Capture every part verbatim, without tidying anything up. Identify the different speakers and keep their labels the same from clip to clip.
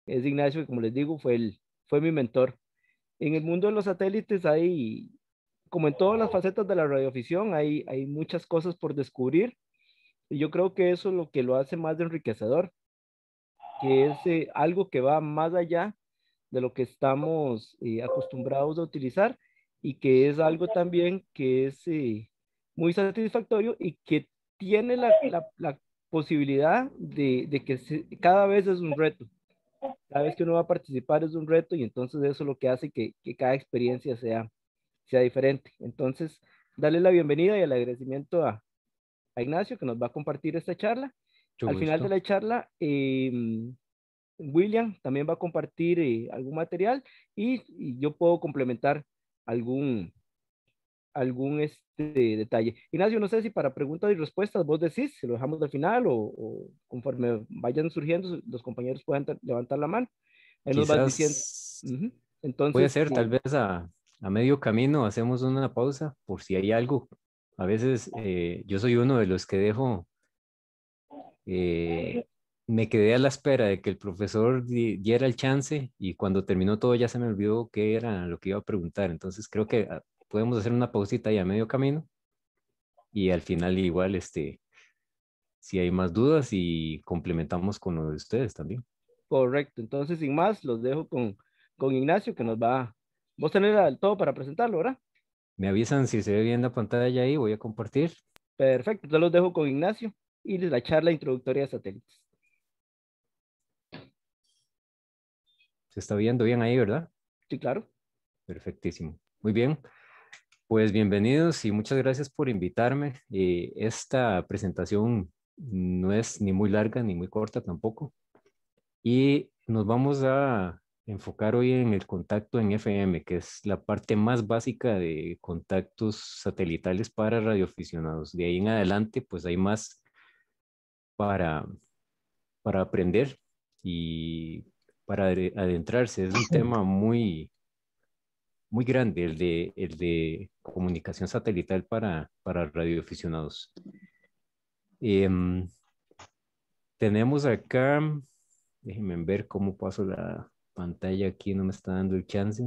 Speaker 1: Es Ignacio, que como les digo, fue, el, fue mi mentor. En el mundo de los satélites hay, como en todas las facetas de la radioafición, hay, hay muchas cosas por descubrir y yo creo que eso es lo que lo hace más enriquecedor, que es eh, algo que va más allá de lo que estamos eh, acostumbrados a utilizar y que es algo también que es eh, muy satisfactorio y que tiene la, la, la posibilidad de, de que se- cada vez es un reto. Cada vez que uno va a participar es un reto y entonces eso es lo que hace que, que cada experiencia sea, sea diferente. Entonces, darle la bienvenida y el agradecimiento a, a Ignacio que nos va a compartir esta charla.
Speaker 2: Mucho
Speaker 1: Al final de
Speaker 2: gusto.
Speaker 1: la charla, eh, William también va a compartir eh, algún material y, y yo puedo complementar algún, algún este, detalle. Ignacio, no sé si para preguntas y respuestas vos decís, si lo dejamos al final o, o conforme vayan surgiendo, los compañeros puedan levantar la mano. Ahí nos vas diciendo.
Speaker 2: Quizás
Speaker 1: Ujú.
Speaker 2: puede
Speaker 1: Entonces,
Speaker 2: ser, tal
Speaker 1: eh,
Speaker 2: vez a, a medio camino hacemos una pausa por si hay algo. A veces eh, yo soy uno de los que dejo, eh, me quedé a la espera de que el profesor di- diera el chance y cuando terminó todo ya se me olvidó qué era lo que iba a preguntar. Entonces creo que ah, podemos hacer una pausita ahí a medio camino y al final igual, este, si hay más dudas y complementamos con lo de ustedes también.
Speaker 1: correcto. Entonces, sin más, los dejo con, con Ignacio que nos va, vos tenés el todo para presentarlo, ¿verdad?
Speaker 2: Me avisan si se ve bien la pantalla ahí, voy a compartir.
Speaker 1: Perfecto, entonces los dejo con Ignacio y la charla introductoria de satélites.
Speaker 2: Se está viendo bien ahí, ¿verdad?
Speaker 1: Sí, claro.
Speaker 2: Perfectísimo. Muy bien, pues bienvenidos y muchas gracias por invitarme. Eh, esta presentación no es ni muy larga ni muy corta tampoco. Y nos vamos a enfocar hoy en el contacto en F M, que es la parte más básica de contactos satelitales para radioaficionados. De ahí en adelante, pues hay más para, para aprender y para ade- adentrarse. Es un tema muy muy grande el de, el de comunicación satelital para, para radioaficionados. Em, tenemos acá, déjenme ver cómo paso la pantalla aquí, no me está dando el chance.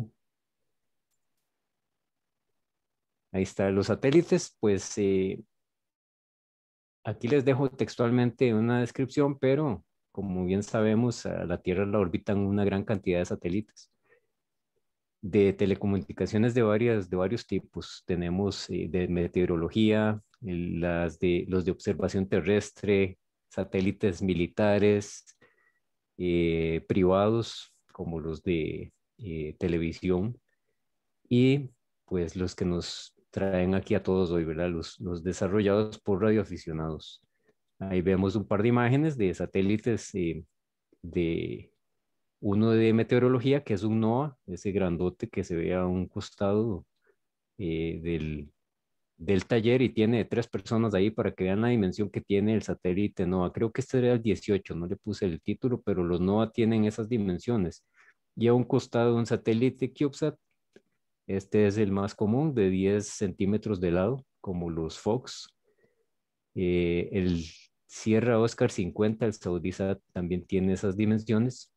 Speaker 2: Ahí están los satélites, pues eh, aquí les dejo textualmente una descripción, pero como bien sabemos, a la Tierra la orbitan una gran cantidad de satélites. De telecomunicaciones de, varias, de varios tipos. Tenemos eh, de meteorología, el- las de, los de observación terrestre, satélites militares, eh, privados, como los de eh, televisión, y pues los que nos traen aquí a todos hoy, ¿verdad? Los, los desarrollados por radioaficionados. Ahí vemos un par de imágenes de satélites eh, de uno de meteorología, que es un NOAA, ese grandote que se ve a un costado eh, del, del taller y tiene tres personas ahí para que vean la dimensión que tiene el satélite NOAA. Creo que este era el dieciocho, no le puse el título, pero los NOAA tienen esas dimensiones. Y a un costado un satélite CubeSat, este es el más común, de diez centímetros de lado, como los Fox. Eh, el Sierra Oscar cincuenta, el SaudiSat, también tiene esas dimensiones.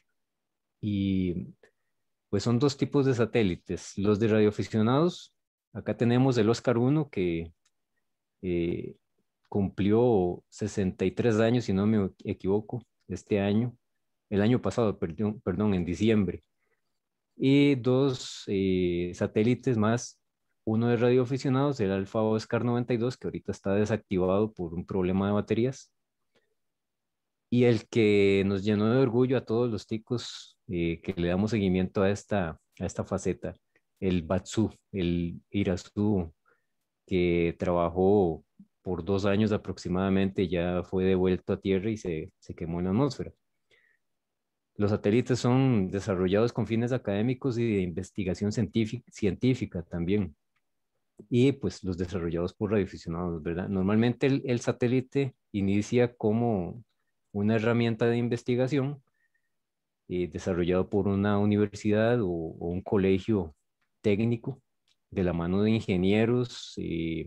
Speaker 2: Y pues son dos tipos de satélites. Los de radioaficionados, acá tenemos el Oscar uno que eh, cumplió sesenta y tres años, si no me equivoco, este año, el año pasado, perdón, perdón en diciembre. Y dos eh, satélites más, uno de radioaficionados, el Alfa Oscar noventa y dos, que ahorita está desactivado por un problema de baterías, y el que nos llenó de orgullo a todos los ticos eh, que le damos seguimiento a esta, a esta faceta, el Batsu, el Irasu, que trabajó por dos años aproximadamente, ya fue devuelto a Tierra y se, se quemó en la atmósfera. Los satélites son desarrollados con fines académicos y de investigación científica, científica también, y pues los desarrollados por radioaficionados, ¿verdad? Normalmente el, el satélite inicia como una herramienta de investigación eh, desarrollado por una universidad o, o un colegio técnico de la mano de ingenieros, eh,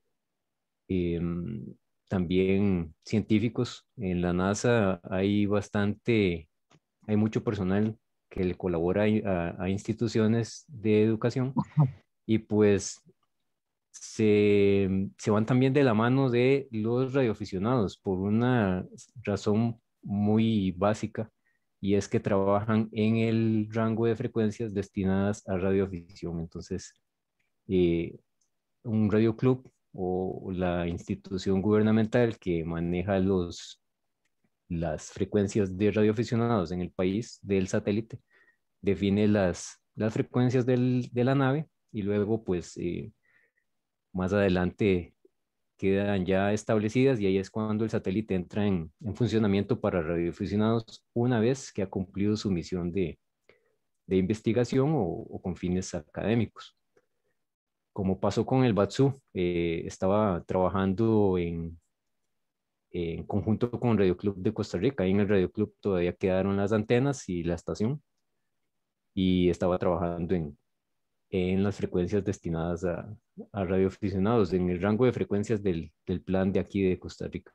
Speaker 2: em, también científicos. En la NASA hay bastante hay mucho personal que le colabora a, a instituciones de educación y pues se, se van también de la mano de los radioaficionados por una razón muy básica y es que trabajan en el rango de frecuencias destinadas a radioafición. Entonces, eh, un radioclub o la institución gubernamental que maneja los, las frecuencias de radioaficionados en el país del satélite define las, las frecuencias del, de la nave y luego pues eh, más adelante quedan ya establecidas y ahí es cuando el satélite entra en, en funcionamiento para radioaficionados una vez que ha cumplido su misión de, de investigación o, o, con fines académicos. Como pasó con el Batsu, eh, estaba trabajando en, en conjunto con Radio Club de Costa Rica. Ahí en el Radio Club todavía quedaron las antenas y la estación y estaba trabajando en, en las frecuencias destinadas a, a radioaficionados, en el rango de frecuencias del, del plan de aquí de Costa Rica.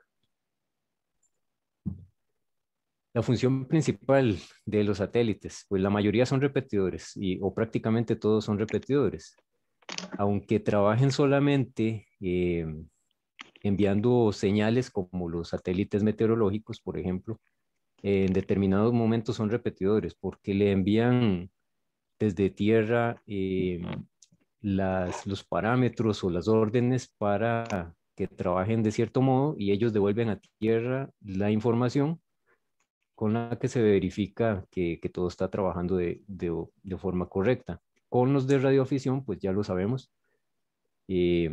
Speaker 2: La función principal de los satélites, pues la mayoría son repetidores y, o prácticamente todos son repetidores. Aunque trabajen solamente eh, enviando señales como los satélites meteorológicos, por ejemplo, eh, en determinados momentos son repetidores porque le envían desde tierra eh, las, los parámetros o las órdenes para que trabajen de cierto modo y ellos devuelven a tierra la información con la que se verifica que, que todo está trabajando de, de, de, forma correcta. Con los de radioafición, pues ya lo sabemos, eh,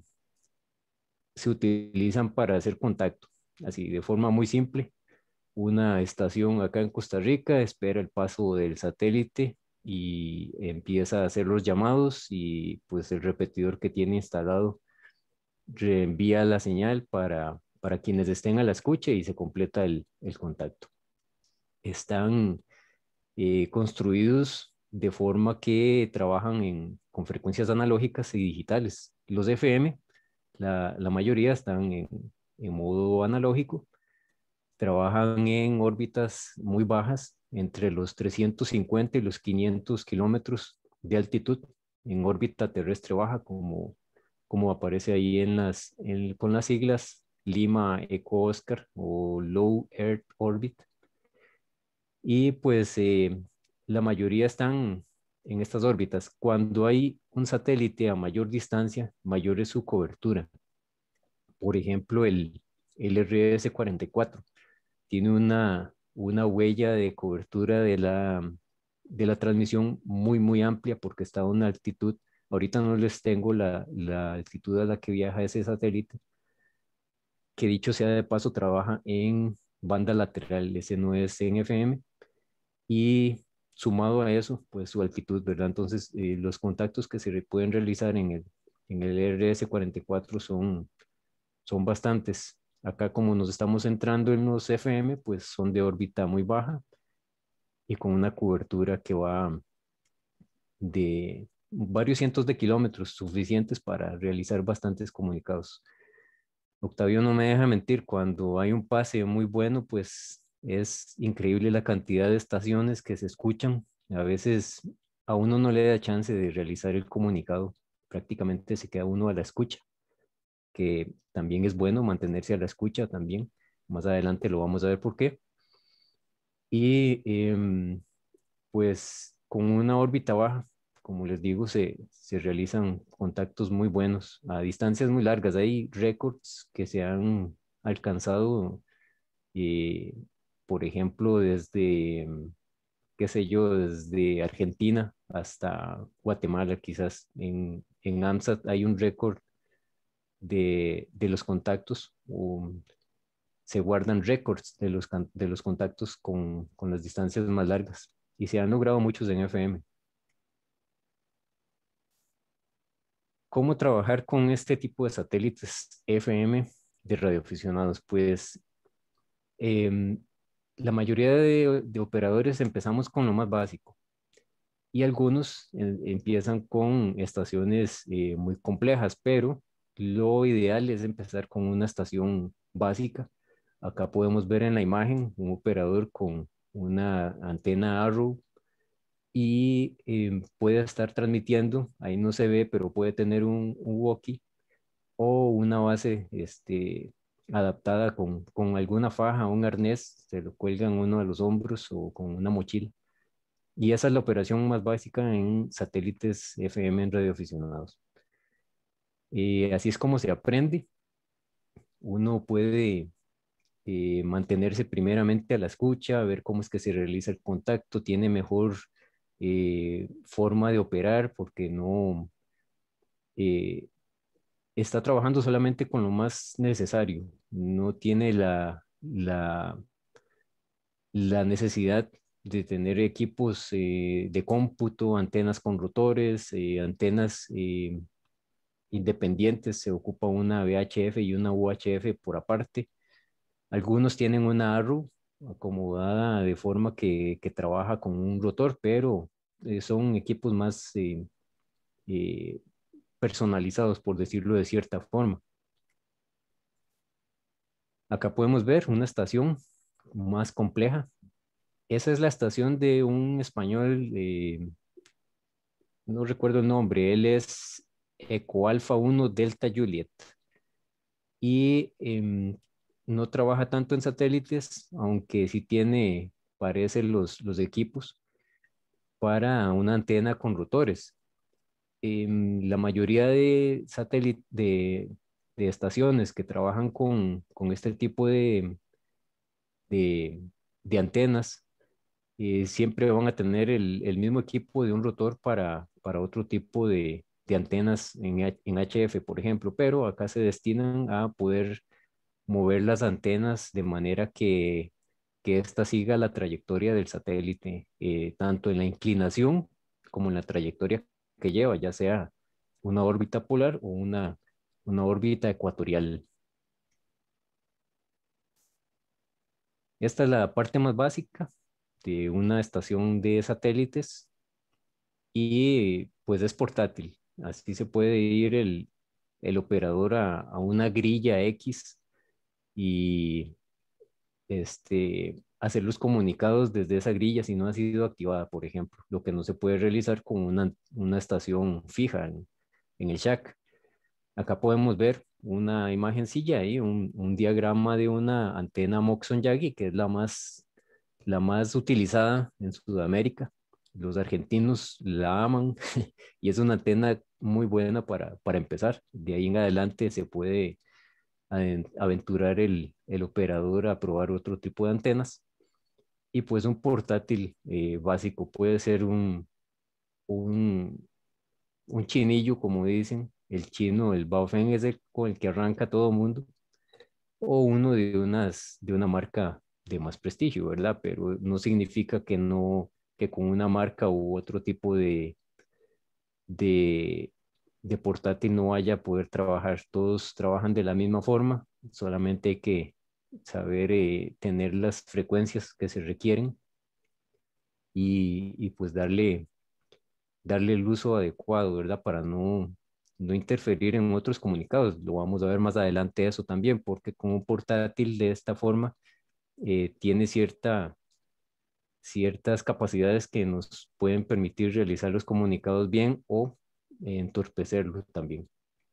Speaker 2: se utilizan para hacer contacto, así de forma muy simple. Una estación acá en Costa Rica espera el paso del satélite y empieza a hacer los llamados y pues el repetidor que tiene instalado reenvía la señal para, para quienes estén a la escucha y se completa el, el contacto. Están eh, construidos de forma que trabajan en, con frecuencias analógicas y digitales. Los F M, la, la mayoría están en, en modo analógico, trabajan en órbitas muy bajas, entre los trescientos cincuenta y los quinientos kilómetros de altitud, en órbita terrestre baja, como, como aparece ahí en las, en, con las siglas Lima Eco Oscar o Low Earth Orbit. Y pues eh, la mayoría están en estas órbitas. Cuando hay un satélite a mayor distancia, mayor es su cobertura. Por ejemplo, el, el R S cuarenta y cuatro tiene una, una huella de cobertura de la, de la transmisión muy, muy amplia porque está a una altitud. Ahorita no les tengo la, la altitud a la que viaja ese satélite, que dicho sea de paso, trabaja en banda lateral, ese no es en F M, y sumado a eso, pues su altitud, ¿verdad? Entonces, eh, los contactos que se pueden realizar en el, en el R S cuarenta y cuatro son, son bastantes. Acá como nos estamos centrando en los F M, pues son de órbita muy baja y con una cobertura que va de varios cientos de kilómetros, suficientes para realizar bastantes comunicados. Octavio no me deja mentir, cuando hay un pase muy bueno, pues es increíble la cantidad de estaciones que se escuchan. A veces a uno no le da chance de realizar el comunicado, prácticamente se queda uno a la escucha, que también es bueno mantenerse a la escucha también. Más adelante lo vamos a ver por qué. Y eh, pues con una órbita baja, como les digo, se, se realizan contactos muy buenos a distancias muy largas. Hay récords que se han alcanzado, eh, por ejemplo, desde, qué sé yo, desde Argentina hasta Guatemala, quizás. En, en AMSAT hay un récord de, de los contactos, o se guardan récords de los, can- de los contactos con, con las distancias más largas y se han logrado muchos en F M. ¿Cómo trabajar con este tipo de satélites F M de radioaficionados? Pues em, la mayoría de, de operadores empezamos con lo más básico y algunos eh, empiezan con estaciones eh, muy complejas, pero lo ideal es empezar con una estación básica. Acá podemos ver en la imagen un operador con una antena Arrow y eh, puede estar transmitiendo, ahí no se ve, pero puede tener un, un walkie o una base este, adaptada con, con alguna faja, un arnés, se lo cuelgan uno de los hombros o con una mochila. Y esa es la operación más básica en satélites F M en radioaficionados. Y así es como se aprende. Uno puede eh, mantenerse primeramente a la escucha, ver cómo es que se realiza el contacto, tiene mejor eh, forma de operar porque no eh, está trabajando solamente con lo más necesario, no tiene la, la, la necesidad de tener equipos eh, de cómputo, antenas con rotores, eh, antenas eh, independientes, se ocupa una V H F y una U H F por aparte. Algunos tienen una Arrow acomodada de forma que, que trabaja con un rotor, pero eh, son equipos más eh, eh, personalizados, por decirlo de cierta forma. Acá podemos ver una estación más compleja. Esa es la estación de un español, eh, no recuerdo el nombre, él es Eco Alfa uno Delta Juliet y em, no trabaja tanto en satélites, aunque sí tiene, parece, los, los equipos para una antena con rotores. Em, la mayoría de satélites, de, de estaciones que trabajan con, con este tipo de, de, de antenas, eh, siempre van a tener el, el mismo equipo de un rotor para, para otro tipo de, de antenas en, H- en H F, por ejemplo, pero acá se destinan a poder mover las antenas de manera que, que ésta siga la trayectoria del satélite, eh, tanto en la inclinación como en la trayectoria que lleva, ya sea una órbita polar o una, una órbita ecuatorial. Esta es la parte más básica de una estación de satélites y pues es portátil. Así se puede ir el, el operador a, a una grilla X y este, hacer los comunicados desde esa grilla si no ha sido activada, por ejemplo, lo que no se puede realizar con una, una estación fija en, en el shack. Acá podemos ver una imagencilla ahí, un, un diagrama de una antena Moxon Yagi, que es la más, la más utilizada en Sudamérica. Los argentinos la aman y es una antena muy buena para, para empezar. De ahí en adelante se puede aden- aventurar el, el operador a probar otro tipo de antenas. Y pues un portátil eh, básico puede ser un, un, un chinillo, como dicen. El chino, el Baofeng es el con el que arranca todo mundo. O uno de, unas, de una marca de más prestigio, ¿verdad? Pero no significa que no, que con una marca u otro tipo de, de, de portátil no vaya a poder trabajar. Todos trabajan de la misma forma, solamente hay que saber eh, tener las frecuencias que se requieren y, y pues darle, darle el uso adecuado, ¿verdad? Para no, no interferir en otros comunicados. Lo vamos a ver más adelante eso también, porque con un portátil de esta forma eh, tiene cierta, ciertas capacidades que nos pueden permitir realizar los comunicados bien o eh, entorpecerlos también.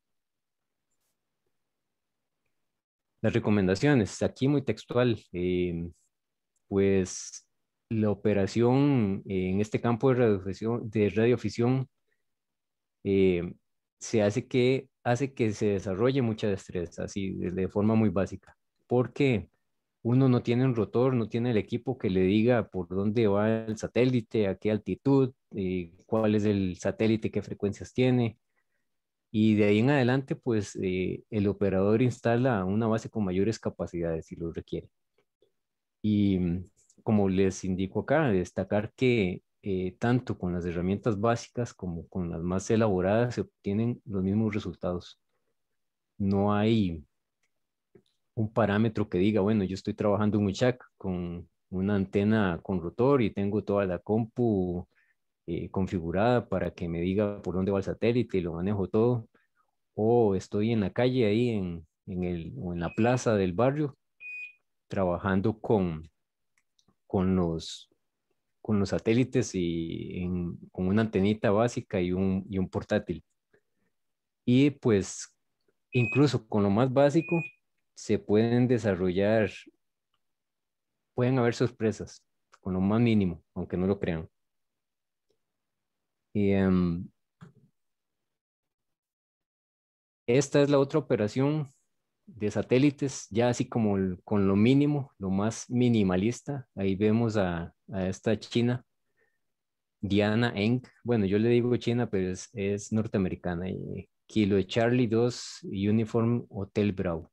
Speaker 2: Las recomendaciones, aquí muy textual, eh, pues la operación en este campo de radiofisión, de radiofisión eh, se hace que, hace que se desarrolle mucha destreza, así de, de forma muy básica, porque uno no tiene un rotor, no tiene el equipo que le diga por dónde va el satélite, a qué altitud, eh, cuál es el satélite, qué frecuencias tiene. Y de ahí en adelante, pues eh, el operador instala una base con mayores capacidades si lo requiere. Y mm, como les indico acá, destacar que eh, tanto con las herramientas básicas como con las más elaboradas se obtienen los mismos resultados. No hay un parámetro que diga, bueno, yo estoy trabajando en un shack con una antena con rotor y tengo toda la compu eh, configurada para que me diga por dónde va el satélite y lo manejo todo. O estoy en la calle ahí en, en el, o en la plaza del barrio trabajando con con los, con los satélites y en- con una antenita básica y un, y un portátil. Y pues incluso con lo más básico se pueden desarrollar, pueden haber sorpresas con lo más mínimo, aunque no lo crean. Y, em, esta es la otra operación de satélites, ya así como el- con lo mínimo, lo más minimalista. Ahí vemos a, a esta china, Diana Eng. Bueno, yo le digo China, pero es, es norteamericana. Y Kilo de Charlie dos, Uniform Hotel Bravo.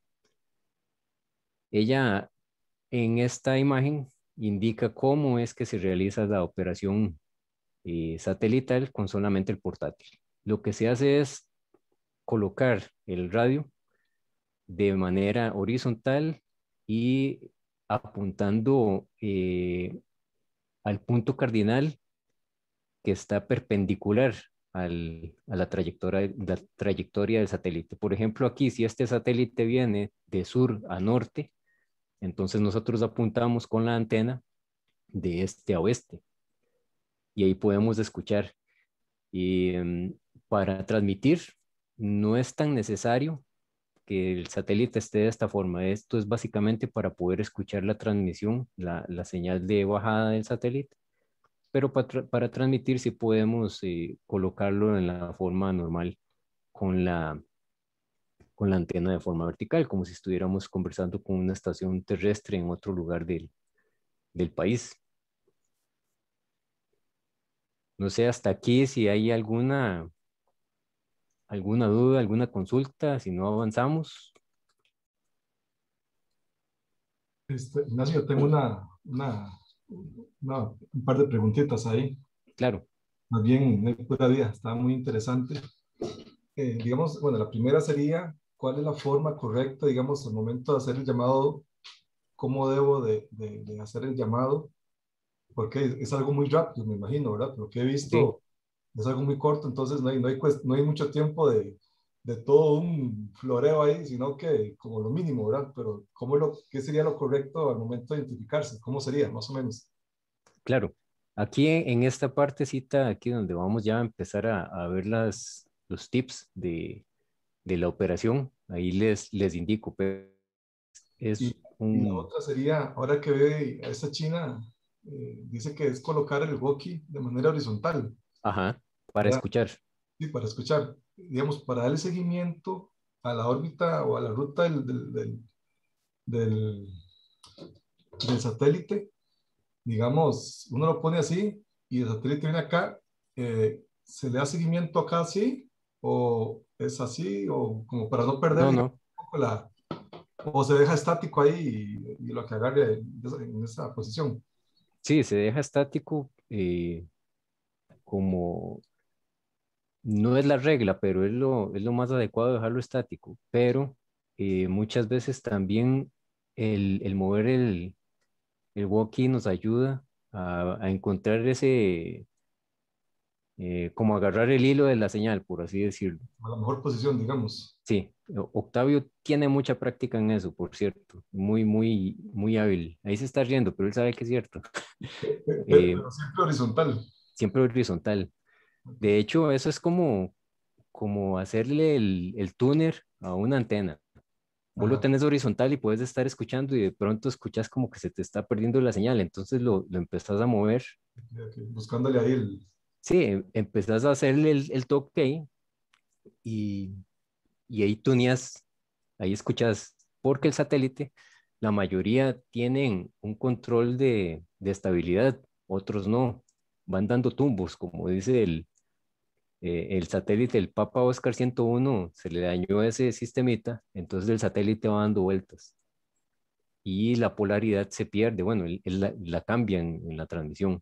Speaker 2: Ella en esta imagen indica cómo es que se realiza la operación eh, satelital con solamente el portátil. Lo que se hace es colocar el radio de manera horizontal y apuntando eh, al punto cardinal que está perpendicular al, a la trayectoria, la trayectoria del satélite. Por ejemplo, aquí, si este satélite viene de sur a norte, entonces nosotros apuntamos con la antena de este a oeste y ahí podemos escuchar. Y um, para transmitir no es tan necesario que el satélite esté de esta forma. Esto es básicamente para poder escuchar la transmisión, la, la señal de bajada del satélite, pero para, tra para transmitir sí podemos eh, colocarlo en la forma normal con la, con la antena de forma vertical, como si estuviéramos conversando con una estación terrestre en otro lugar del, del país. No sé hasta aquí si hay alguna, alguna duda, alguna consulta, si no avanzamos.
Speaker 3: Este, Ignacio, tengo una, una, una- un par de preguntitas ahí.
Speaker 2: Claro,
Speaker 3: Más bien, no hay pura vida, está muy interesante. Eh, digamos, bueno, la primera sería, ¿cuál es la forma correcta, digamos, al momento de hacer el llamado? ¿Cómo debo de, de, de hacer el llamado? Porque es, es algo muy rápido, me imagino, ¿verdad? Lo que he
Speaker 2: sí,
Speaker 3: visto es algo muy corto, entonces no hay, no hay, cuest- no hay mucho tiempo de, de todo un floreo ahí, sino que como lo mínimo, ¿verdad? Pero ¿cómo lo, qué sería lo correcto al momento de identificarse? ¿Cómo sería, más o menos?
Speaker 2: claro. Aquí en, en esta partecita, aquí donde vamos ya a empezar a, a ver las, los tips de, de la operación, ahí les, les indico, pero
Speaker 3: Y,
Speaker 2: es
Speaker 3: y la
Speaker 2: un,
Speaker 3: otra sería, ahora que ve a esta china, eh, dice que es colocar el walkie de manera horizontal,
Speaker 2: ajá, para
Speaker 3: ¿verdad?
Speaker 2: escuchar,
Speaker 3: Sí, para escuchar, digamos, para darle seguimiento a la órbita o a la ruta del, del, del, del, del satélite, digamos, uno lo pone así y el satélite viene acá, eh, ¿se le da seguimiento acá así? ¿O es así? ¿O como para no perder,
Speaker 2: no,
Speaker 3: digamos,
Speaker 2: no,
Speaker 3: un poco la, o se deja estático ahí y, y lo que agarre en esa, en esa posición?
Speaker 2: sí, se deja estático eh, como, no es la regla, pero es lo, es lo más adecuado dejarlo estático, pero eh, muchas veces también el, el mover el, el walkie nos ayuda a, a encontrar ese, eh, como agarrar el hilo de la señal, por así decirlo.
Speaker 3: A la mejor posición, digamos.
Speaker 2: Sí, O- Octavio tiene mucha práctica en eso, por cierto, muy, muy, muy hábil. Ahí se está riendo, pero él sabe que es cierto.
Speaker 3: Pe- pe-
Speaker 2: Eh,
Speaker 3: Pero siempre horizontal.
Speaker 2: siempre horizontal. De hecho, eso es como, como hacerle el, el túner a una antena. Vos lo
Speaker 3: Ajá.
Speaker 2: tenés horizontal y puedes estar escuchando y de pronto escuchas como que se te está perdiendo la señal, entonces lo, lo empezás a mover.
Speaker 3: Ok, ok. Buscándole ahí el...
Speaker 2: Sí, em- empezás a hacerle el, el toque y, y ahí tuneas, ahí escuchas, porque el satélite, la mayoría tienen un control de, de estabilidad, otros no, van dando tumbos, como dice el, eh, el satélite, el Papa Oscar ciento uno, se le dañó ese sistemita, entonces el satélite va dando vueltas y la polaridad se pierde, bueno, él, él la, la cambia en, en la transmisión.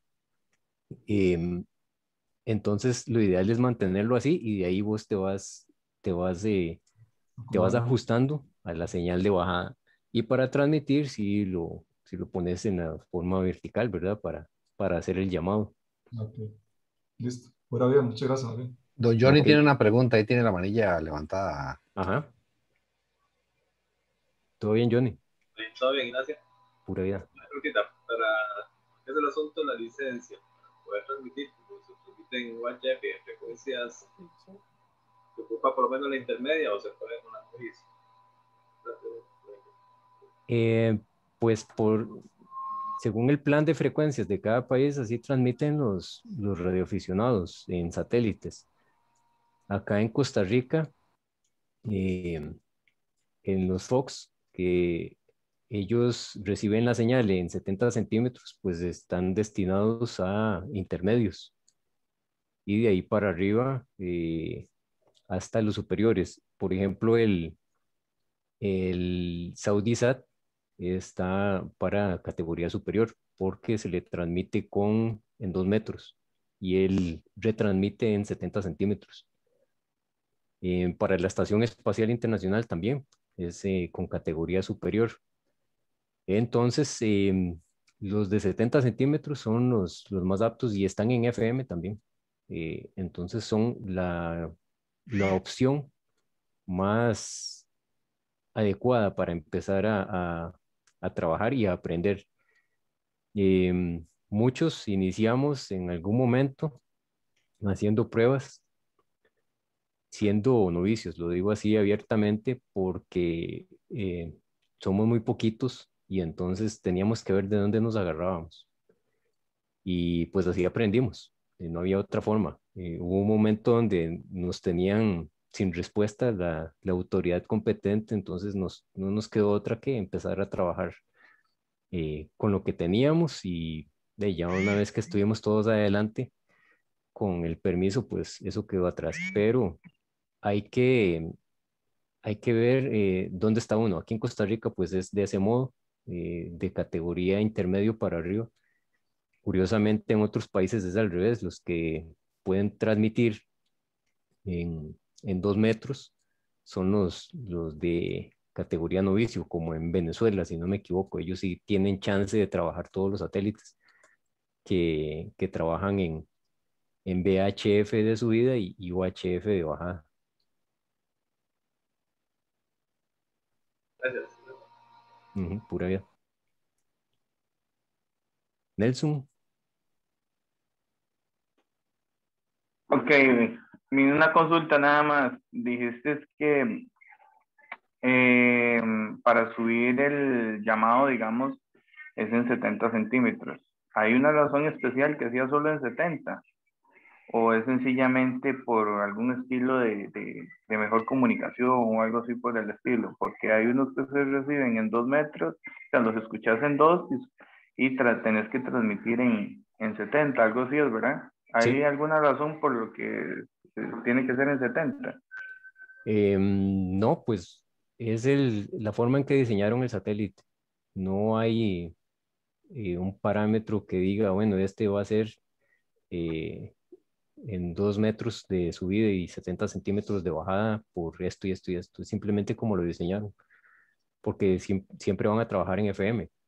Speaker 2: Em, entonces lo ideal es mantenerlo así y de ahí vos te vas, te vas eh, te vas
Speaker 3: acomodando.
Speaker 2: ajustando a la señal de bajada. Y para transmitir, si lo, si lo pones en la forma vertical, ¿verdad? Para, para hacer el llamado.
Speaker 3: Ok, listo. Pura vida, muchas gracias. Javier.
Speaker 4: Don Johnny
Speaker 2: Ok,
Speaker 4: tiene una pregunta, ahí tiene la manilla levantada.
Speaker 2: ajá. ¿Todo bien, Johnny?
Speaker 5: Todo bien, gracias.
Speaker 2: Pura vida.
Speaker 5: Una preguntita para es el asunto de la licencia. Poder transmitir, como se transmite en U H F en frecuencias que ocupa por lo menos la intermedia o se puede en una noise.
Speaker 2: Eh, pues por, según el plan de frecuencias de cada país, así transmiten los, los radioaficionados en satélites. Acá en Costa Rica, eh, en los Fox, que ellos reciben la señal en setenta centímetros, pues están destinados a intermedios. Y de ahí para arriba eh, hasta los superiores. Por ejemplo, el, el SaudiSat está para categoría superior porque se le transmite con, en dos metros y él retransmite en setenta centímetros. Eh, para la Estación Espacial Internacional también es eh, con categoría superior. Entonces, eh, los de setenta centímetros son los, los más aptos y están en F M también. Eh, entonces son la, la opción más adecuada para empezar a, a, a trabajar y a aprender. Eh, muchos iniciamos en algún momento haciendo pruebas, siendo novicios, lo digo así abiertamente porque eh, somos muy poquitos y entonces teníamos que ver de dónde nos agarrábamos. Y pues así aprendimos, eh, no había otra forma. Eh, hubo un momento donde nos tenían sin respuesta la, la autoridad competente, entonces nos, no nos quedó otra que empezar a trabajar eh, con lo que teníamos y de ya una vez que estuvimos todos adelante, con el permiso, pues eso quedó atrás. Pero hay que, hay que ver eh, dónde está uno. Aquí en Costa Rica, pues es de ese modo, eh, de categoría intermedio para arriba. Curiosamente, en otros países es al revés, los que pueden transmitir en, en dos metros son los, los de categoría novicio, como en Venezuela, si no me equivoco. Ellos sí tienen chance de trabajar todos los satélites que, que trabajan en, en V H F de subida y, y U H F de bajada.
Speaker 5: Gracias.
Speaker 2: Ujú, pura vida. Nelson.
Speaker 6: Ok, una consulta nada más. Dijiste que eh, para subir el llamado, digamos, es en setenta centímetros. ¿Hay una razón especial que sea solo en setenta? ¿O es sencillamente por algún estilo de, de, de mejor comunicación o algo así por el estilo? Porque hay unos que se reciben en dos metros, o sea, los escuchas en dos y, y tra tenés que transmitir en, en setenta, algo así es, ¿verdad? ¿Hay
Speaker 2: Sí.
Speaker 6: alguna razón por lo que tiene que ser en setenta?
Speaker 2: Eh, no, pues es el, la forma en que diseñaron el satélite. No hay eh, un parámetro que diga, bueno, este va a ser eh, en dos metros de subida y setenta centímetros de bajada por esto y esto y esto. Es simplemente como lo diseñaron, porque siem- siempre van a trabajar en F M.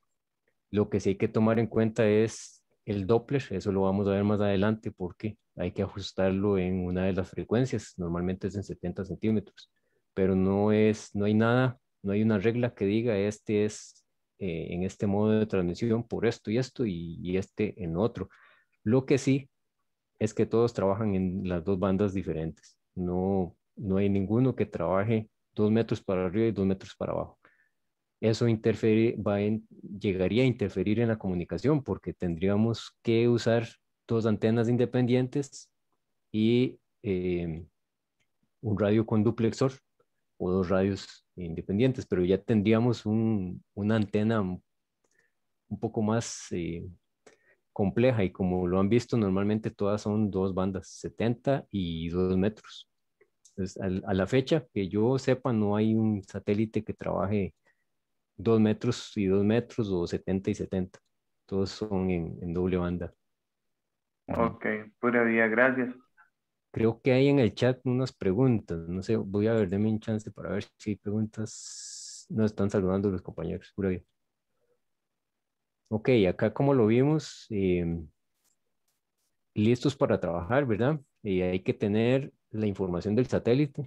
Speaker 2: Lo que sí hay que tomar en cuenta es el Doppler, eso lo vamos a ver más adelante porque hay que ajustarlo en una de las frecuencias, normalmente es en setenta centímetros, pero no es, no hay nada, no hay una regla que diga este es eh, en este modo de transmisión por esto y esto y, y este en otro. Lo que sí es que todos trabajan en las dos bandas diferentes, no, no hay ninguno que trabaje dos metros para arriba y dos metros para abajo. Eso interfiere, va en, llegaría a interferir en la comunicación porque tendríamos que usar dos antenas independientes y eh, un radio con duplexor o dos radios independientes, pero ya tendríamos un, una antena un, un poco más eh, compleja y como lo han visto, normalmente todas son dos bandas, setenta y dos metros. Entonces, a, a la fecha que yo sepa, no hay un satélite que trabaje dos metros y dos metros o setenta y setenta. Todos son en, en doble banda. Ujú.
Speaker 6: Ok, pura vida, gracias.
Speaker 2: Creo que hay en el chat unas preguntas. No sé, voy a ver, denme un chance para ver si hay preguntas. Nos están saludando los compañeros. Pura vida. Ok, acá como lo vimos, eh, listos para trabajar, ¿verdad? Y hay que tener la información del satélite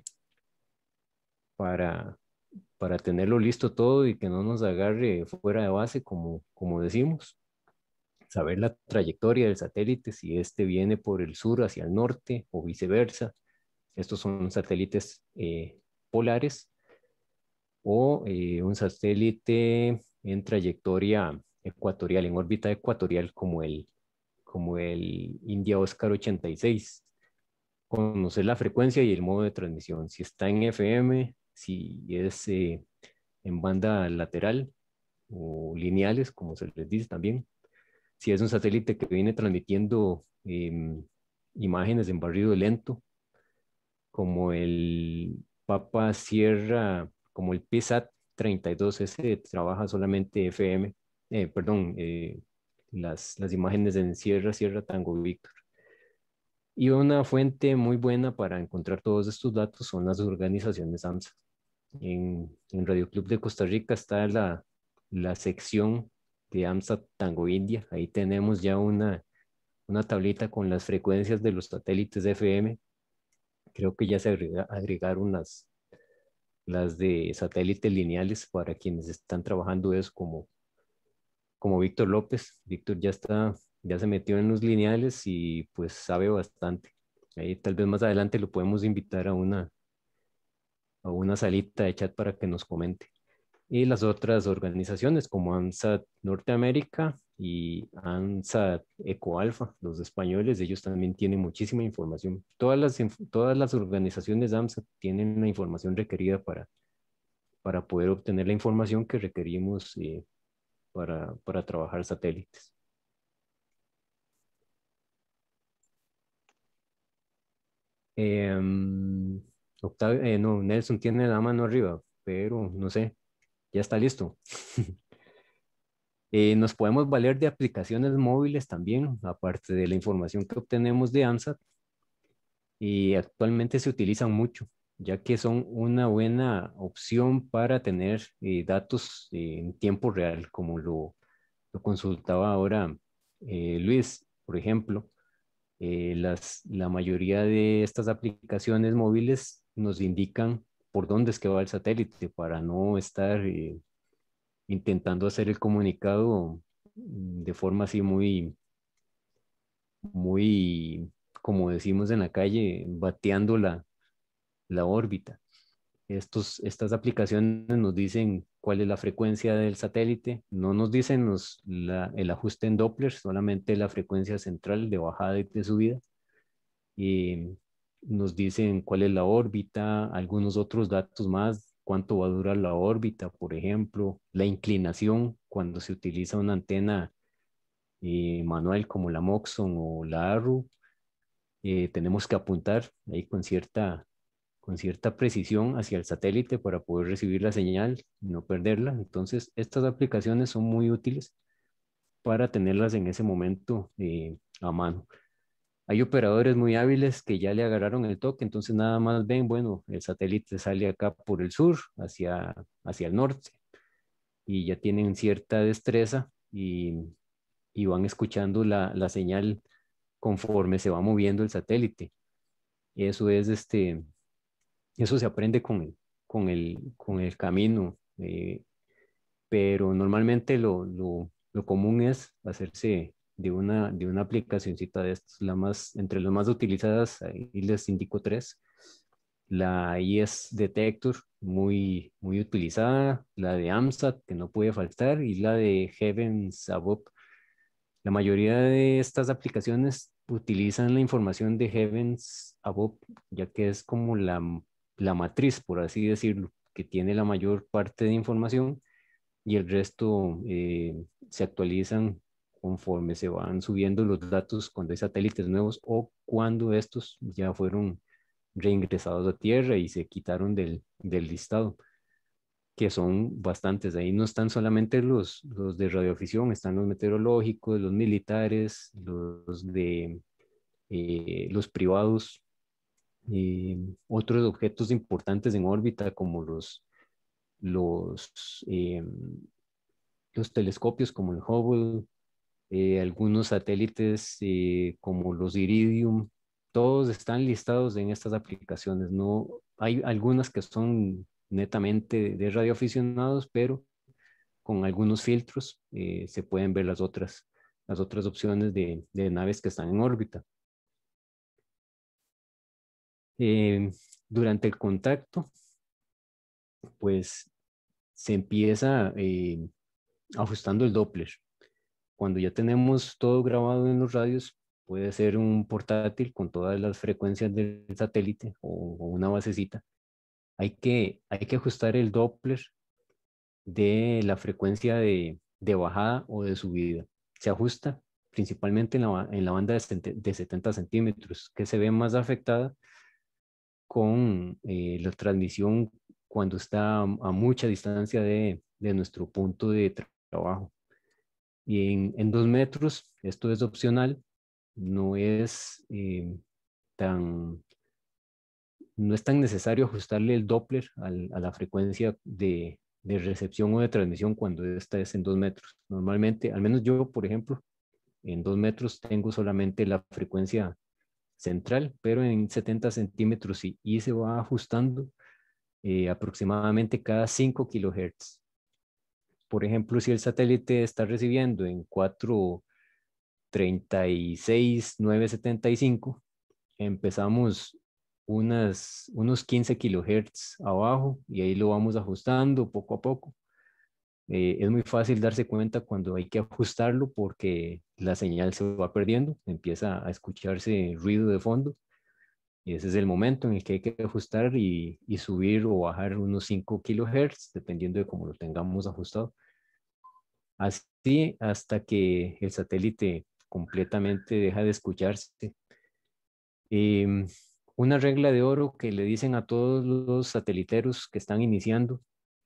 Speaker 2: para, para tenerlo listo todo y que no nos agarre fuera de base, como, como decimos. saber la trayectoria del satélite, si este viene por el sur hacia el norte o viceversa. Estos son satélites eh, polares, o eh, un satélite en trayectoria ecuatorial, en órbita ecuatorial, como el, como el India Oscar ochenta y seis. Conocer la frecuencia y el modo de transmisión, si está en F M, si es eh, en banda lateral o lineales, como se les dice también. Si es un satélite que viene transmitiendo eh, imágenes en barrido lento, como el Papa Sierra, como el P S A T treinta y dos, ese trabaja solamente F M, eh, perdón, eh, las, las imágenes en Sierra, Sierra Tango Víctor. Y una fuente muy buena para encontrar todos estos datos son las organizaciones AMSA. En, en Radio Club de Costa Rica está la, la sección de AMSA Tango India. Ahí tenemos ya una, una tablita con las frecuencias de los satélites de F M. Creo que ya se agrega, agregaron las, las de satélites lineales para quienes están trabajando eso, como, como Víctor López. Víctor ya está, ya se metió en los lineales y pues sabe bastante. Ahí tal vez más adelante lo podemos invitar a una, a una salita de chat para que nos comente. Y las otras organizaciones como ANSAT Norteamérica y ANSAT EcoAlfa, los españoles, ellos también tienen muchísima información. Todas las, todas las organizaciones AMSAT tienen la información requerida para, para poder obtener la información que requerimos eh, para, para trabajar satélites. Eh, Octavio, eh, no, Nelson tiene la mano arriba, pero no sé, ya está listo. Eh, nos podemos valer de aplicaciones móviles también, aparte de la información que obtenemos de AMSAT, y actualmente se utilizan mucho, ya que son una buena opción para tener eh, datos eh, en tiempo real, como lo, lo consultaba ahora eh, Luis, por ejemplo. Eh, las, la mayoría de estas aplicaciones móviles nos indican por dónde es que va el satélite para no estar eh, intentando hacer el comunicado de forma así muy, muy, como decimos en la calle, bateando la, la órbita. Estos, estas aplicaciones nos dicen cuál es la frecuencia del satélite, no nos dicen los, la, el ajuste en Doppler, solamente la frecuencia central de bajada y de subida. Y nos dicen cuál es la órbita, algunos otros datos más, cuánto va a durar la órbita, por ejemplo, la inclinación cuando se utiliza una antena eh, manual como la Moxon o la Arru. Eh, tenemos que apuntar ahí con cierta, con cierta precisión hacia el satélite para poder recibir la señal y no perderla. Entonces, estas aplicaciones son muy útiles para tenerlas en ese momento eh, a mano. Hay operadores muy hábiles que ya le agarraron el toque, entonces nada más ven, bueno, el satélite sale acá por el sur, hacia, hacia el norte, y ya tienen cierta destreza y, y van escuchando la, la señal conforme se va moviendo el satélite. Eso es este, eso se aprende con el, con el, con el camino, eh, pero normalmente lo, lo, lo común es hacerse de una, de una aplicacioncita de estas, la más, entre las más utilizadas, ahí les indico tres. La I S Detector, muy, muy utilizada, la de AMSAT, que no puede faltar, y la de Heavens Above. La mayoría de estas aplicaciones utilizan la información de Heavens Above, ya que es como la, la matriz, por así decirlo, que tiene la mayor parte de información y el resto eh, se actualizan conforme se van subiendo los datos cuando hay satélites nuevos o cuando estos ya fueron reingresados a tierra y se quitaron del, del listado, que son bastantes. Ahí no están solamente los, los de radioafición, están los meteorológicos, los militares, los de eh, los privados, eh, otros objetos importantes en órbita como los, los, eh, los telescopios como el Hubble, eh, algunos satélites eh, como los Iridium, todos están listados en estas aplicaciones. No, hay algunas que son netamente de radioaficionados, pero con algunos filtros eh, se pueden ver las otras. las otras opciones de, de naves que están en órbita. Eh, durante el contacto, pues se empieza eh, ajustando el Doppler. Cuando ya tenemos todo grabado en los radios, puede ser un portátil con todas las frecuencias del satélite o, o una basecita. Hay que, hay que ajustar el Doppler de la frecuencia de, de bajada o de subida. Se ajusta principalmente en la, en la banda de, de setenta centímetros, que se ve más afectada con eh, la transmisión cuando está a, a mucha distancia de, de nuestro punto de tra trabajo. Y en, en dos metros, esto es opcional, no es eh, tan, no es tan necesario ajustarle el Doppler al, a la frecuencia de, de recepción o de transmisión cuando esta es en dos metros. Normalmente, al menos yo, por ejemplo, en dos metros tengo solamente la frecuencia central, pero en setenta centímetros sí, y se va ajustando eh, aproximadamente cada cinco kilohertz. Por ejemplo, si el satélite está recibiendo en cuatro treinta y seis nueve setenta y cinco, empezamos unas, unos quince kilohertz abajo y ahí lo vamos ajustando poco a poco. Eh, es muy fácil darse cuenta cuando hay que ajustarlo porque la señal se va perdiendo, empieza a escucharse ruido de fondo y ese es el momento en el que hay que ajustar y, y subir o bajar unos cinco kilohertz dependiendo de cómo lo tengamos ajustado. Así hasta que el satélite completamente deja de escucharse. Eh, una regla de oro que le dicen a todos los sateliteros que están iniciando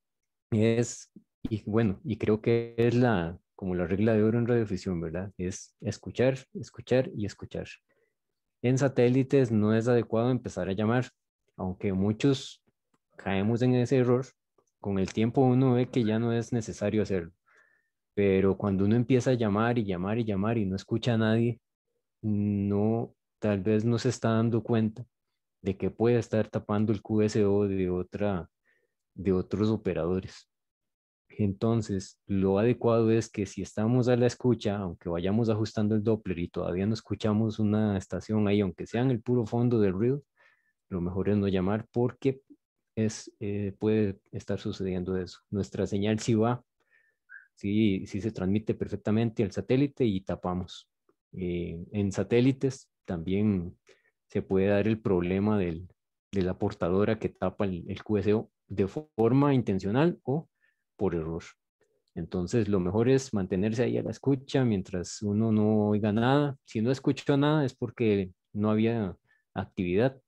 Speaker 2: es, y bueno, y creo que es la, como la regla de oro en radiodifusión, ¿verdad? Es escuchar, escuchar y escuchar. En satélites no es adecuado empezar a llamar, aunque muchos caemos en ese error. Con el tiempo uno ve que ya no es necesario hacerlo. Pero cuando uno empieza a llamar y llamar y llamar y no escucha a nadie, no, tal vez no se está dando cuenta de que puede estar tapando el Q S O de otra, de otros operadores. Entonces, lo adecuado es que si estamos a la escucha, aunque vayamos ajustando el Doppler y todavía no escuchamos una estación ahí, aunque sea en el puro fondo del ruido, lo mejor es no llamar porque es, eh, puede estar sucediendo eso. Nuestra señal sí va, sí, sí se transmite perfectamente al satélite y tapamos. Eh, en satélites también se puede dar el problema del, de la portadora que tapa el, el Q S O de forma intencional o por error. Entonces, lo mejor es mantenerse ahí a la escucha mientras uno no oiga nada. Si no escuchó nada es porque no había actividad.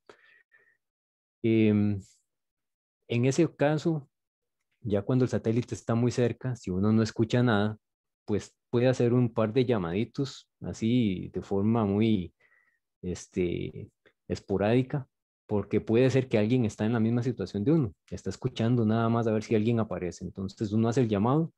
Speaker 2: Eh, en ese caso, ya cuando el satélite está muy cerca, si uno no escucha nada, pues puede hacer un par de llamaditos así de forma muy este, esporádica, porque puede ser que alguien está en la misma situación de uno, está escuchando nada más a ver si alguien aparece. Entonces uno hace el llamado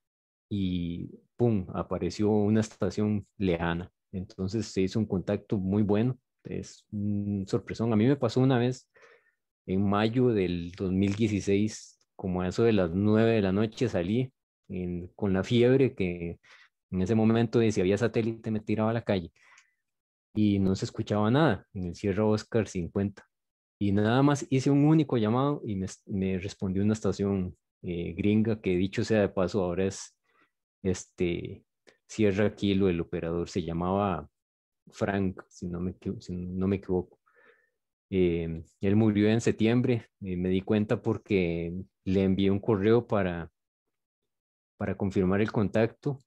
Speaker 2: y ¡pum!, apareció una estación lejana. Entonces se hizo un contacto muy bueno. Es un sorpresón. A mí me pasó una vez en mayo del dos mil dieciséis, como a eso de las nueve de la noche, salí en, con la fiebre que en ese momento, si había satélite, me tiraba a la calle y no se escuchaba nada en el Sierra Oscar cincuenta. Y nada más hice un único llamado y me, me respondió una estación eh, gringa que, dicho sea de paso, ahora es este, Sierra Kilo, el operador se llamaba Frank, si no me, si no me equivoco. Eh, él murió en septiembre, eh, me di cuenta porque le envié un correo para, para confirmar el contacto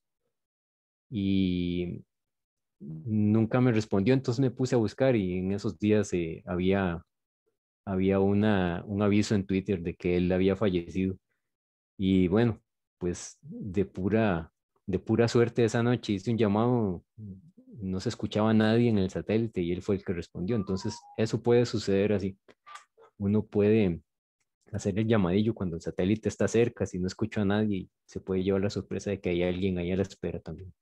Speaker 2: y nunca me respondió, entonces me puse a buscar y en esos días eh, había, había una, un aviso en Twitter de que él había fallecido. Y bueno, pues de pura, de pura suerte esa noche hice un llamado, no se escuchaba a nadie en el satélite y él fue el que respondió. Entonces, eso puede suceder así. Uno puede hacer el llamadillo cuando el satélite está cerca, si no escucha a nadie, se puede llevar la sorpresa de que hay alguien ahí a la espera también.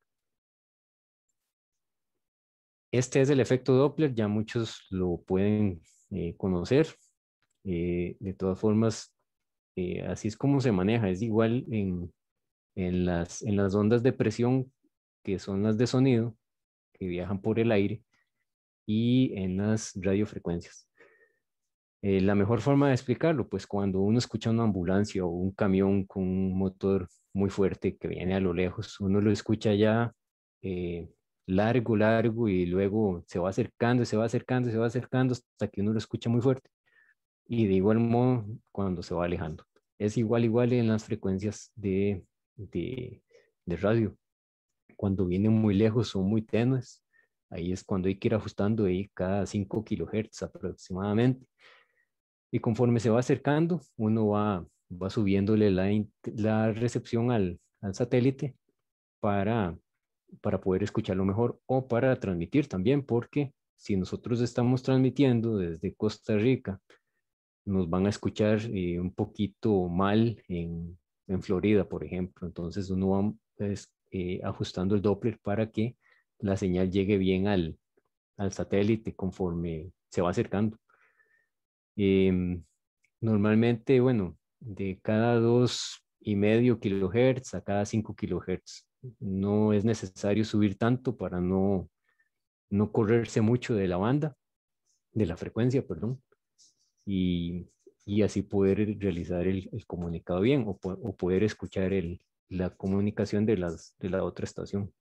Speaker 2: Este es el efecto Doppler, ya muchos lo pueden eh, conocer. Eh, de todas formas, eh, así es como se maneja, es igual en, en, las, en las ondas de presión que son las de sonido, que viajan por el aire, y en las radiofrecuencias. Eh, la mejor forma de explicarlo, pues cuando uno escucha una ambulancia o un camión con un motor muy fuerte que viene a lo lejos, uno lo escucha ya eh, largo, largo, y luego se va acercando, se va acercando, se va acercando hasta que uno lo escucha muy fuerte. Y de igual modo cuando se va alejando. Es igual, igual en las frecuencias de, de, de radio. Cuando vienen muy lejos o muy tenues, ahí es cuando hay que ir ajustando ahí cada cinco kilohertz aproximadamente. Y conforme se va acercando, uno va, va subiéndole la, la recepción al, al satélite para, para poder escucharlo mejor, o para transmitir también, porque si nosotros estamos transmitiendo desde Costa Rica, nos van a escuchar eh, un poquito mal en, en Florida, por ejemplo. Entonces uno va pues, eh, ajustando el Doppler para que la señal llegue bien al, al satélite conforme se va acercando. Eh, normalmente, bueno, de cada dos y medio kilohertz a cada cinco kilohertz. No es necesario subir tanto para no, no correrse mucho de la banda, de la frecuencia, perdón, y, y así poder realizar el, el comunicado bien, o, o poder escuchar el, la comunicación de, las, de la otra estación.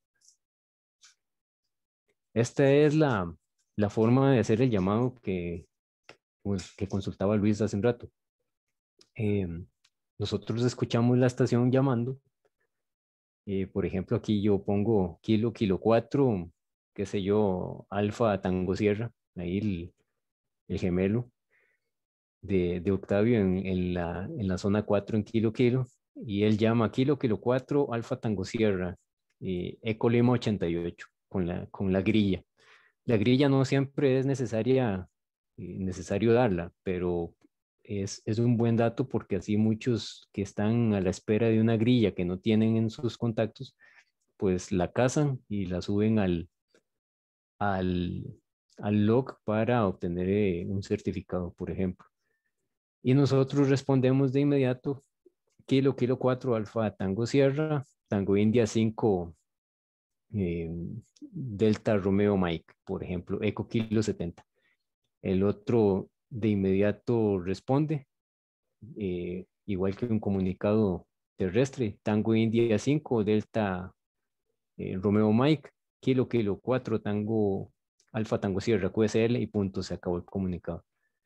Speaker 2: Esta es la, la forma de hacer el llamado que, pues, que consultaba Luis hace un rato. Eh, nosotros escuchamos la estación llamando. Eh, por ejemplo, aquí yo pongo kilo, kilo cuatro, qué sé yo, alfa, tango, sierra, ahí el, el gemelo de, de Octavio en, en, la, en la zona cuatro en kilo, kilo, y él llama kilo, kilo cuatro, alfa, tango, sierra, eh, Eco Lima ochenta y ocho, con la, con la grilla. La grilla no siempre es necesaria, eh, necesario darla, pero es, es un buen dato, porque así muchos que están a la espera de una grilla que no tienen en sus contactos, pues la cazan y la suben al, al, al log para obtener eh, un certificado, por ejemplo. Y nosotros respondemos de inmediato: kilo, kilo cuatro, alfa, tango, sierra, tango, india cinco, eh, delta, romeo, mike, por ejemplo, eco, kilo setenta. El otro de inmediato responde, eh, igual que un comunicado terrestre: tango, india cinco, delta, eh, romeo, mike, kilo, kilo cuatro, tango, alfa, tango, sierra, Q S L, y punto, se acabó el comunicado.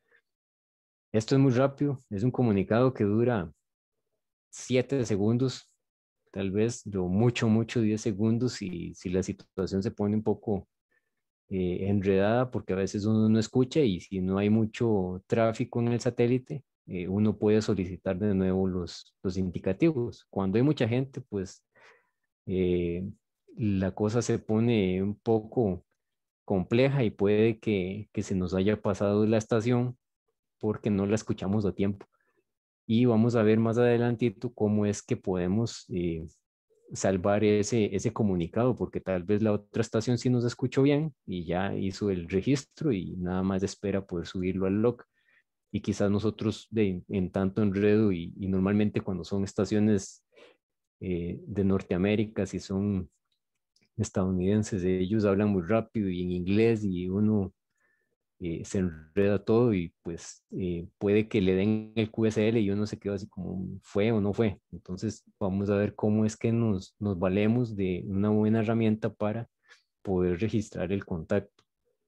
Speaker 2: Esto es muy rápido, es un comunicado que dura siete segundos, tal vez lo mucho, mucho diez segundos, y si la situación se pone un poco eh, enredada, porque a veces uno no escucha, y si no hay mucho tráfico en el satélite, eh, uno puede solicitar de nuevo los, los indicativos. Cuando hay mucha gente, pues eh, la cosa se pone un poco compleja, y puede que, que se nos haya pasado la estación porque no la escuchamos a tiempo. Y vamos a ver más adelantito cómo es que podemos eh, salvar ese, ese comunicado, porque tal vez la otra estación sí nos escuchó bien y ya hizo el registro y nada más espera poder subirlo al log. Y quizás nosotros de, en tanto enredo, y, y normalmente cuando son estaciones eh, de Norteamérica, si son estadounidenses, ellos hablan muy rápido y en inglés, y uno eh, se enreda todo, y pues eh, puede que le den el Q S L y uno se queda así como, ¿fue o no fue? Entonces vamos a ver cómo es que nos, nos valemos de una buena herramienta para poder registrar el contacto.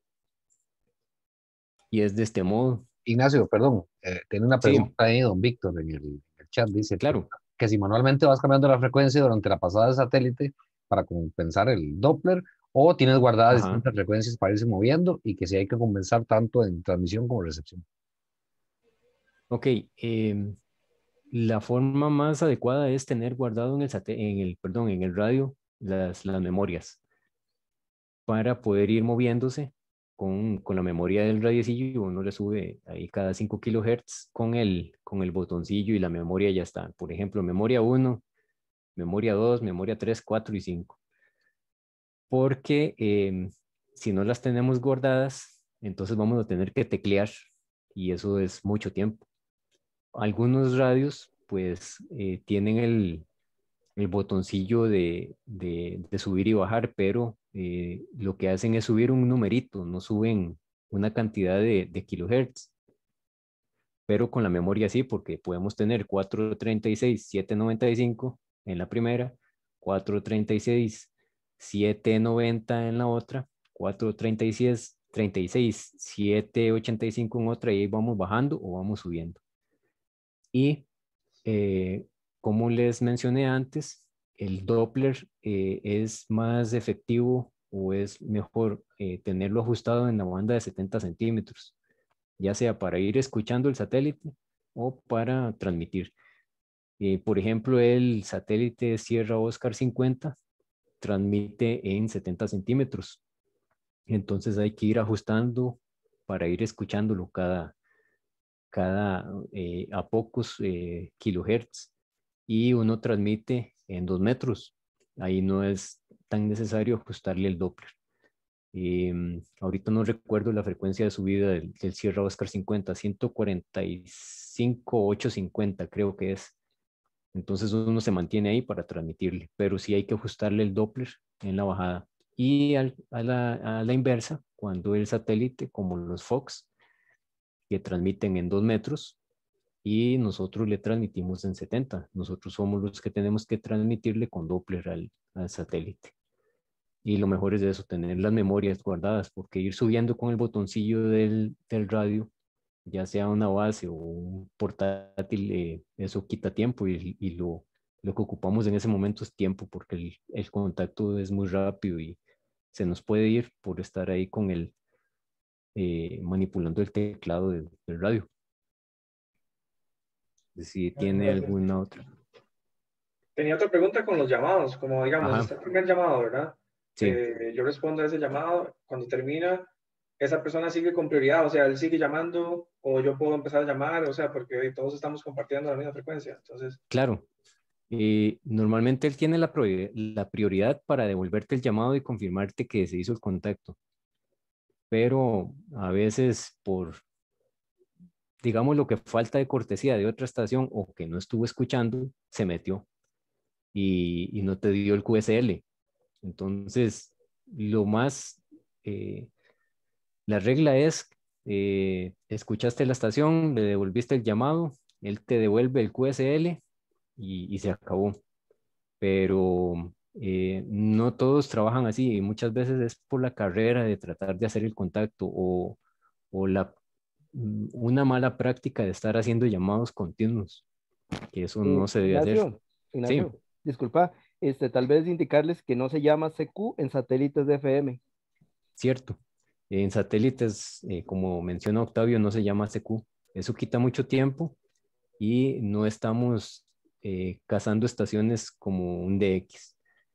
Speaker 2: Y es de este modo.
Speaker 4: Ignacio, perdón, eh, tiene una
Speaker 2: Sí,
Speaker 4: pregunta ahí, don Víctor, en el, en el chat. Dice que,
Speaker 2: claro.
Speaker 4: que si manualmente vas cambiando la frecuencia durante la pasada de satélite para compensar el Doppler, o tienes guardadas
Speaker 2: Ajá.
Speaker 4: distintas frecuencias para irse moviendo, y que si hay que compensar tanto en transmisión como recepción.
Speaker 2: Ok. Eh, la forma más adecuada es tener guardado en el, en el, perdón, en el radio las, las memorias, para poder ir moviéndose con, con la memoria del radiecillo, y uno le sube ahí cada cinco kilohertz con el, con el botoncillo, y la memoria ya está. Por ejemplo, memoria uno, memoria dos, memoria tres, cuatro y cinco. Porque eh, si no las tenemos guardadas, entonces vamos a tener que teclear, y eso es mucho tiempo. Algunos radios pues eh, tienen el, el botoncillo de, de, de subir y bajar, pero eh, lo que hacen es subir un numerito, no suben una cantidad de, de kilohertz. Pero con la memoria sí, porque podemos tener cuatrocientos treinta y seis, setecientos noventa y cinco en la primera, cuatrocientos treinta y seis, setecientos noventa en la otra, cuatrocientos treinta y seis, treinta y seis, setecientos ochenta y cinco en otra, y ahí vamos bajando o vamos subiendo. Y eh, como les mencioné antes, el Doppler eh, es más efectivo o es mejor eh, tenerlo ajustado en la banda de setenta centímetros, ya sea para ir escuchando el satélite o para transmitir. Eh, por ejemplo, el satélite Sierra Oscar cincuenta transmite en setenta centímetros. Entonces hay que ir ajustando para ir escuchándolo cada, cada eh, a pocos eh, kilohertz, y uno transmite en dos metros. Ahí no es tan necesario ajustarle el Doppler. Eh, ahorita no recuerdo la frecuencia de subida del, del Sierra Oscar cincuenta, ciento cuarenta y cinco, ochocientos cincuenta creo que es. Entonces uno se mantiene ahí para transmitirle, pero sí hay que ajustarle el Doppler en la bajada. Y al, a, la, a la inversa, cuando el satélite, como los Fox, que transmiten en dos metros y nosotros le transmitimos en setenta, nosotros somos los que tenemos que transmitirle con Doppler al, al satélite. Y lo mejor es eso, tener las memorias guardadas, porque ir subiendo con el botoncillo del, del radio, ya sea una base o un portátil, eh, eso quita tiempo, y, y lo, lo que ocupamos en ese momento es tiempo, porque el, el contacto es muy rápido y se nos puede ir por estar ahí con el, eh, manipulando el teclado del, del radio. Si tiene alguna otra.
Speaker 7: Tenía otra pregunta con los llamados, como digamos,
Speaker 2: Ajá.
Speaker 7: está el primer llamado, ¿verdad?
Speaker 2: Sí.
Speaker 7: Eh, yo respondo a ese llamado, cuando termina, esa persona sigue con prioridad, o sea, él sigue llamando o yo puedo empezar a llamar, o sea, porque todos estamos compartiendo la misma frecuencia, entonces...
Speaker 2: Claro. Eh, normalmente él tiene la, la prioridad para devolverte el llamado y confirmarte que se hizo el contacto. Pero a veces por, digamos, lo que falta de cortesía de otra estación o que no estuvo escuchando, se metió y, y no te dio el Q S L. Entonces, lo más, eh, la regla es, eh, escuchaste la estación, le devolviste el llamado, él te devuelve el Q S L y, y se acabó. Pero eh, no todos trabajan así, y muchas veces es por la carrera de tratar de hacer el contacto o, o la, una mala práctica de estar haciendo llamados continuos, que eso no
Speaker 1: Eh,
Speaker 2: se debe hacer.
Speaker 1: Ignacio,
Speaker 2: Sí,
Speaker 1: Ignacio, disculpa, este, tal vez indicarles que no se llama C Q en satélites de F M.
Speaker 2: cierto. En satélites, eh, como menciona Octavio, no se llama C Q. Eso quita mucho tiempo y no estamos eh, cazando estaciones como un D X.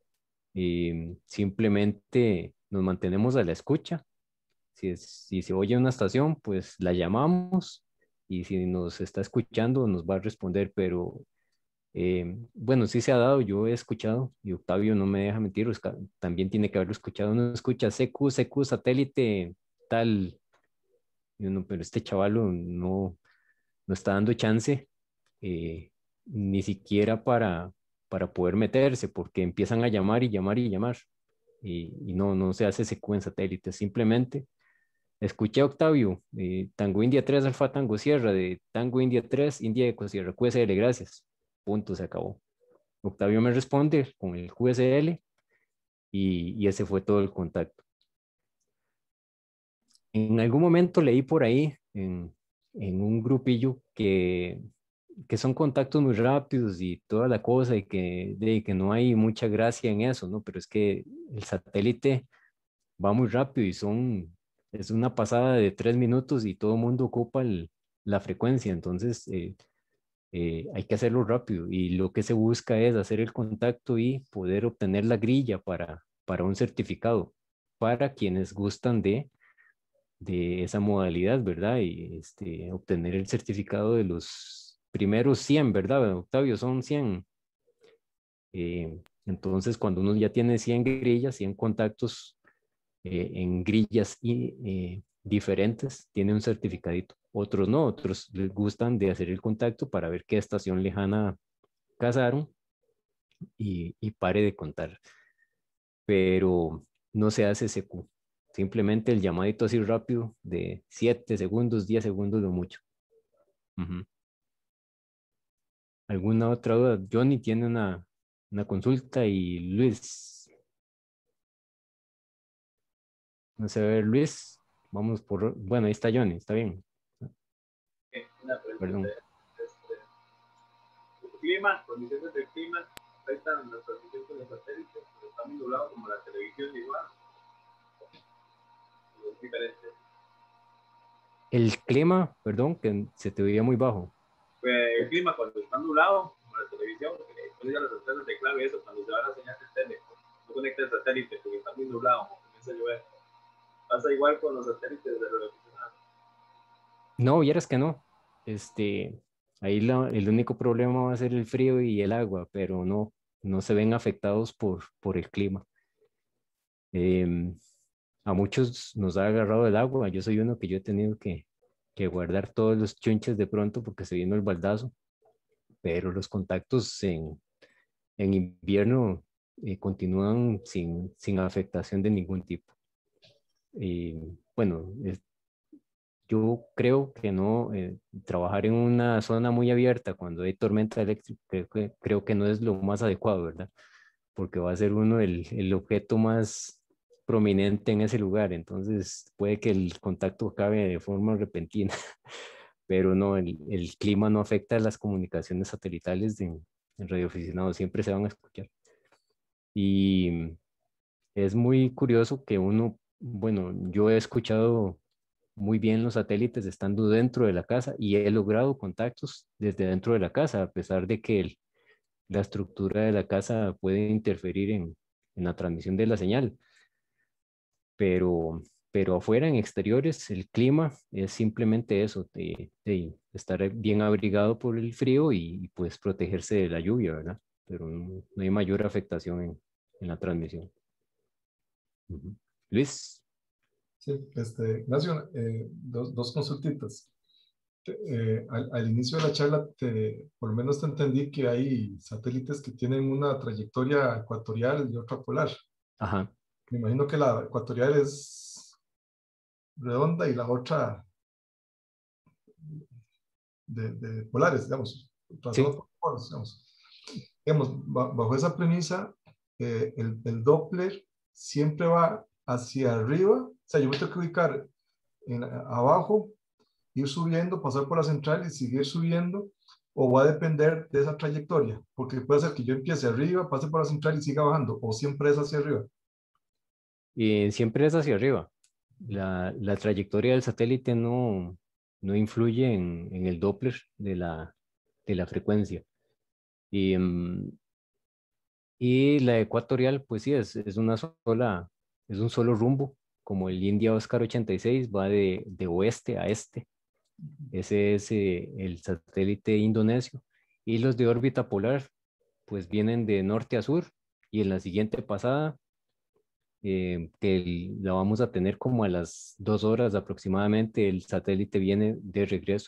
Speaker 2: Y simplemente nos mantenemos a la escucha. Si, es, si se oye una estación, pues la llamamos, y si nos está escuchando nos va a responder, pero eh, bueno, sí se ha dado, yo he escuchado, y Octavio no me deja mentir, Oscar, también tiene que haberlo escuchado, uno escucha C Q, C Q, satélite, tal, y uno, pero este chaval no, no está dando chance, eh, ni siquiera para, para poder meterse, porque empiezan a llamar y llamar y llamar, y, y no, no se hace C Q en satélite, simplemente escuché a Octavio, eh, Tango India tres, Alfa Tango Sierra, de Tango India tres, India Eco Sierra, Q S L, gracias, punto, se acabó. Octavio me responde con el Q S L y, y ese fue todo el contacto. En algún momento leí por ahí en, en un grupillo que, que son contactos muy rápidos y toda la cosa, y que, de, que no hay mucha gracia en eso, ¿no? Pero es que el satélite va muy rápido y son, es una pasada de tres minutos y todo el mundo ocupa el, la frecuencia, entonces eh, eh, hay que hacerlo rápido, y lo que se busca es hacer el contacto y poder obtener la grilla para, para un certificado, para quienes gustan de de esa modalidad, ¿verdad? Y este, obtener el certificado de los primeros cien, ¿verdad, Octavio? Son cien. Eh, entonces, cuando uno ya tiene cien grillas, cien contactos eh, en grillas y, eh, diferentes, tiene un certificadito. Otros no, otros les gustan de hacer el contacto para ver qué estación lejana cazaron y, y pare de contar. Pero no se hace ese Q. Simplemente el llamadito así rápido de siete segundos, diez segundos lo mucho. Uh-huh. ¿Alguna otra duda? Johnny tiene una, una consulta y Luis. No sé, a ver, Luis, vamos por... Bueno, ahí está Johnny, está bien.
Speaker 5: Okay, una pregunta.
Speaker 2: Perdón.
Speaker 5: Este, ¿el clima, condiciones del clima afectan la transmisión con los satélites? ¿Está muy nublado como la televisión igual? ¿O es diferente?
Speaker 2: El clima, perdón, que se te oía muy bajo.
Speaker 5: Pues el clima cuando está nublado, como la televisión, porque después ya las antenas de clave, eso, cuando se va la señal de tele, no conecta el satélite porque está muy nublado, comienza a llover. Pasa igual con los satélites de radioaficionados.
Speaker 2: No, vieras que no. Este, ahí la, el único problema va a ser el frío y el agua, pero no, no se ven afectados por, por el clima. Eh, a muchos nos ha agarrado el agua. Yo soy uno que yo he tenido que, que guardar todos los chunches de pronto porque se vino el baldazo, pero los contactos en, en invierno eh, continúan sin, sin afectación de ningún tipo. Y bueno, es, yo creo que no, eh, trabajar en una zona muy abierta cuando hay tormenta eléctrica, creo que, creo que no es lo más adecuado, ¿verdad? Porque va a ser uno el, el objeto más prominente en ese lugar, entonces puede que el contacto acabe de forma repentina, pero no, el, el clima no afecta a las comunicaciones satelitales de, en radioaficionados, siempre se van a escuchar. Y es muy curioso que uno, bueno, yo he escuchado muy bien los satélites estando dentro de la casa y he logrado contactos desde dentro de la casa, a pesar de que el, la estructura de la casa puede interferir en, en la transmisión de la señal. Pero, pero afuera, en exteriores, el clima es simplemente eso, de, de estar bien abrigado por el frío y, y pues protegerse de la lluvia, ¿verdad? Pero no, no hay mayor afectación en, en la transmisión. Uh-huh. Luis.
Speaker 3: Sí, este, Ignacio, eh, dos, dos consultitas. Eh, al, al inicio de la charla, te, por lo menos te entendí que hay satélites que tienen una trayectoria ecuatorial y otra polar.
Speaker 2: Ajá.
Speaker 3: Me imagino que la ecuatorial es redonda y la otra de, de polares, digamos.
Speaker 2: Sí.
Speaker 3: Por polos, digamos. Digamos, bajo esa premisa, eh, el, el Doppler siempre va hacia arriba. O sea, yo me tengo que ubicar en, abajo, ir subiendo, pasar por la central y seguir subiendo, o va a depender de esa trayectoria, porque puede ser que yo empiece arriba, pase por la central y siga bajando, o siempre es hacia arriba.
Speaker 2: Y siempre es hacia arriba. La, la trayectoria del satélite no, no influye en, en el Doppler de la, de la frecuencia. Y, um, y la ecuatorial, pues sí, es, es una sola, es un solo rumbo, como el India Oscar ochenta y seis va de, de oeste a este. Ese es eh, el satélite indonesio. Y los de órbita polar, pues vienen de norte a sur. Y en la siguiente pasada, eh, que el, la vamos a tener como a las dos horas aproximadamente, el satélite viene de regreso,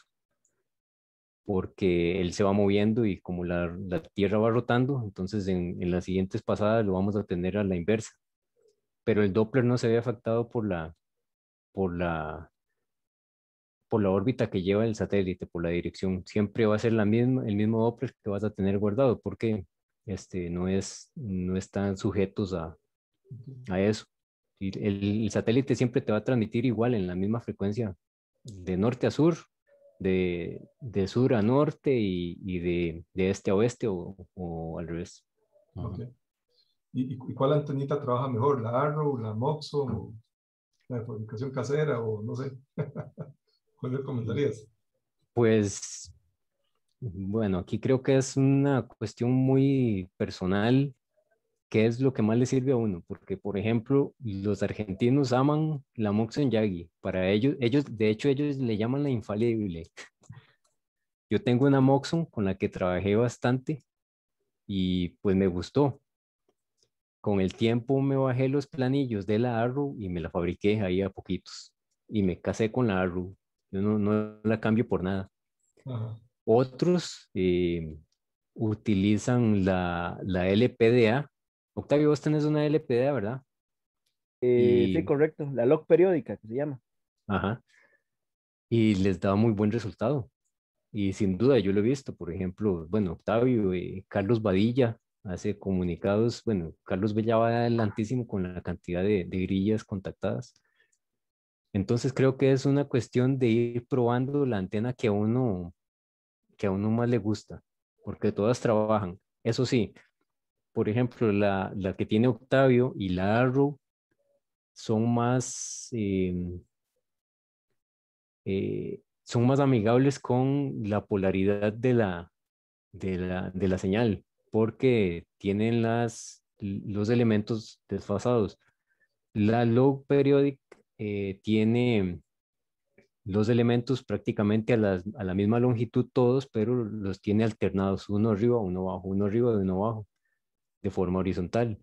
Speaker 2: porque él se va moviendo y como la, la Tierra va rotando, entonces en, en las siguientes pasadas lo vamos a tener a la inversa. Pero el Doppler no se ve afectado por la, por la, por la órbita que lleva el satélite, por la dirección. Siempre va a ser la misma, el mismo Doppler que vas a tener guardado, porque este, no, es, no están sujetos a, a eso. Y el, el satélite siempre te va a transmitir igual en la misma frecuencia, de norte a sur, de, de sur a norte y, y de, de este a oeste o, o al revés.
Speaker 3: Okay. ¿Y, ¿Y cuál antenita trabaja mejor? ¿La Arrow, la Moxo, o la de fabricación casera, o no sé? ¿Cuál le comentarías?
Speaker 2: Pues, bueno, aquí creo que es una cuestión muy personal. ¿Qué es lo que más le sirve a uno? Porque, por ejemplo, los argentinos aman la Moxon Yagi. Para ellos, ellos, de hecho, ellos le llaman la infalible. Yo tengo una Moxon con la que trabajé bastante y pues me gustó. Con el tiempo me bajé los planillos de la Arrow y me la fabriqué ahí a poquitos. Y me casé con la Arrow. Yo no, no la cambio por nada.
Speaker 3: Ajá.
Speaker 2: Otros, eh, utilizan la, la L P D A. Octavio, vos tenés una L P D A, ¿verdad?
Speaker 1: Eh, sí,
Speaker 2: Y,
Speaker 1: correcto. La log periódica que se llama.
Speaker 2: ajá, y les da muy buen resultado. Y sin duda yo lo he visto, por ejemplo, bueno, Octavio y Carlos Badilla hace comunicados, bueno, Carlos Bella va adelantísimo con la cantidad de, de grillas contactadas. Entonces creo que es una cuestión de ir probando la antena que a uno, que a uno más le gusta, porque todas trabajan. Eso sí, por ejemplo, la, la que tiene Octavio y la Arrow son más, eh, eh, son más amigables con la polaridad de la, de la, de la señal, porque tienen las, los elementos desfasados. La low periodic eh, tiene los elementos prácticamente a, las- a la misma longitud todos, pero los tiene alternados, uno arriba, uno abajo, uno arriba y uno abajo, de forma horizontal.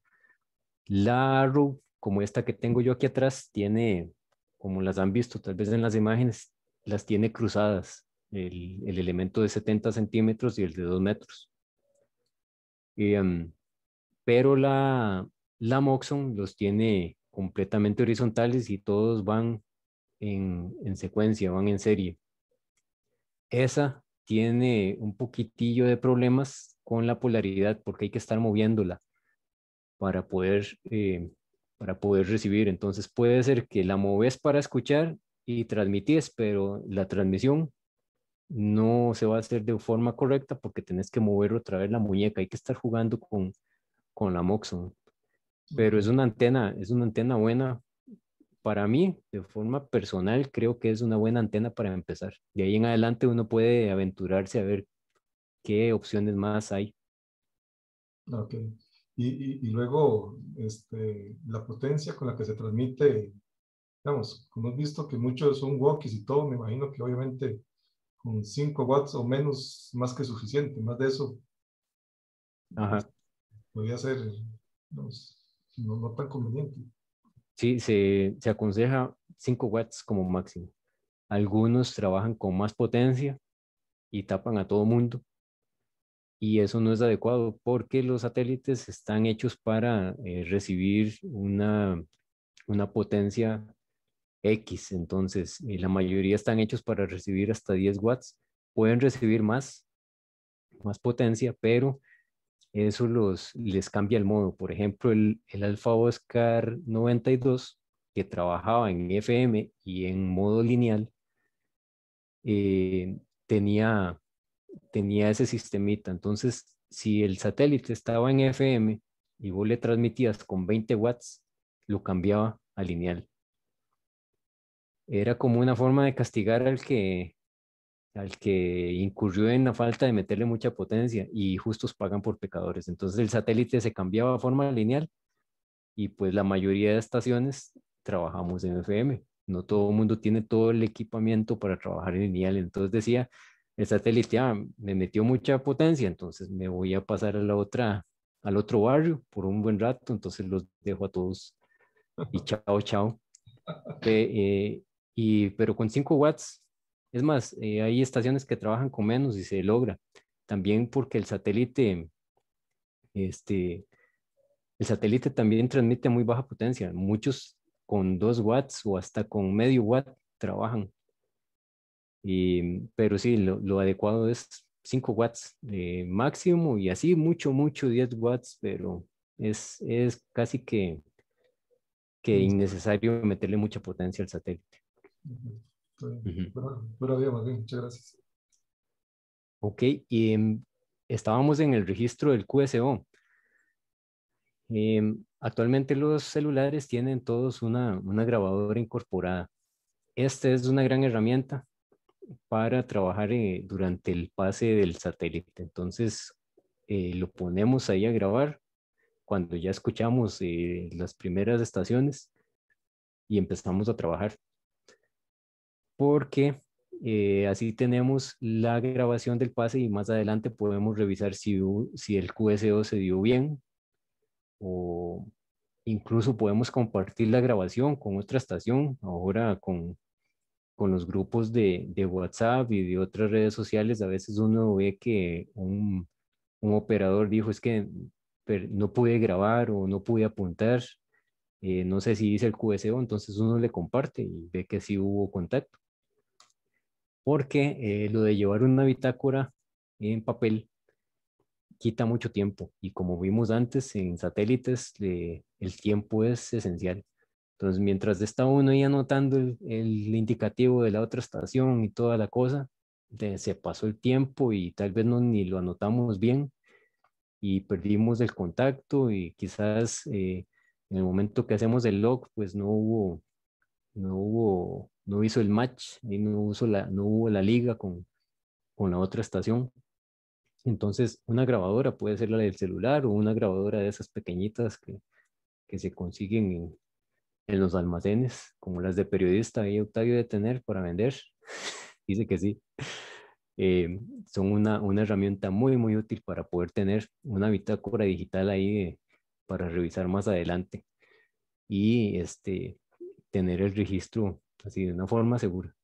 Speaker 2: La Arrow, como esta que tengo yo aquí atrás, tiene, como las han visto tal vez en las imágenes, las tiene cruzadas, el, el elemento de setenta centímetros y el de dos metros. Y, em, pero la, la Moxon los tiene completamente horizontales y todos van en, en secuencia, van en serie. Esa tiene un poquitillo de problemas con la polaridad porque hay que estar moviéndola para poder, eh, para poder recibir. Entonces puede ser que la moves para escuchar y transmitís, pero la transmisión no se va a hacer de forma correcta porque tenés que mover otra vez la muñeca. Hay que estar jugando con, con la Moxon.
Speaker 3: Ok.
Speaker 2: Pero es una antena, es una antena buena. Para mí, de forma personal, creo que es una buena antena para empezar. De ahí en adelante uno puede aventurarse a ver qué opciones más hay.
Speaker 3: Ok. Y, y, y luego, este, la potencia con la que se transmite, digamos, como hemos visto que muchos son walkies y todo, me imagino que obviamente con cinco watts o menos, más que suficiente, más de eso,
Speaker 2: Ajá.
Speaker 3: pues, podría ser, digamos, no, no tan conveniente.
Speaker 2: Sí, se, se aconseja cinco watts como máximo. Algunos trabajan con más potencia y tapan a todo mundo. Y eso no es adecuado porque los satélites están hechos para eh, recibir una, una potencia X. Entonces, eh, la mayoría están hechos para recibir hasta diez watts. Pueden recibir más, más potencia, pero eso los, les cambia el modo. Por ejemplo, el, el Alpha Oscar noventa y dos, que trabajaba en F M y en modo lineal, eh, tenía, tenía ese sistemita. Entonces, si el satélite estaba en F M y vos le transmitías con veinte watts, lo cambiaba a lineal. Era como una forma de castigar al que, al que incurrió en la falta de meterle mucha potencia y justos pagan por pecadores. Entonces el satélite se cambiaba a forma lineal y pues la mayoría de estaciones trabajamos en F M. No todo el mundo tiene todo el equipamiento para trabajar en lineal. Entonces decía el satélite, ah, me metió mucha potencia, entonces me voy a pasar a la otra, al otro barrio por un buen rato, entonces los dejo a todos y chao, chao. Pe- eh, y, pero con cinco watts, es más, eh, hay estaciones que trabajan con menos y se logra. También porque el satélite, este, el satélite también transmite muy baja potencia. Muchos con dos watts o hasta con medio watt trabajan. Y, pero sí, lo, lo adecuado es cinco watts de máximo y así mucho, mucho diez watts, pero es, es casi que, que innecesario meterle mucha potencia al satélite.
Speaker 3: Ujú. Está bien.
Speaker 2: Ujú.
Speaker 3: Bueno, bueno, bien, más bien, muchas gracias.
Speaker 2: Ok, y em, estábamos en el registro del Q S O. Em, actualmente los celulares tienen todos una, una grabadora incorporada. Esta es una gran herramienta para trabajar eh, durante el pase del satélite. Entonces, eh, lo ponemos ahí a grabar cuando ya escuchamos eh, las primeras estaciones y empezamos a trabajar. Porque eh, así tenemos la grabación del pase y más adelante podemos revisar si, hu- si el Q S O se dio bien o incluso podemos compartir la grabación con otra estación, ahora con, con los grupos de, de WhatsApp y de otras redes sociales. A veces uno ve que un, un operador dijo es que per- no pude grabar o no pude apuntar, eh, no sé si dice el Q S O, entonces uno le comparte y ve que sí hubo contacto. Porque eh, lo de llevar una bitácora en papel quita mucho tiempo y como vimos antes en satélites, eh, el tiempo es esencial. Entonces, mientras está uno ahí anotando el, el indicativo de la otra estación y toda la cosa, de- se pasó el tiempo y tal vez no ni lo anotamos bien y perdimos el contacto y quizás eh, en el momento que hacemos el log, pues no hubo, no hubo, no hizo el match y no, hizo la, no hubo la liga con, con la otra estación. Entonces, una grabadora puede ser la del celular o una grabadora de esas pequeñitas que, que se consiguen en, en los almacenes, como las de periodista y Octavio de tener para vender. Dice que sí. Eh, son una, una herramienta muy, muy útil para poder tener una bitácora digital ahí eh, para revisar más adelante y este, tener el registro así de una forma segura.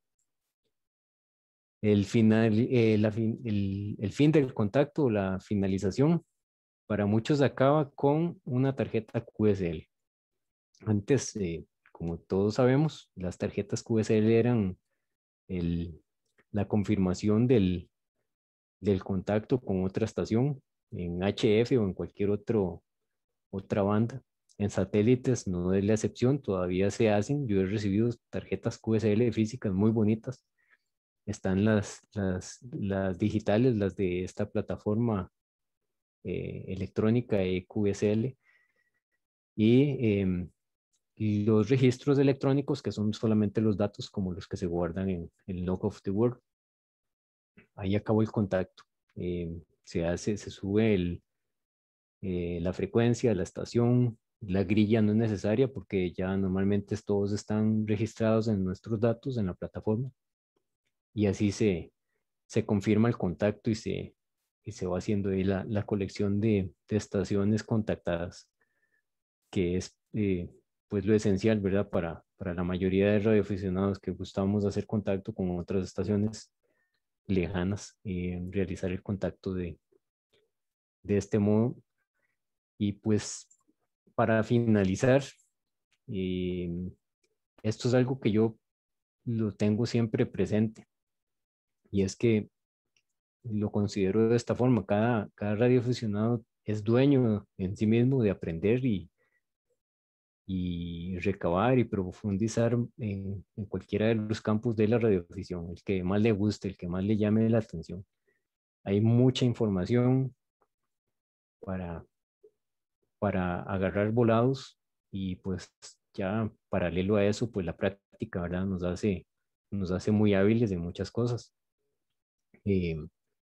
Speaker 2: El, final, eh, la fin, el, el fin del contacto, la finalización, para muchos acaba con una tarjeta Q S L. Antes, eh, como todos sabemos, las tarjetas Q S L eran el, la confirmación del, del contacto con otra estación en H F o en cualquier otro, otra banda. En satélites no es la excepción, todavía se hacen. Yo he recibido tarjetas Q S L físicas muy bonitas. Están las, las, las digitales, las de esta plataforma eh, electrónica E Q S L. Y eh, los registros electrónicos, que son solamente los datos como los que se guardan en el log of the word. Ahí acabó el contacto. Eh, se hace, se sube el, eh, la frecuencia, la estación, la grilla no es necesaria porque ya normalmente todos están registrados en nuestros datos en la plataforma y así se, se confirma el contacto y se, y se va haciendo ahí la, la colección de, de estaciones contactadas, que es eh, pues lo esencial, ¿verdad? Para, para la mayoría de radioaficionados que gustamos hacer contacto con otras estaciones lejanas y realizar el contacto de, de este modo. Y pues para finalizar, eh, esto es algo que yo lo tengo siempre presente y es que lo considero de esta forma, cada, cada radioaficionado es dueño en sí mismo de aprender y, y recabar y profundizar en, en cualquiera de los campos de la radioafición, el que más le guste, el que más le llame la atención. Hay mucha información para, para agarrar volados y pues ya paralelo a eso, pues la práctica, ¿verdad? Nos hace, nos hace muy hábiles en muchas cosas. Eh,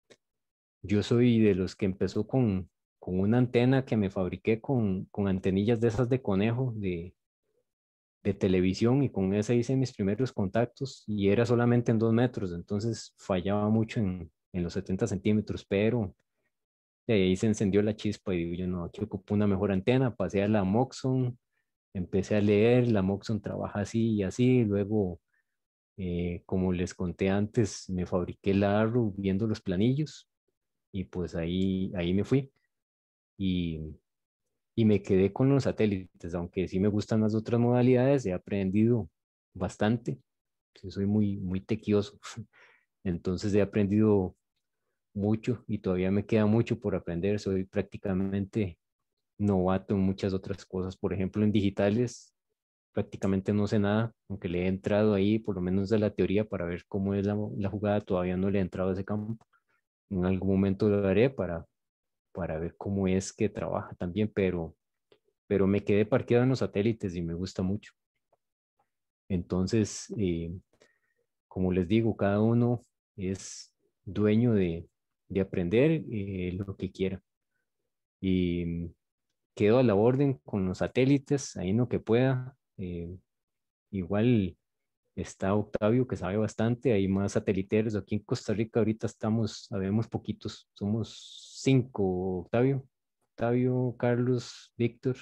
Speaker 2: yo soy de los que empezó con, con una antena que me fabriqué con, con antenillas de esas de conejo, de, de televisión, y con esa hice mis primeros contactos y era solamente en dos metros, entonces fallaba mucho en, en los setenta centímetros, pero de ahí se encendió la chispa y digo yo, no, aquí ocupo una mejor antena, pasé a la Moxon, empecé a leer, la Moxon trabaja así y así, luego, eh, como les conté antes, me fabriqué la Arrow viendo los planillos y pues ahí, ahí me fui y, y me quedé con los satélites, aunque sí me gustan las otras modalidades, he aprendido bastante, sí, soy muy, muy tequioso, entonces he aprendido mucho y todavía me queda mucho por aprender, soy prácticamente novato en muchas otras cosas, por ejemplo en digitales prácticamente no sé nada, aunque le he entrado ahí por lo menos de la teoría para ver cómo es la, la jugada, todavía no le he entrado a ese campo, en algún momento lo haré para, para ver cómo es que trabaja también, pero, pero me quedé parqueado en los satélites y me gusta mucho. Entonces, eh, como les digo, cada uno es dueño de, de aprender eh, lo que quiera. Y quedo a la orden con los satélites, ahí en lo que pueda. Eh, igual está Octavio, que sabe bastante, hay más sateliteros. Aquí en Costa Rica ahorita estamos, sabemos poquitos, somos cinco, Octavio. Octavio, Carlos, Víctor.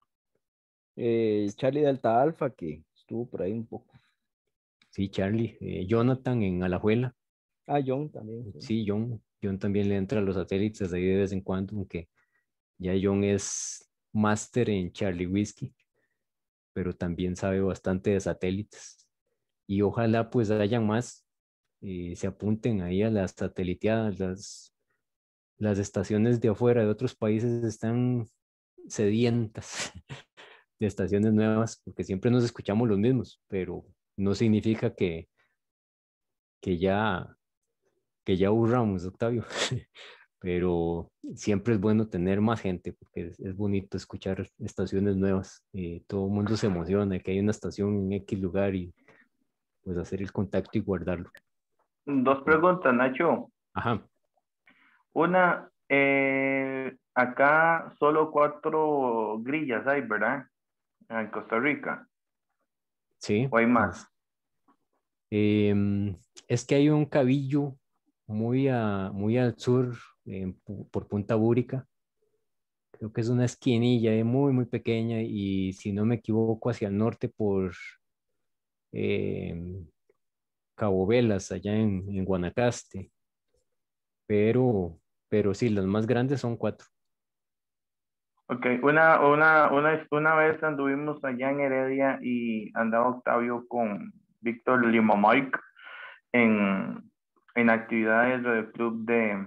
Speaker 1: Eh, Charlie Delta Alpha, que estuvo por ahí un poco.
Speaker 2: Sí, Charlie. Eh, Jonathan en Alajuela.
Speaker 1: Ah, John también. Sí.
Speaker 2: Sí, John. John también le entra a los satélites ahí de vez en cuando, aunque ya John es máster en Charlie Whiskey, pero también sabe bastante de satélites. Y ojalá pues hayan más, eh, se apunten ahí a las sateliteadas. Las, las estaciones de afuera de otros países están sedientas de estaciones nuevas, porque siempre nos escuchamos los mismos, pero no significa que, que ya, que ya aburramos, Octavio. Pero siempre es bueno tener más gente, porque es, es bonito escuchar estaciones nuevas. Eh, todo el mundo se emociona de que hay una estación en X lugar y pues hacer el contacto y guardarlo.
Speaker 6: Dos preguntas, Nacho.
Speaker 2: Ajá.
Speaker 6: Una, eh, acá solo cuatro grillas hay, ¿verdad? En Costa Rica.
Speaker 2: Sí.
Speaker 6: ¿O hay más?
Speaker 2: Es, eh, es que hay un cabillo muy, a, muy al sur, eh, por Punta Búrica. Creo que es una esquinilla eh, muy, muy pequeña y si no me equivoco hacia el norte por eh, Cabo Velas, allá en, en Guanacaste. Pero, pero sí, las más grandes son cuatro.
Speaker 6: Ok, una, una, una, una vez anduvimos allá en Heredia y andaba Octavio con Víctor Lima Mike en, en actividades del club de,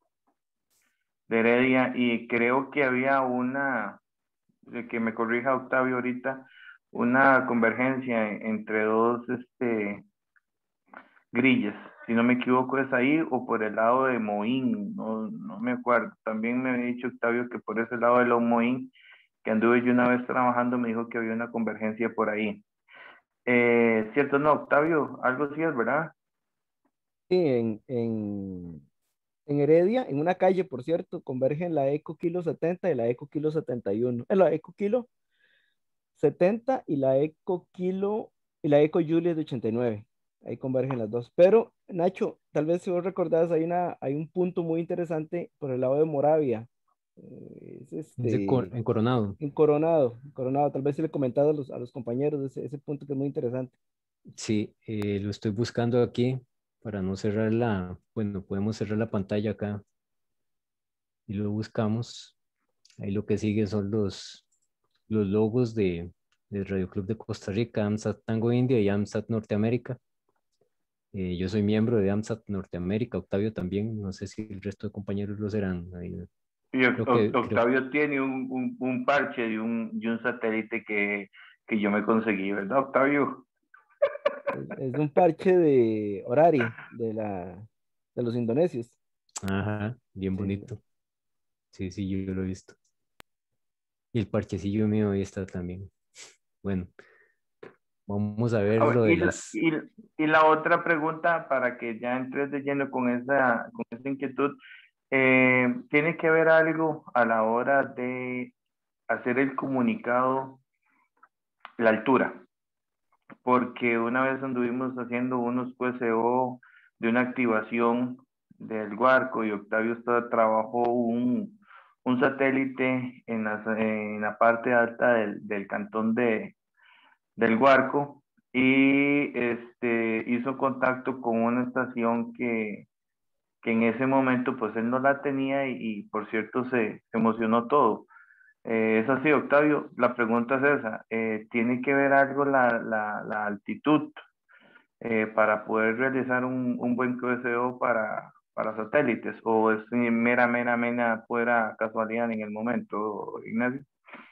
Speaker 6: de Heredia y creo que había una, que me corrija Octavio ahorita, una convergencia entre dos este, grillas, si no me equivoco es ahí o por el lado de Moín, no, no me acuerdo. También me había dicho Octavio que por ese lado de los Moín, que anduve yo una vez trabajando, me dijo que había una convergencia por ahí. Eh, ¿Cierto? No, Octavio, algo sí es, ¿verdad?
Speaker 1: Sí, en, en, en Heredia, en una calle, por cierto, convergen la Eco Kilo setenta y la Eco Kilo setenta y uno. Eh, la Eco Kilo setenta y la Eco Kilo y la Eco Juliet de ochenta y nueve. Ahí convergen las dos. Pero, Nacho, tal vez si vos recordás, hay, una, hay un punto muy interesante por el lado de Moravia. Eh, es
Speaker 2: Es de Cor-
Speaker 1: este,
Speaker 2: en Coronado.
Speaker 1: en Coronado, Coronado. Tal vez si le he comentado a los, a los compañeros ese, ese punto que es muy interesante.
Speaker 2: Sí, eh, lo estoy buscando aquí para no cerrar la, bueno, podemos cerrar la pantalla acá y lo buscamos. Ahí lo que sigue son los, los logos de, de Radio Club de Costa Rica, AMSAT Tango India y AMSAT Norteamérica. Eh, yo soy miembro de AMSAT Norteamérica, Octavio también, no sé si el resto de compañeros lo serán. Ahí,
Speaker 6: Y
Speaker 2: creo
Speaker 6: Oc-
Speaker 2: que, creo,
Speaker 6: Octavio tiene un, un, un parche de un, de un satélite que, que yo me conseguí, ¿verdad, Octavio?
Speaker 1: Es, es un parche de Orari, de, la, de los indonesios.
Speaker 2: ajá, bien
Speaker 1: Sí, sí.
Speaker 2: bonito. Sí, sí, yo lo he visto. Y el parchecillo mío ahí está también. Bueno, vamos a ver
Speaker 6: A ver,
Speaker 2: lo de
Speaker 6: y, la-
Speaker 2: las...
Speaker 6: y, y la otra pregunta, para que ya entres de lleno con esa, con esa inquietud, eh, ¿tiene que ver algo a la hora de hacer el comunicado, la altura? Porque una vez anduvimos haciendo unos Q S O de una activación del Guarco y Octavio estaba, trabajó un, un satélite en la, en la parte alta del, del cantón de, del Guarco y este, hizo contacto con una estación que, que en ese momento pues él no la tenía y, y por cierto se, se emocionó todo. Eh, es así, Octavio, la pregunta es esa, eh, ¿tiene que ver algo la, la, la altitud eh, para poder realizar un, un buen Q S O para, para satélites o es mera, mera, mera pura casualidad en el momento, Ignacio?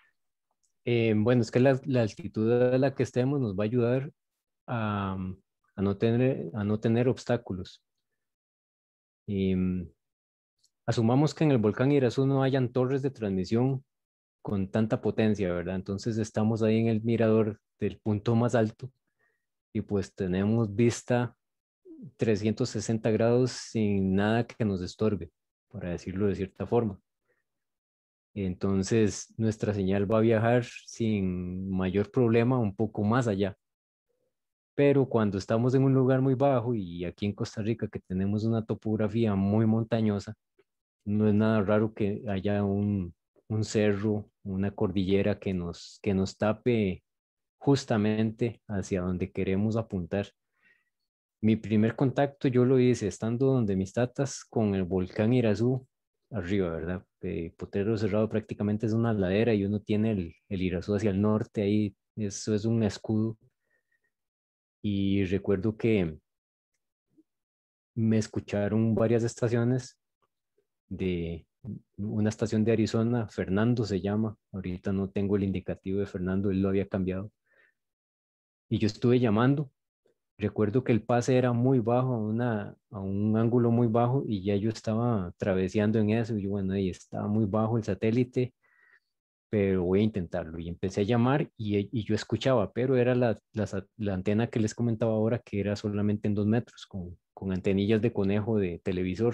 Speaker 2: eh, bueno, es que la, la altitud a la que estemos nos va a ayudar a, a no tener, a no tener obstáculos. Y, mm, asumamos que en el volcán Irazú no hayan torres de transmisión con tanta potencia, ¿verdad? Entonces estamos ahí en el mirador del punto más alto y pues tenemos vista trescientos sesenta grados sin nada que nos estorbe, para decirlo de cierta forma. Entonces nuestra señal va a viajar sin mayor problema un poco más allá. Pero cuando estamos en un lugar muy bajo y aquí en Costa Rica que tenemos una topografía muy montañosa, no es nada raro que haya un, un cerro, una cordillera que nos, que nos tape justamente hacia donde queremos apuntar. Mi primer contacto yo lo hice estando donde mis tatas con el volcán Irazú arriba, ¿verdad? Eh, Potrero Cerrado prácticamente es una ladera y uno tiene el, el Irazú hacia el norte ahí, eso es un escudo. Y recuerdo que me escucharon varias estaciones de una estación de Arizona, Fernando se llama, ahorita no tengo el indicativo de Fernando, él lo había cambiado. Y yo estuve llamando. Recuerdo que el pase era muy bajo, a, una, a un ángulo muy bajo, y ya yo estaba traveseando en eso. Y yo, bueno, ahí estaba muy bajo el satélite, pero voy a intentarlo. Y empecé a llamar y, y yo escuchaba, pero era la, la, sa- la antena que les comentaba ahora, que era solamente en dos metros, con, con antenillas de conejo de televisor.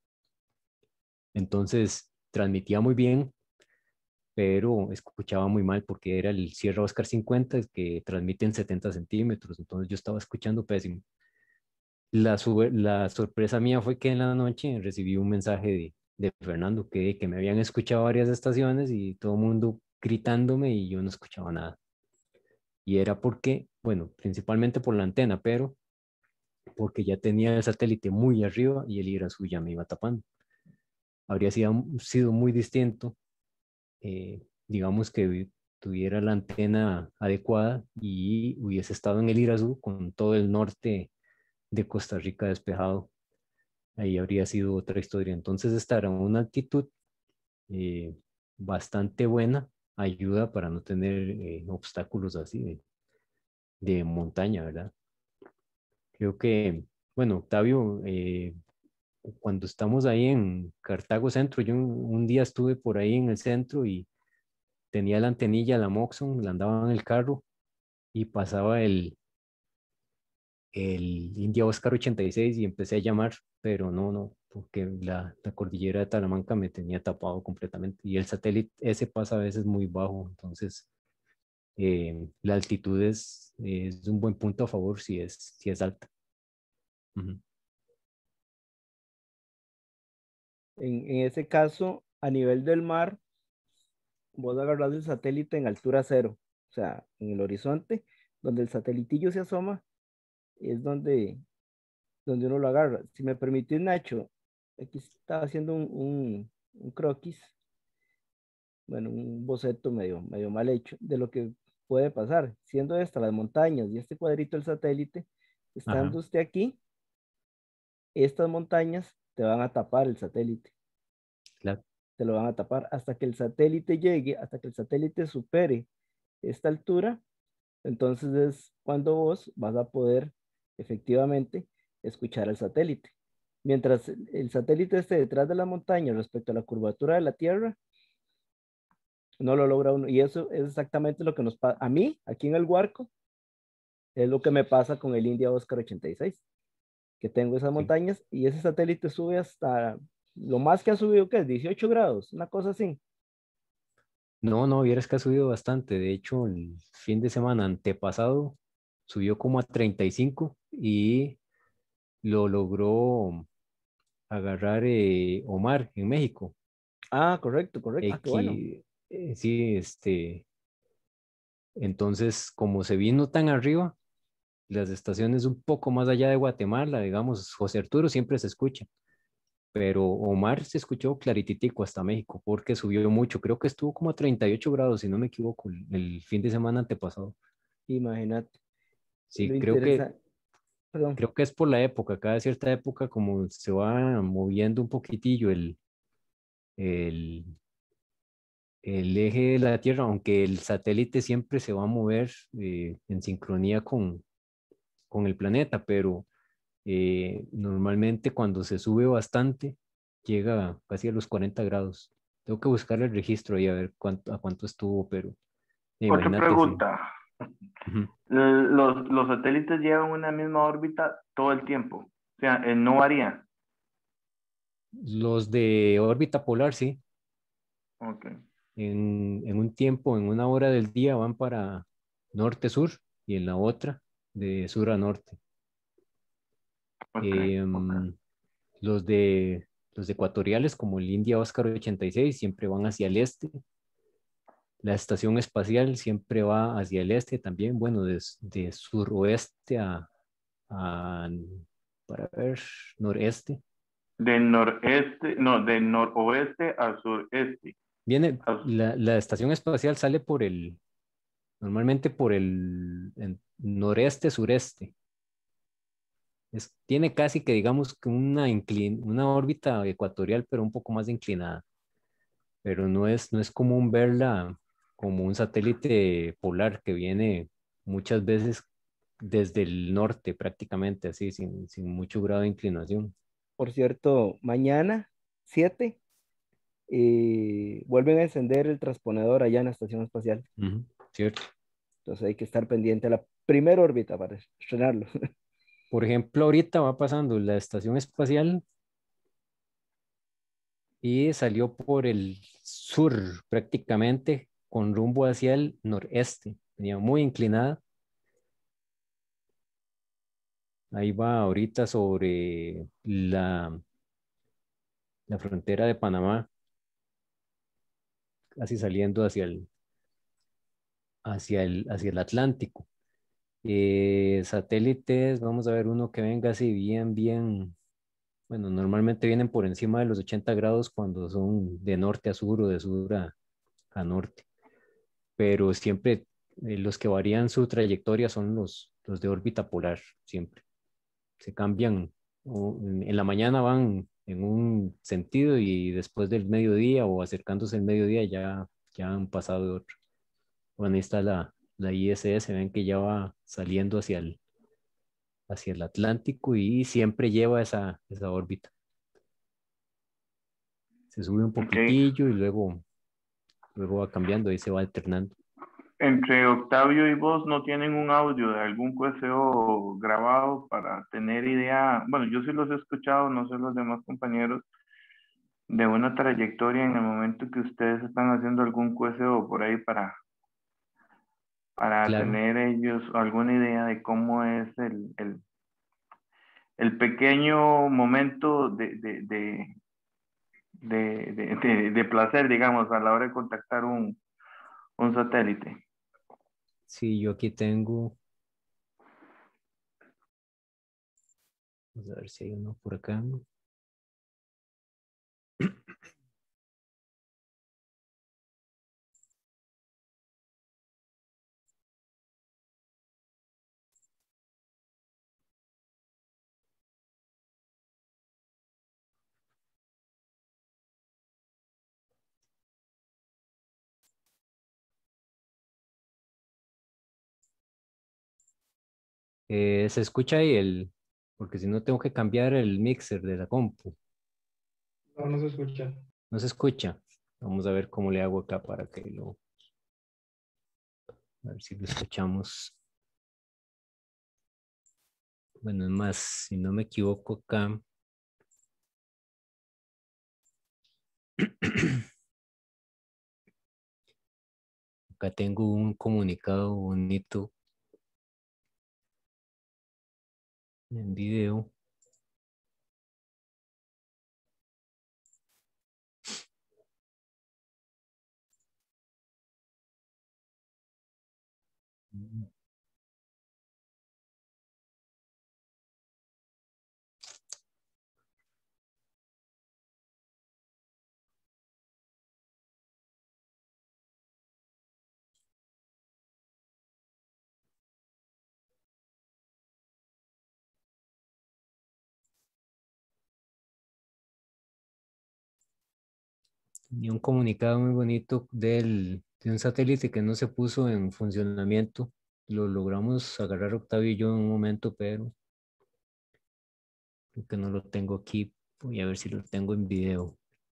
Speaker 2: Entonces transmitía muy bien, pero escuchaba muy mal porque era el Sierra Oscar cincuenta que transmite en setenta centímetros. Entonces yo estaba escuchando pésimo. La, sube- la sorpresa mía fue que en la noche recibí un mensaje de, de Fernando que, que me habían escuchado varias estaciones y todo el mundo gritándome y yo no escuchaba nada. Y era porque, bueno, principalmente por la antena, pero porque ya tenía el satélite muy arriba y el Irazú ya me iba tapando. Habría sido, sido muy distinto, eh, digamos que tuviera la antena adecuada y hubiese estado en el Irazú con todo el norte de Costa Rica despejado. Ahí habría sido otra historia. Entonces, estar a una altitud eh, bastante buena ayuda para no tener eh, obstáculos así de, de montaña, ¿verdad? Creo que, bueno, Octavio, eh, cuando estamos ahí en Cartago Centro, yo un, un día estuve por ahí en el centro y tenía la antenilla, la Moxon, la andaba en el carro y pasaba el, el India Oscar ochenta y seis y empecé a llamar, pero no, no, porque la, la cordillera de Talamanca me tenía tapado completamente y el satélite ese pasa a veces muy bajo, entonces eh, la altitud es, es un buen punto a favor si es, si es alta. Ujú.
Speaker 1: En, en ese caso, a nivel del mar, vos agarrás el satélite en altura cero, o sea, en el horizonte, donde el satelitillo se asoma, es donde, donde uno lo agarra. Si me permitís, Nacho, aquí estaba haciendo un, un, un croquis, bueno, un boceto medio, medio mal hecho de lo que puede pasar, siendo estas las montañas y este cuadrito el satélite,
Speaker 2: Ajá,
Speaker 1: estando usted aquí, estas montañas te van a tapar el satélite,
Speaker 2: claro.
Speaker 1: te lo van a tapar hasta que el satélite llegue, hasta que el satélite supere esta altura, entonces es cuando vos vas a poder efectivamente escuchar al satélite. Mientras el satélite esté detrás de la montaña respecto a la curvatura de la Tierra, no lo logra uno. Y eso es exactamente lo que nos pasa. A mí, aquí en el Huarco, es lo que me pasa con el India Oscar ochenta y seis, que tengo esas
Speaker 2: Sí.
Speaker 1: montañas y ese satélite sube hasta lo más que ha subido, ¿qué es? dieciocho grados, una cosa así.
Speaker 2: No, no, vieras que ha subido bastante. De hecho, el fin de semana antepasado subió como a treinta y cinco y lo logró agarrar eh, Omar en México.
Speaker 1: Ah, correcto, correcto. Ah, qué bueno.
Speaker 2: Aquí, eh, sí, este, entonces, como se vino tan arriba, las estaciones un poco más allá de Guatemala, digamos, José Arturo siempre se escucha, pero Omar se escuchó clarititico hasta México porque subió mucho. Creo que estuvo como a treinta y ocho grados, si no me equivoco, el, el fin de semana antepasado.
Speaker 1: Imagínate.
Speaker 2: Sí,
Speaker 1: Lo
Speaker 2: creo que,
Speaker 1: interesante, perdón.
Speaker 2: creo que es por la época. Cada cierta época, como se va moviendo un poquitillo el, el, el eje de la Tierra, aunque el satélite siempre se va a mover eh, en sincronía con, con el planeta, pero eh, normalmente cuando se sube bastante, llega casi a los cuarenta grados. Tengo que buscar el registro y a ver cuánto, a cuánto estuvo, pero eh,
Speaker 6: Otra
Speaker 2: imagínate, sí.
Speaker 6: pregunta.
Speaker 2: Ujú.
Speaker 6: Los, los satélites llevan una misma órbita todo el tiempo. O sea, eh, no varían.
Speaker 2: Los de órbita polar, sí.
Speaker 6: Ok,
Speaker 2: En, en un tiempo, en una hora del día van para norte-sur y en la otra de sur a norte.
Speaker 6: ok, ok.
Speaker 2: Em, los de los ecuatoriales, como el India Oscar ochenta y seis, siempre van hacia el este. La estación espacial siempre va hacia el este también, bueno, de, de suroeste a, a, para ver, noreste.
Speaker 6: De noreste, no, de noroeste a sureste.
Speaker 2: Viene,
Speaker 6: A-
Speaker 2: la, la estación espacial sale por el, normalmente por el en noreste, sureste. Es, tiene casi que digamos que una, inclin, una órbita ecuatorial, pero un poco más inclinada. Pero no es, no es común verla como un satélite polar que viene muchas veces desde el norte prácticamente, así, sin, sin mucho grado de inclinación.
Speaker 1: Por cierto, mañana, siete, eh, vuelven a encender el transponedor allá en la estación espacial.
Speaker 2: Ujú, ¿cierto?
Speaker 1: Entonces hay que estar pendiente a la primera órbita para estrenarlo.
Speaker 2: Por ejemplo, ahorita va pasando la estación espacial y salió por el sur prácticamente con rumbo hacia el noreste. Venía muy inclinada. Ahí va ahorita sobre la, la frontera de Panamá, casi saliendo hacia el, hacia el, hacia el Atlántico. Eh, satélites, vamos a ver uno que venga así bien, bien. Bueno, normalmente vienen por encima de los ochenta grados cuando son de norte a sur o de sur a, a norte, pero siempre eh, los que varían su trayectoria son los, los de órbita polar, siempre. Se cambian, o en, en la mañana van en un sentido y después del mediodía o acercándose al mediodía ya, ya han pasado de otro. Bueno, ahí está la, la I S S, ven que ya va saliendo hacia el, hacia el Atlántico y siempre lleva esa, esa órbita. Se sube un
Speaker 6: ok.
Speaker 2: poquitillo y luego, luego va cambiando y se va alternando.
Speaker 6: Entre Octavio y vos no tienen un audio de algún Q S O grabado para tener idea. Bueno, yo sí los he escuchado, no sé los demás compañeros, de una trayectoria en el momento que ustedes están haciendo algún Q S O por ahí para, para
Speaker 2: Claro,
Speaker 6: tener ellos alguna idea de cómo es el, el, el pequeño momento de, de, de, de, de, de, de placer, digamos, a la hora de contactar un, un satélite.
Speaker 2: sí, yo aquí tengo, vamos a ver si hay uno por acá. Eh, se escucha ahí el, porque si no tengo que cambiar el mixer de la compu.
Speaker 7: No, no se escucha.
Speaker 2: No se escucha. Vamos a ver cómo le hago acá para que lo, a ver si lo escuchamos. Bueno, es más, si no me equivoco acá. Acá tengo un comunicado bonito en video. Y un comunicado muy bonito del, de un satélite que no se puso en funcionamiento. Lo logramos agarrar Octavio y yo en un momento, pero creo que no lo tengo aquí. Voy a ver si lo tengo en video.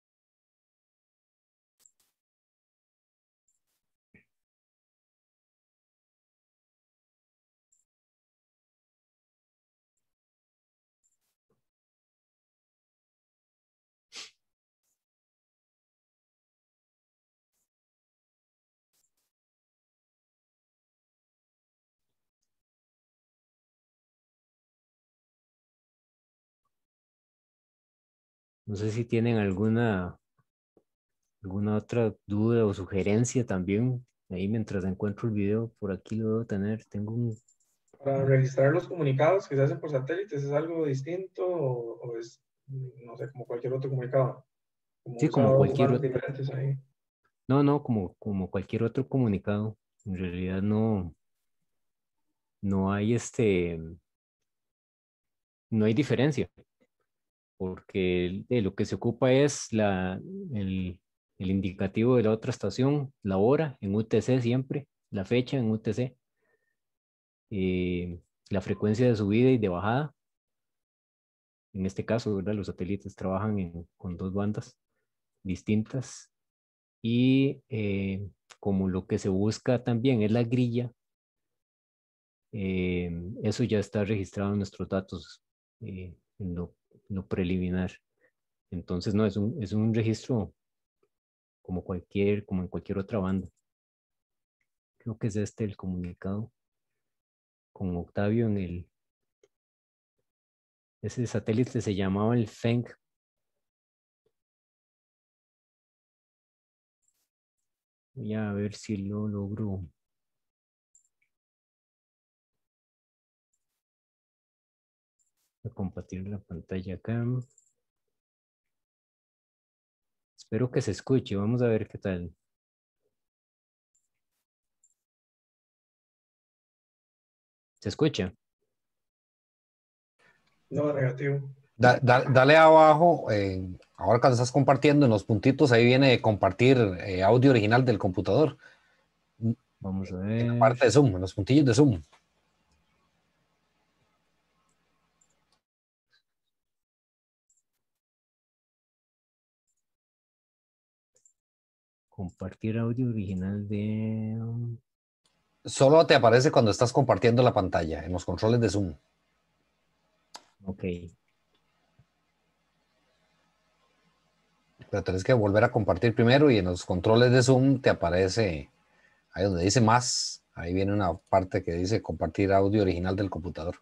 Speaker 2: No sé si tienen alguna, alguna otra duda o sugerencia también. Ahí mientras encuentro el video, por aquí lo debo tener. Tengo un,
Speaker 7: Para registrar los comunicados que se hacen por satélites, ¿es algo distinto o, o es, no sé, como cualquier otro comunicado? Como
Speaker 2: Sí,
Speaker 7: usa
Speaker 2: como
Speaker 7: dos
Speaker 2: cualquier
Speaker 7: bandas
Speaker 2: otro.
Speaker 7: diferentes ahí.
Speaker 2: No, no, como, como cualquier otro comunicado. En realidad no, no hay este, no hay diferencia, porque de lo que se ocupa es la, el, el indicativo de la otra estación, la hora en U T C siempre, la fecha en U T C, eh, la frecuencia de subida y de bajada. En este caso, ¿verdad? Los satélites trabajan en- con dos bandas distintas y eh, como lo que se busca también es la grilla, eh, eso ya está registrado en nuestros datos eh, en lo, en lo preliminar. Entonces, no, es un, es un registro como cualquier, como en cualquier otra banda. Creo que es este el comunicado con Octavio en el, ese satélite se llamaba el Feng. Voy a ver si lo logro. Voy a compartir la pantalla acá. Espero que se escuche. Vamos a ver qué tal. ¿Se escucha?
Speaker 7: No, negativo.
Speaker 4: Da- da- dale abajo, eh, ahora cuando estás compartiendo en los puntitos, ahí viene compartir eh, audio original del computador.
Speaker 2: Vamos a
Speaker 4: En la
Speaker 2: ver.
Speaker 4: parte de Zoom, en los puntillos de Zoom.
Speaker 2: Compartir audio original de...
Speaker 4: Solo te aparece cuando estás compartiendo la pantalla, en los controles de Zoom.
Speaker 2: Ok.
Speaker 4: Pero tenés que volver a compartir primero y en los controles de Zoom te aparece, ahí donde dice más, ahí viene una parte que dice compartir audio original del computador.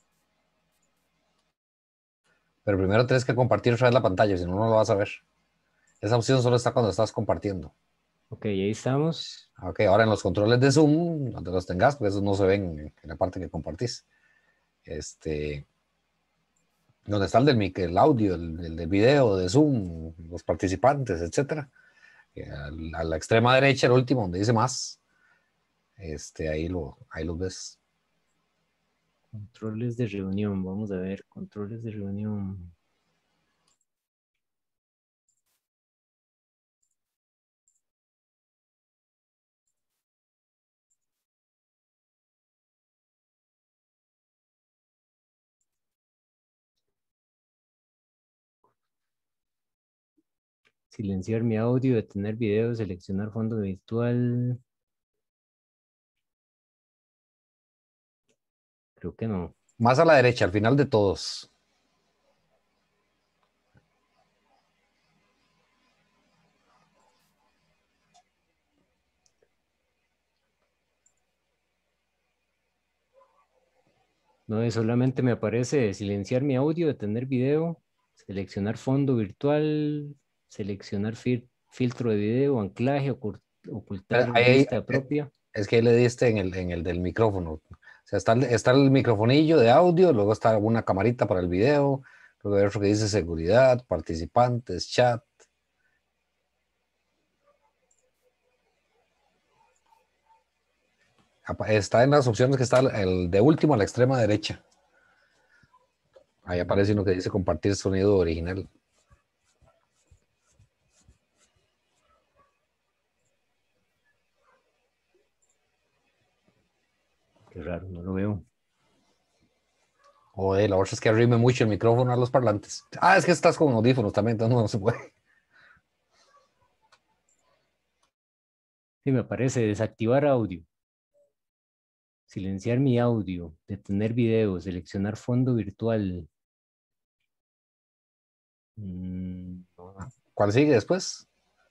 Speaker 4: Pero primero tienes que compartir otra vez la pantalla, si no, no lo vas a ver. Esa opción solo está cuando estás compartiendo.
Speaker 2: Ok, ahí estamos.
Speaker 4: Ok, ahora en los controles de Zoom, donde los tengas, porque esos no se ven en la parte que compartís. Este, donde está el del mic, el audio, el, el del video de Zoom, los participantes, etcétera. Eh, A la, a la extrema derecha, el último, donde dice más, este, ahí, lo, ahí los ves.
Speaker 2: Controles de reunión. Vamos a ver. Controles de reunión. Silenciar mi audio, detener video, seleccionar fondo virtual. Creo que no.
Speaker 4: Más a la derecha, al final de todos.
Speaker 2: No, solamente me aparece silenciar mi audio, detener video, seleccionar fondo virtual, seleccionar fil- filtro de video, anclaje, ocult- ocultar
Speaker 4: Ahí, ahí,
Speaker 2: vista
Speaker 4: eh,
Speaker 2: propia.
Speaker 4: es que ahí le diste en el, en el del micrófono. O sea, está, el- está el microfonillo de audio, luego está una camarita para el video, luego hay otro que dice seguridad, participantes, chat. Apa- Está en las opciones que está el, el de último a la extrema derecha. Ahí aparece uno que dice compartir sonido original.
Speaker 2: Qué raro, no lo veo.
Speaker 4: O de la otra es que arrime mucho el micrófono a los parlantes. Ah, es que estás con audífonos también, entonces no, no se puede.
Speaker 2: Sí, me aparece desactivar audio. Silenciar mi audio, detener video, seleccionar fondo virtual. Mm, no.
Speaker 4: ¿Cuál sigue después?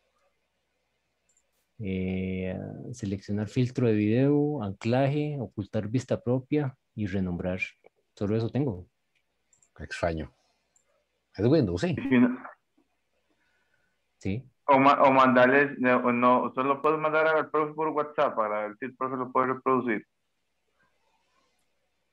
Speaker 2: Eh, seleccionar filtro de video, anclaje, ocultar vista propia y renombrar. Solo eso tengo.
Speaker 4: Extraño. Es Windows, sí.
Speaker 6: Y si no-
Speaker 2: Sí.
Speaker 6: O, ma- o mandarles, no, no, solo puedes mandar al profe por WhatsApp para ver si el profe lo puede reproducir.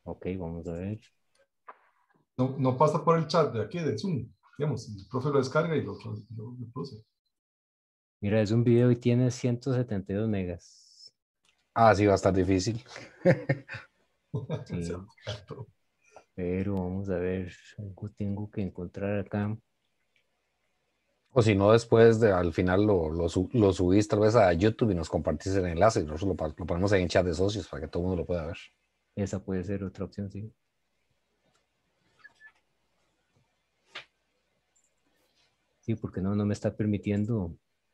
Speaker 2: Ok, vamos a ver.
Speaker 3: No, no pasa por el chat de aquí de Zoom. Digamos, el profe lo descarga y lo, lo, lo reproduce.
Speaker 2: Mira, es un video y tiene ciento setenta y dos megas.
Speaker 4: Ah, sí, va a estar difícil.
Speaker 2: Sí, pero vamos a ver, algo tengo que encontrar acá.
Speaker 4: O si no, después de, al final lo, lo, su- lo subís tal vez a YouTube y nos compartís el enlace y nosotros lo, pa- lo ponemos en el chat de socios para que todo el mundo lo pueda ver.
Speaker 2: Esa puede ser otra opción, sí. Sí, porque no, no me está permitiendo.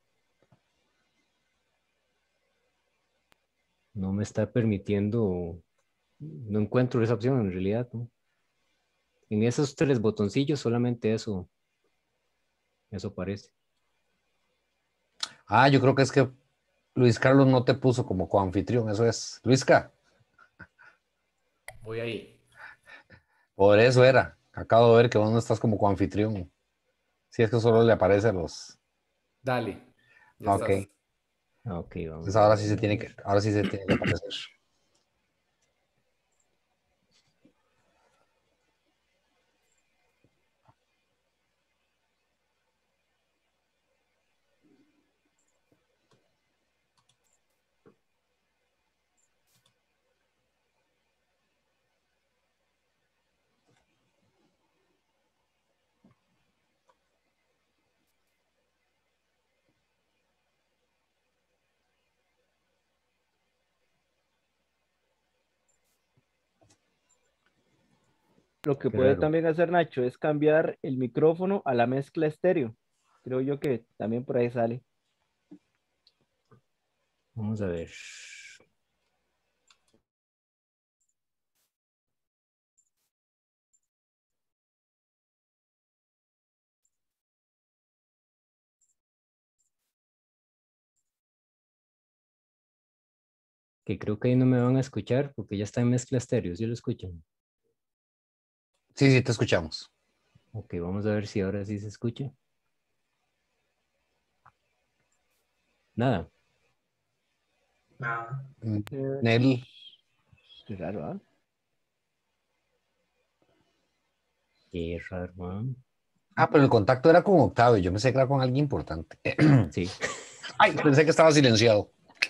Speaker 2: No me está permitiendo. No encuentro esa opción en realidad, ¿no? En esos tres botoncillos solamente eso, eso aparece.
Speaker 4: Ah, yo creo que es que Luis Carlos no te puso como coanfitrión, eso es. Luisca,
Speaker 8: Voy ahí.
Speaker 4: por eso era. Acabo de ver que vos no estás como coanfitrión. Si es que solo le aparece a los.
Speaker 8: Dale. Ya
Speaker 4: Ah, ok.
Speaker 8: estás.
Speaker 2: Ah, ok, vamos
Speaker 4: Entonces
Speaker 2: a
Speaker 4: ahora
Speaker 2: ver.
Speaker 4: sí se tiene que, ahora sí se tiene que aparecer.
Speaker 1: Lo que
Speaker 2: Qué
Speaker 1: puede
Speaker 2: raro.
Speaker 1: también hacer Nacho es cambiar el micrófono a la mezcla estéreo. Creo yo que también por ahí sale.
Speaker 2: Vamos a ver. Que creo que ahí no me van a escuchar porque ya está en mezcla estéreo, ¿sí lo escuchan?
Speaker 4: Sí, sí, te escuchamos.
Speaker 2: Ok, vamos a ver si ahora sí se escucha. Nada.
Speaker 7: Nada.
Speaker 1: Eh,
Speaker 4: Nelly.
Speaker 1: qué raro, ¿ah?
Speaker 2: Qué raro, ¿no?
Speaker 4: Ah, pero el contacto era con Octavio. Yo pensé que era con alguien importante.
Speaker 2: Sí.
Speaker 4: Ay, pensé que estaba silenciado.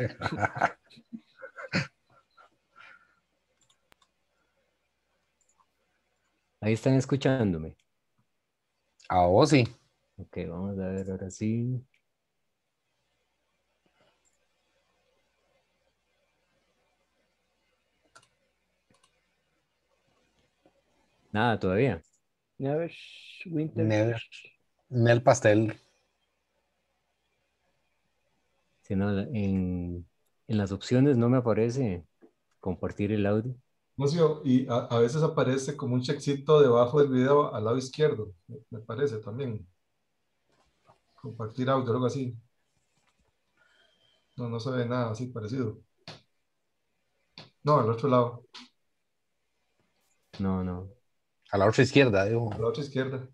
Speaker 2: Ahí están escuchándome.
Speaker 4: A vos sí.
Speaker 2: Ok, vamos a ver ahora sí. Nada todavía.
Speaker 1: A ver, shh, Winter.
Speaker 4: Nel, Nel Pastel.
Speaker 2: Si no, en, en las opciones no me aparece compartir el audio.
Speaker 3: No sé, y a, a veces aparece como un checkcito debajo del video al lado izquierdo, me, me parece también. Compartir audio, algo así. No, no se ve nada así parecido. No, al otro lado,
Speaker 2: No, no.
Speaker 4: A la otra izquierda, digo.
Speaker 3: a la otra izquierda.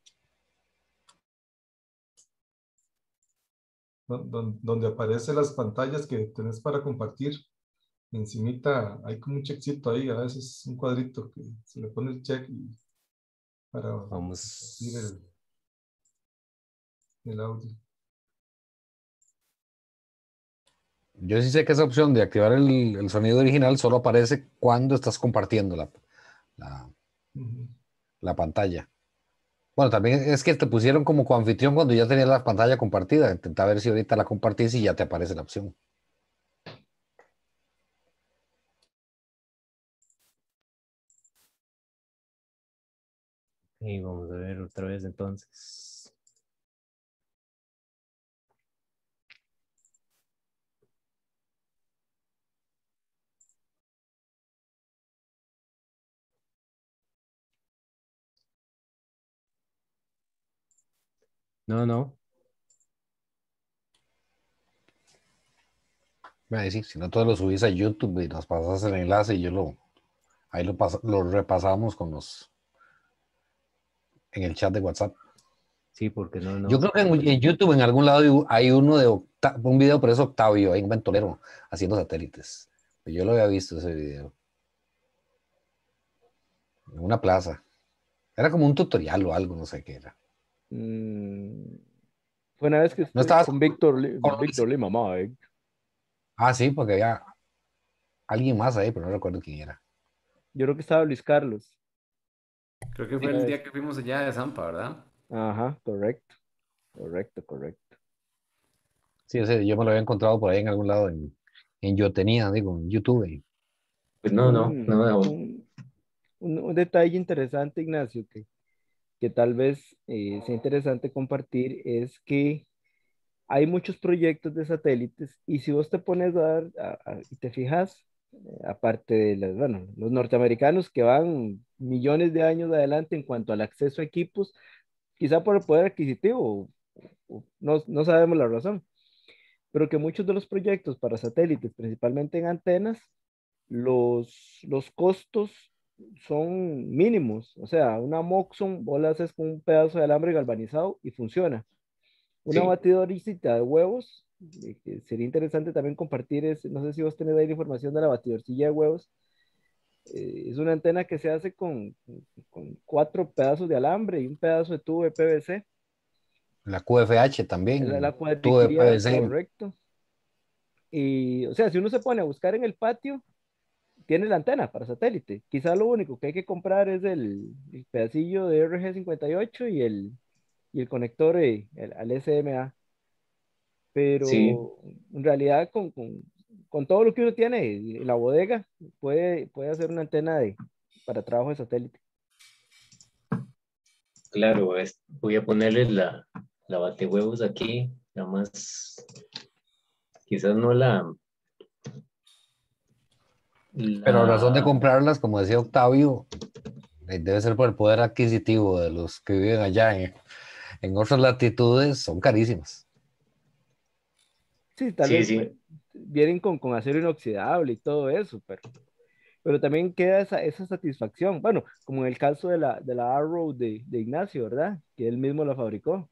Speaker 3: Don- don- Donde aparecen las pantallas que tenés para compartir. Encimita hay como un checkcito ahí, a veces un cuadrito que se le pone el check y para compartir
Speaker 2: Vamos.
Speaker 3: el, el audio.
Speaker 4: Yo sí sé que esa opción de activar el, el sonido original solo aparece cuando estás compartiendo la, la,
Speaker 3: Ujú.
Speaker 4: la pantalla. Bueno, también es que te pusieron como coanfitrión cuando ya tenías la pantalla compartida. Intenta ver si ahorita la compartís y ya te aparece la opción.
Speaker 2: Y vamos a ver otra vez entonces. No, no.
Speaker 4: Me va a decir, si no, todo lo subís a YouTube y nos pasas el enlace y yo lo, ahí lo, pas- lo repasamos con los, en el chat de WhatsApp.
Speaker 2: Sí, porque no,
Speaker 4: Yo
Speaker 2: no.
Speaker 4: creo que en, en YouTube en algún lado hay uno de Octa- un video, pero es Octavio, ahí en Ventolero, haciendo satélites. Yo lo había visto ese video. en una plaza. Era como un tutorial o algo, no sé qué era.
Speaker 1: Mm, fue una vez que
Speaker 4: No
Speaker 1: estuve
Speaker 4: estabas
Speaker 1: con Víctor, Li-
Speaker 4: con-
Speaker 1: Víctor Lima, Mike.
Speaker 4: Ah, sí, porque había alguien más ahí, pero no recuerdo quién era.
Speaker 1: Yo creo que estaba Luis Carlos.
Speaker 8: Creo que fue
Speaker 1: Una
Speaker 8: el
Speaker 1: vez.
Speaker 8: día que fuimos allá de Zampa, ¿verdad?
Speaker 1: Ajá, correcto, correcto, correcto.
Speaker 4: Sí, ese yo me lo había encontrado por ahí en algún lado en, en Yo Tenía, digo, en YouTube. y-
Speaker 2: Pues no, no,
Speaker 1: Un,
Speaker 2: no me dejó.
Speaker 1: un- un- un detalle interesante, Ignacio, que, que tal vez eh, sea interesante compartir es que hay muchos proyectos de satélites y si vos te pones a dar a- a- y te fijas, eh, aparte de los, bueno, los norteamericanos que van millones de años adelante en cuanto al acceso a equipos, quizá por el poder adquisitivo, o- o no, no sabemos la razón, pero que muchos de los proyectos para satélites, principalmente en antenas, los, los costos son mínimos. O sea, una Moxon, vos la haces con un pedazo de alambre galvanizado y funciona. Una
Speaker 2: Sí,
Speaker 1: batidorcita de huevos, eh, que sería interesante también compartir, es, no sé si vos tenés ahí la información de la batidorcilla de huevos, eh, es una antena que se hace con, con cuatro pedazos de alambre y un pedazo de tubo de P V C,
Speaker 4: La Q F H
Speaker 1: la, la
Speaker 4: también, tubo de
Speaker 1: cuadriculiada,
Speaker 4: P V C.
Speaker 1: correcto. Y, o sea, si uno se pone a buscar en el patio, tiene la antena para satélite. Quizá lo único que hay que comprar es el, el pedacillo de R G cincuenta y ocho y el, y el conector eh, el- al S M A.
Speaker 2: sí,
Speaker 1: Pero en realidad con, con, con todo lo que uno tiene en la bodega, puede, puede hacer una antena de, para trabajo de satélite.
Speaker 2: claro, es- voy a ponerle la, la batehuevos aquí, nada más, quizás no la,
Speaker 4: Pero razón de
Speaker 2: la,
Speaker 4: comprarlas, como decía Octavio, eh, debe ser por el poder adquisitivo de los que viven allá en, en otras latitudes, son carísimas.
Speaker 1: Sí, tal
Speaker 2: sí,
Speaker 1: vez pues,
Speaker 2: sí,
Speaker 1: vienen con, con acero inoxidable y todo eso, pero, pero también queda esa, esa satisfacción. Bueno, como en el caso de la, de la Arrow de, de Ignacio, ¿verdad? Que él mismo la fabricó.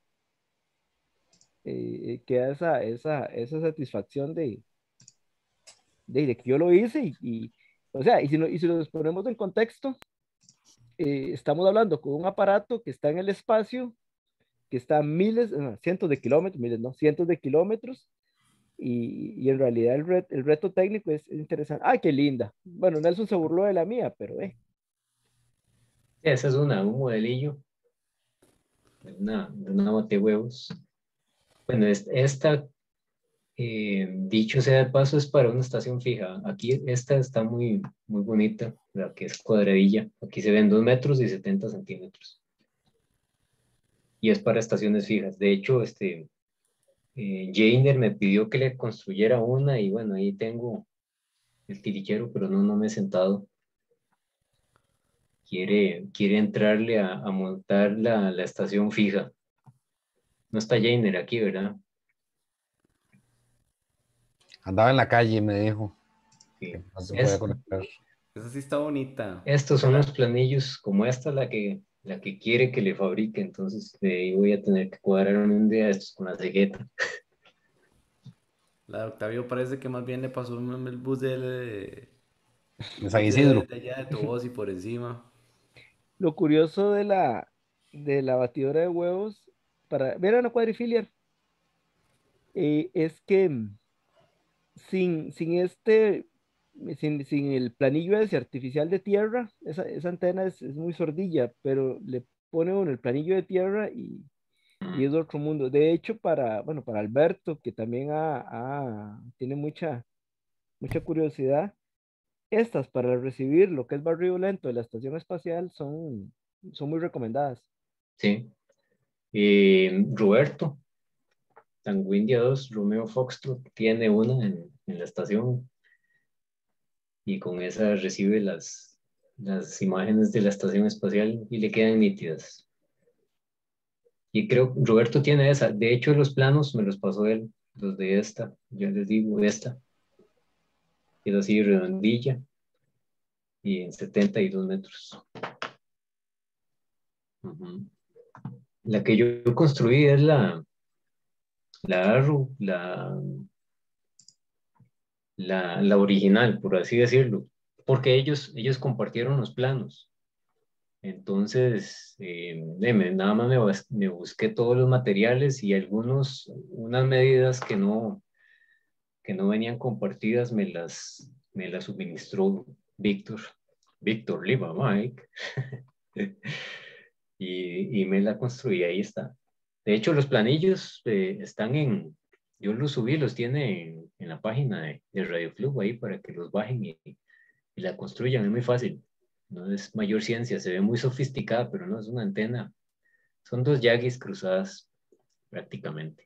Speaker 1: Eh, eh, queda esa, esa, esa satisfacción de, de, de que yo lo hice y, y, o sea, y si, no, y si nos ponemos en contexto, eh, estamos hablando con un aparato que está en el espacio, que está a miles, no, cientos de kilómetros, miles, no, cientos de kilómetros, y, y en realidad el, ret, el reto técnico es, es interesante. ¡Ay, qué linda! Bueno, Nelson se burló de la mía, pero eh.
Speaker 2: esa es una, un modelillo de una, de una batehuevos. Bueno, es- esta, eh, dicho sea de paso, es para una estación fija. Aquí esta está muy, muy bonita, la que es cuadradilla. Aquí se ven dos metros y setenta centímetros. Y es para estaciones fijas. De hecho, este, eh, Jainer me pidió que le construyera una y bueno, ahí tengo el tiriquero, pero no, no me he sentado. Quiere, quiere entrarle a, a montar la, la estación fija. No está Jainer aquí, ¿verdad?
Speaker 4: Andaba en la calle y me dijo que
Speaker 2: Sí.
Speaker 4: no se podía
Speaker 2: Es,
Speaker 4: conectar.
Speaker 8: Esa sí está bonita.
Speaker 2: estos son los planillos, como esta la que, la que quiere que le fabrique, entonces de ahí voy a tener que cuadrarme un día estos con la cegueta.
Speaker 8: La de Octavio parece que más bien le pasó el el bus de, el
Speaker 4: De San
Speaker 8: bus de,
Speaker 4: Isidro.
Speaker 8: de allá de Tobosi por encima.
Speaker 1: Lo curioso de la, de la batidora de huevos, para ver a una cuadrifiliar, eh, es que mm, sin, sin este, sin, sin el planillo ese artificial de tierra, esa, esa antena es, es muy sordilla, pero le pone uno el planillo de tierra y, y es otro mundo. De hecho, para, bueno, para Alberto, que también ha- ha- tiene mucha, mucha curiosidad, estas para recibir lo que es barrido lento de la estación espacial son, son muy recomendadas.
Speaker 2: Sí. Y Roberto, Tanguindia dos, Romeo Foxtrot, tiene una en, en la estación y con esa recibe las, las imágenes de la estación espacial y le quedan nítidas. Y creo que Roberto tiene esa. De hecho, los planos me los pasó él, los de esta. Yo les digo esta. Es así redondilla y en setenta y dos metros. Ujú. La que yo construí es la, la Arrow, la, la, la original, por así decirlo, porque ellos, ellos compartieron los planos. Entonces, eh, me, nada más me, me busqué todos los materiales y algunos, unas medidas que no, que no venían compartidas me las, me las suministró Víctor, Víctor Lima, Mike, y, y me la construí, ahí está. De hecho, los planillos eh, están en, yo los subí, los tiene en, en la página de, de Radio Club ahí para que los bajen y, y la construyan, es muy fácil. No es mayor ciencia, se ve muy sofisticada, pero no es una antena. Son dos Yagis cruzadas prácticamente.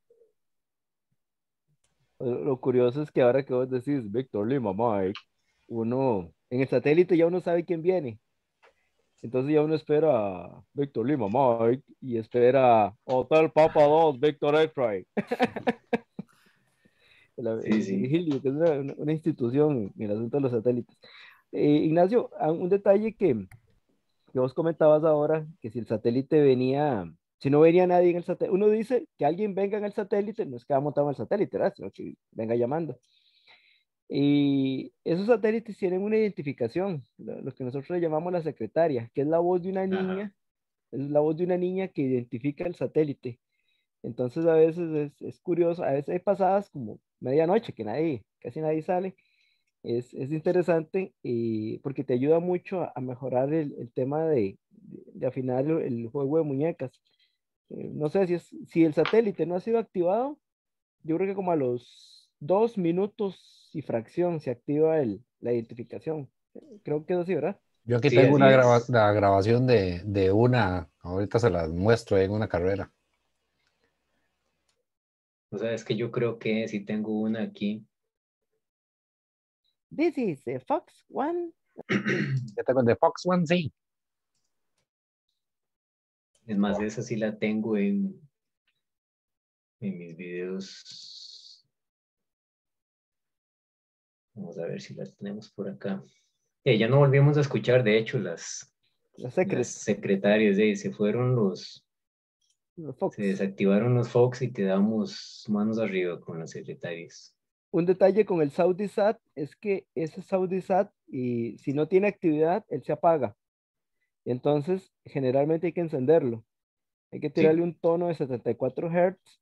Speaker 1: Lo curioso es que ahora que vos decís Víctor Lima, Mike, uno, en el satélite ya uno sabe quién viene. Entonces ya uno espera a Víctor Lima, Mike, y espera Hotel Papa dos, Víctor Efray.
Speaker 2: Sí, sí.
Speaker 1: Que es una, una institución en el asunto de los satélites. Eh, Ignacio, un detalle que, que vos comentabas ahora, que si el satélite venía, si no venía nadie en el satélite, uno dice que alguien venga en el satélite, no es que va montado en el satélite, ¿verdad? Sino que venga llamando. Y esos satélites tienen una identificación, lo, lo que nosotros le llamamos la secretaria, que es la voz de una niña,
Speaker 2: Ajá.
Speaker 1: es la voz de una niña que identifica el satélite. Entonces a veces es, es curioso, a veces hay pasadas como medianoche que nadie, casi nadie sale. Es, es interesante y porque te ayuda mucho a, a mejorar el, el tema de, de, de afinar el, el juego de muñecas. Eh, no sé si, es, si el satélite no ha sido activado, yo creo que como a los dos minutos y fracción se activa el, la identificación. Creo que es así, ¿verdad?
Speaker 4: Yo aquí
Speaker 2: Sí,
Speaker 4: tengo
Speaker 2: así
Speaker 4: una graba-
Speaker 2: es.
Speaker 4: la grabación de, de una, ahorita se las muestro en una carrera.
Speaker 2: O sea, es que yo creo que si tengo una aquí.
Speaker 1: This is a Fox One.
Speaker 4: Ya tengo el de Fox One, sí.
Speaker 2: Es más, esa sí la tengo en, en mis videos. Vamos a ver si la tenemos por acá. Eh, ya no volvimos a escuchar, de hecho, las,
Speaker 1: La
Speaker 2: las
Speaker 1: Secret,
Speaker 2: secretarias de ahí. Se fueron los,
Speaker 1: la Fox.
Speaker 2: se desactivaron los Fox y quedamos manos arriba con las secretarias.
Speaker 1: Un detalle con el SaudiSat es que ese SaudiSat, y si no tiene actividad, él se apaga. Entonces, generalmente hay que encenderlo. Hay que tirarle
Speaker 2: Sí,
Speaker 1: un tono de setenta y cuatro hertz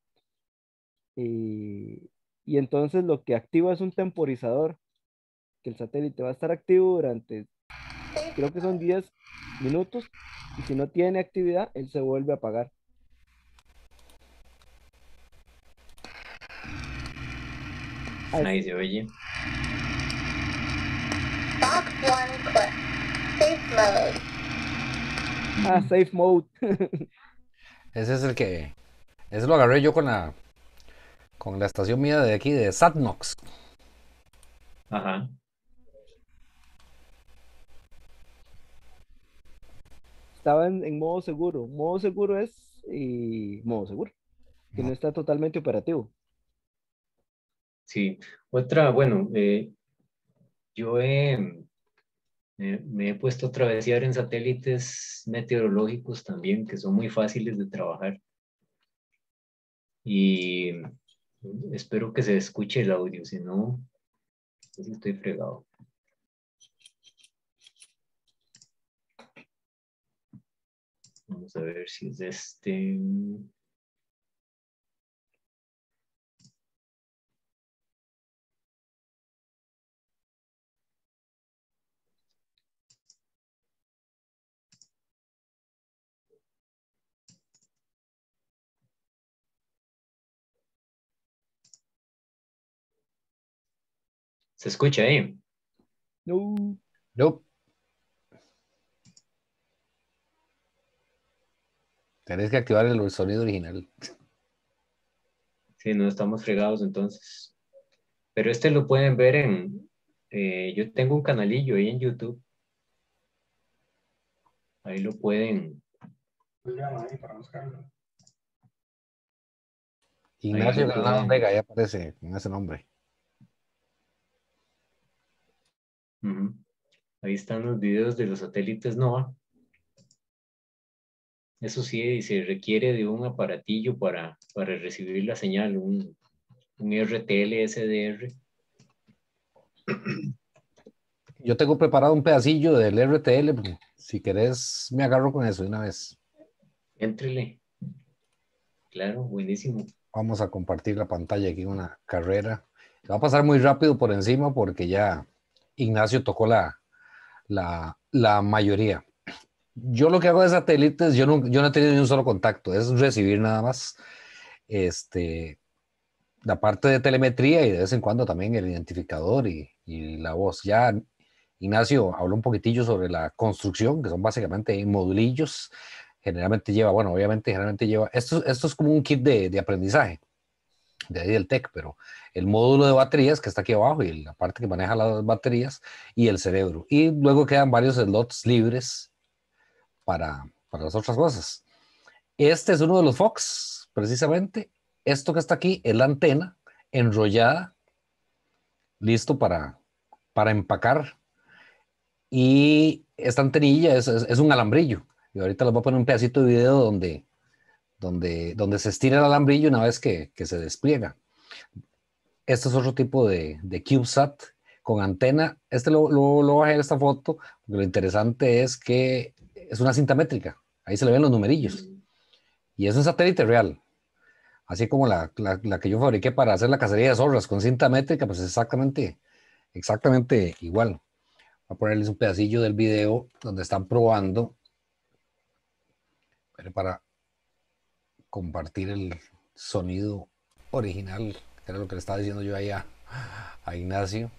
Speaker 1: y, y entonces lo que activa es un temporizador, que el satélite va a estar activo durante, creo que son diez minutos, y si no tiene actividad, él se vuelve a apagar. Ah, es-
Speaker 2: ahí se oye.
Speaker 9: Box one click. Safe mode.
Speaker 1: ah, safe mode.
Speaker 4: Ese es el que, ese lo agarré yo con la, con la estación mía de aquí, de Satnox.
Speaker 2: Ajá.
Speaker 1: Estaba en, en modo seguro. Modo seguro es y modo seguro, que no está totalmente operativo.
Speaker 2: Sí. Otra, bueno, eh, yo he, me, me he puesto a travesear en satélites meteorológicos también, que son muy fáciles de trabajar. Y espero que se escuche el audio, si no, pues estoy fregado. Vamos a ver si es este. ¿Se escucha ahí?
Speaker 1: No.
Speaker 4: Nope. Tenés que activar el sonido original.
Speaker 2: Sí, no estamos fregados entonces. Pero este lo pueden ver en. Eh, yo tengo un canalillo ahí en YouTube. Ahí lo pueden.
Speaker 7: Ahí para buscarlo.
Speaker 2: Ahí
Speaker 4: Ignacio
Speaker 2: lo
Speaker 4: Granados
Speaker 2: pueden.
Speaker 4: Vega, ya aparece con ese nombre.
Speaker 2: Uh-huh. Ahí están los videos de los satélites NOAA. Eso sí, se requiere de un aparatillo para, para recibir la señal, un, un R T L S D R.
Speaker 4: Yo tengo preparado un pedacillo del R T L. Si querés, me agarro con eso de una vez.
Speaker 2: Éntrele. Claro, buenísimo.
Speaker 4: Vamos a compartir la pantalla aquí en una carrera. Va a pasar muy rápido por encima porque ya Ignacio tocó la, la, la mayoría. Yo lo que hago de satélites, yo no, yo no he tenido ni un solo contacto, es recibir nada más este, la parte de telemetría y de vez en cuando también el identificador y, y la voz. Ya Ignacio habló un poquitillo sobre la construcción, que son básicamente modulillos. Generalmente lleva, bueno, obviamente generalmente lleva, esto, esto es como un kit de, de aprendizaje, de ahí del T E C, pero el módulo de baterías que está aquí abajo y la parte que maneja las baterías y el cerebro. Y luego quedan varios slots libres para, para las otras cosas. Este es uno de los Fox, precisamente. Esto que está aquí es la antena enrollada, listo para, para empacar. Y esta antenilla es, es, es un alambrillo. Y ahorita les voy a poner un pedacito de video donde, donde, donde se estira el alambrillo una vez que, que se despliega. Este es otro tipo de, de CubeSat con antena. Este lo, lo, lo bajé en esta foto, porque lo interesante es que es una cinta métrica. Ahí se le ven los numerillos. Y es un satélite real. Así como la, la, la que yo fabriqué para hacer la cacería de zorras con cinta métrica, pues es exactamente, exactamente igual. Voy a ponerles un pedacillo del video donde están probando para compartir el sonido original, que era lo que le estaba diciendo yo ahí a, a Ignacio.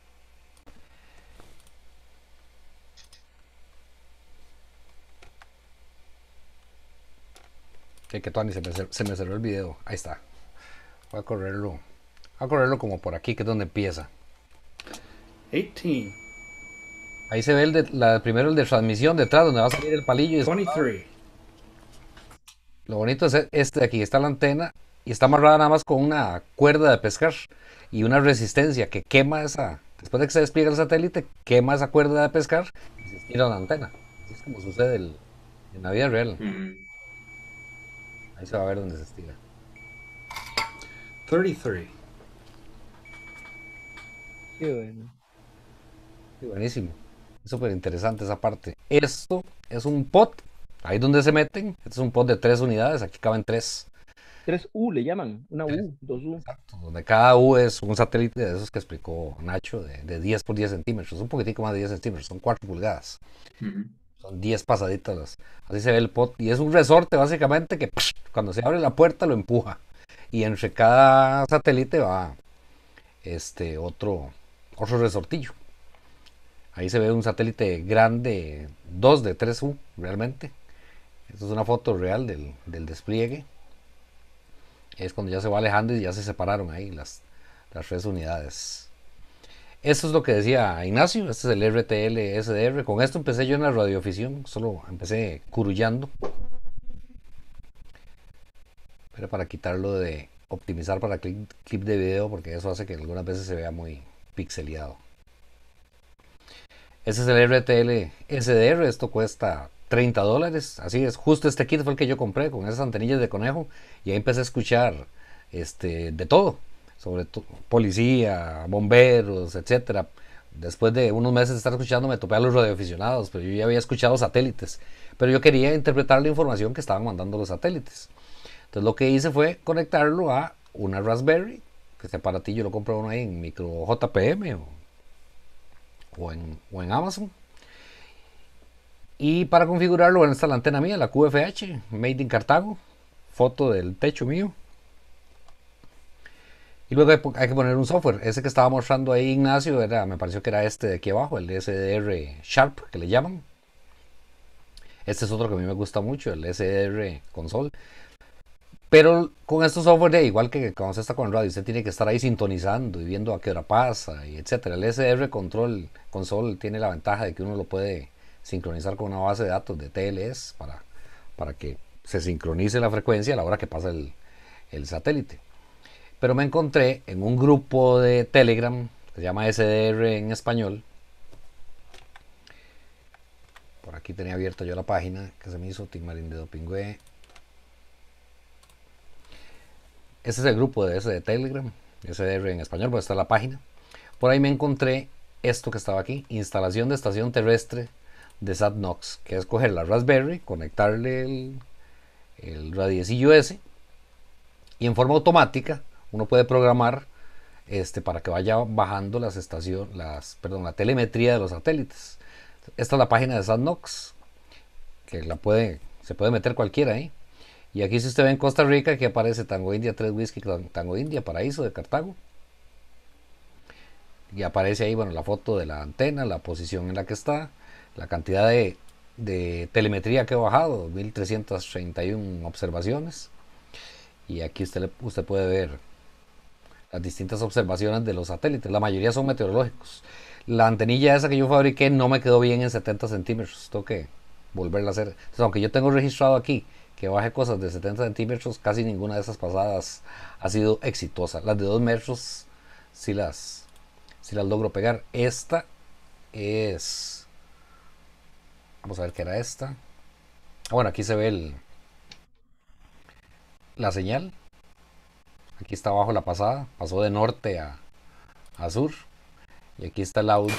Speaker 4: Que, que Tony, se me, se me cerró el video. Ahí está. Voy a correrlo. Voy a correrlo como por aquí, que es donde empieza.
Speaker 8: eighteen.
Speaker 4: Ahí se ve el de, la, primero el de transmisión detrás, donde va a salir el palillo. Y
Speaker 8: twenty-three.
Speaker 4: Lo bonito es este de aquí. Está la antena y está amarrada nada más con una cuerda de pescar y una resistencia que quema esa. Después de que se despliega el satélite, quema esa cuerda de pescar y se estira la antena. Así es como sucede el, en la vida real.
Speaker 2: Mm.
Speaker 4: Ahí se va a ver dónde se estira.
Speaker 8: thirty-three.
Speaker 1: Qué bueno.
Speaker 4: Sí, buenísimo. Es súper interesante esa parte. Esto es un pod. Ahí donde se meten. Este es un pod de tres unidades. Aquí caben tres.
Speaker 1: tres U le llaman. Una U, dos U.
Speaker 4: Exacto. Donde cada U es un satélite de esos que explicó Nacho, de, de diez por diez centímetros. Un poquitico más de diez centímetros. Son cuatro pulgadas.
Speaker 2: Mm-hmm.
Speaker 4: Son diez pasaditas. Así se ve el pod. Y es un resorte básicamente que psh, cuando se abre la puerta lo empuja. Y entre cada satélite va este otro, otro resortillo. Ahí se ve un satélite grande, dos de tres U realmente. Esta es una foto real del, del despliegue. Es cuando ya se va alejando y ya se separaron ahí las, las tres unidades. Esto es lo que decía Ignacio. Este es el R T L S D R. Con esto empecé yo en la radioafición. Solo empecé curullando. Pero para quitarlo de optimizar para clip, clip de video, porque eso hace que algunas veces se vea muy pixeleado. Ese es el R T L S D R. Esto cuesta treinta dólares. Así es, justo este kit fue el que yo compré con esas antenillas de conejo. Y ahí empecé a escuchar este, de todo. Sobre todo policía, bomberos, etcétera. Después de unos meses de estar escuchando me topé a los radioaficionados, pero yo ya había escuchado satélites. Pero yo quería interpretar la información que estaban mandando los satélites. Entonces lo que hice fue conectarlo a una Raspberry, que este aparatillo lo compré uno ahí en micro J P M o, o, en, o en Amazon. Y para configurarlo, bueno, está la antena mía, la Q F H, Made in Cartago, foto del techo mío. Y luego hay, hay que poner un software. Ese que estaba mostrando ahí Ignacio, era, me pareció que era este de aquí abajo, el S D R Sharp, que le llaman. Este es otro que a mí me gusta mucho, el S D R Console. Pero con estos software, igual que cuando se está con el radio, usted tiene que estar ahí sintonizando y viendo a qué hora pasa, y etcétera. El S D R Control Console tiene la ventaja de que uno lo puede sincronizar con una base de datos de T L S para, para que se sincronice la frecuencia a la hora que pasa el, el satélite. Pero me encontré en un grupo de Telegram que se llama S D R en español. Por aquí tenía abierta yo la página que se me hizo Tigmarín de Dopingüe. Este es el grupo de ese de Telegram, S D R en español, pues está la página. Por ahí me encontré esto que estaba aquí, instalación de estación terrestre de SatNox, que es coger la Raspberry, conectarle el, el radiecillo ese, y en forma automática uno puede programar este, para que vaya bajando las estaciones, las, perdón, la telemetría de los satélites. Esta es la página de SatNox, que la puede, se puede meter cualquiera ahí. Y aquí si usted ve en Costa Rica, aquí aparece Tango India tres Whisky Tango India, Paraíso de Cartago. Y aparece ahí, bueno, la foto de la antena, la posición en la que está, la cantidad de, de telemetría que he bajado, mil trescientas treinta y una observaciones. Y aquí usted, usted puede ver las distintas observaciones de los satélites. La mayoría son meteorológicos. La antenilla esa que yo fabriqué no me quedó bien en setenta centímetros. Tengo que volverla a hacer. Entonces, aunque yo tengo registrado aquí que baje cosas de setenta centímetros, casi ninguna de esas pasadas ha sido exitosa. Las de dos metros sí las, sí las logro pegar. Esta es... Vamos a ver qué era esta. Ah, bueno, aquí se ve el, la señal. Aquí está abajo la pasada. Pasó de norte a, a sur. Y aquí está el audio.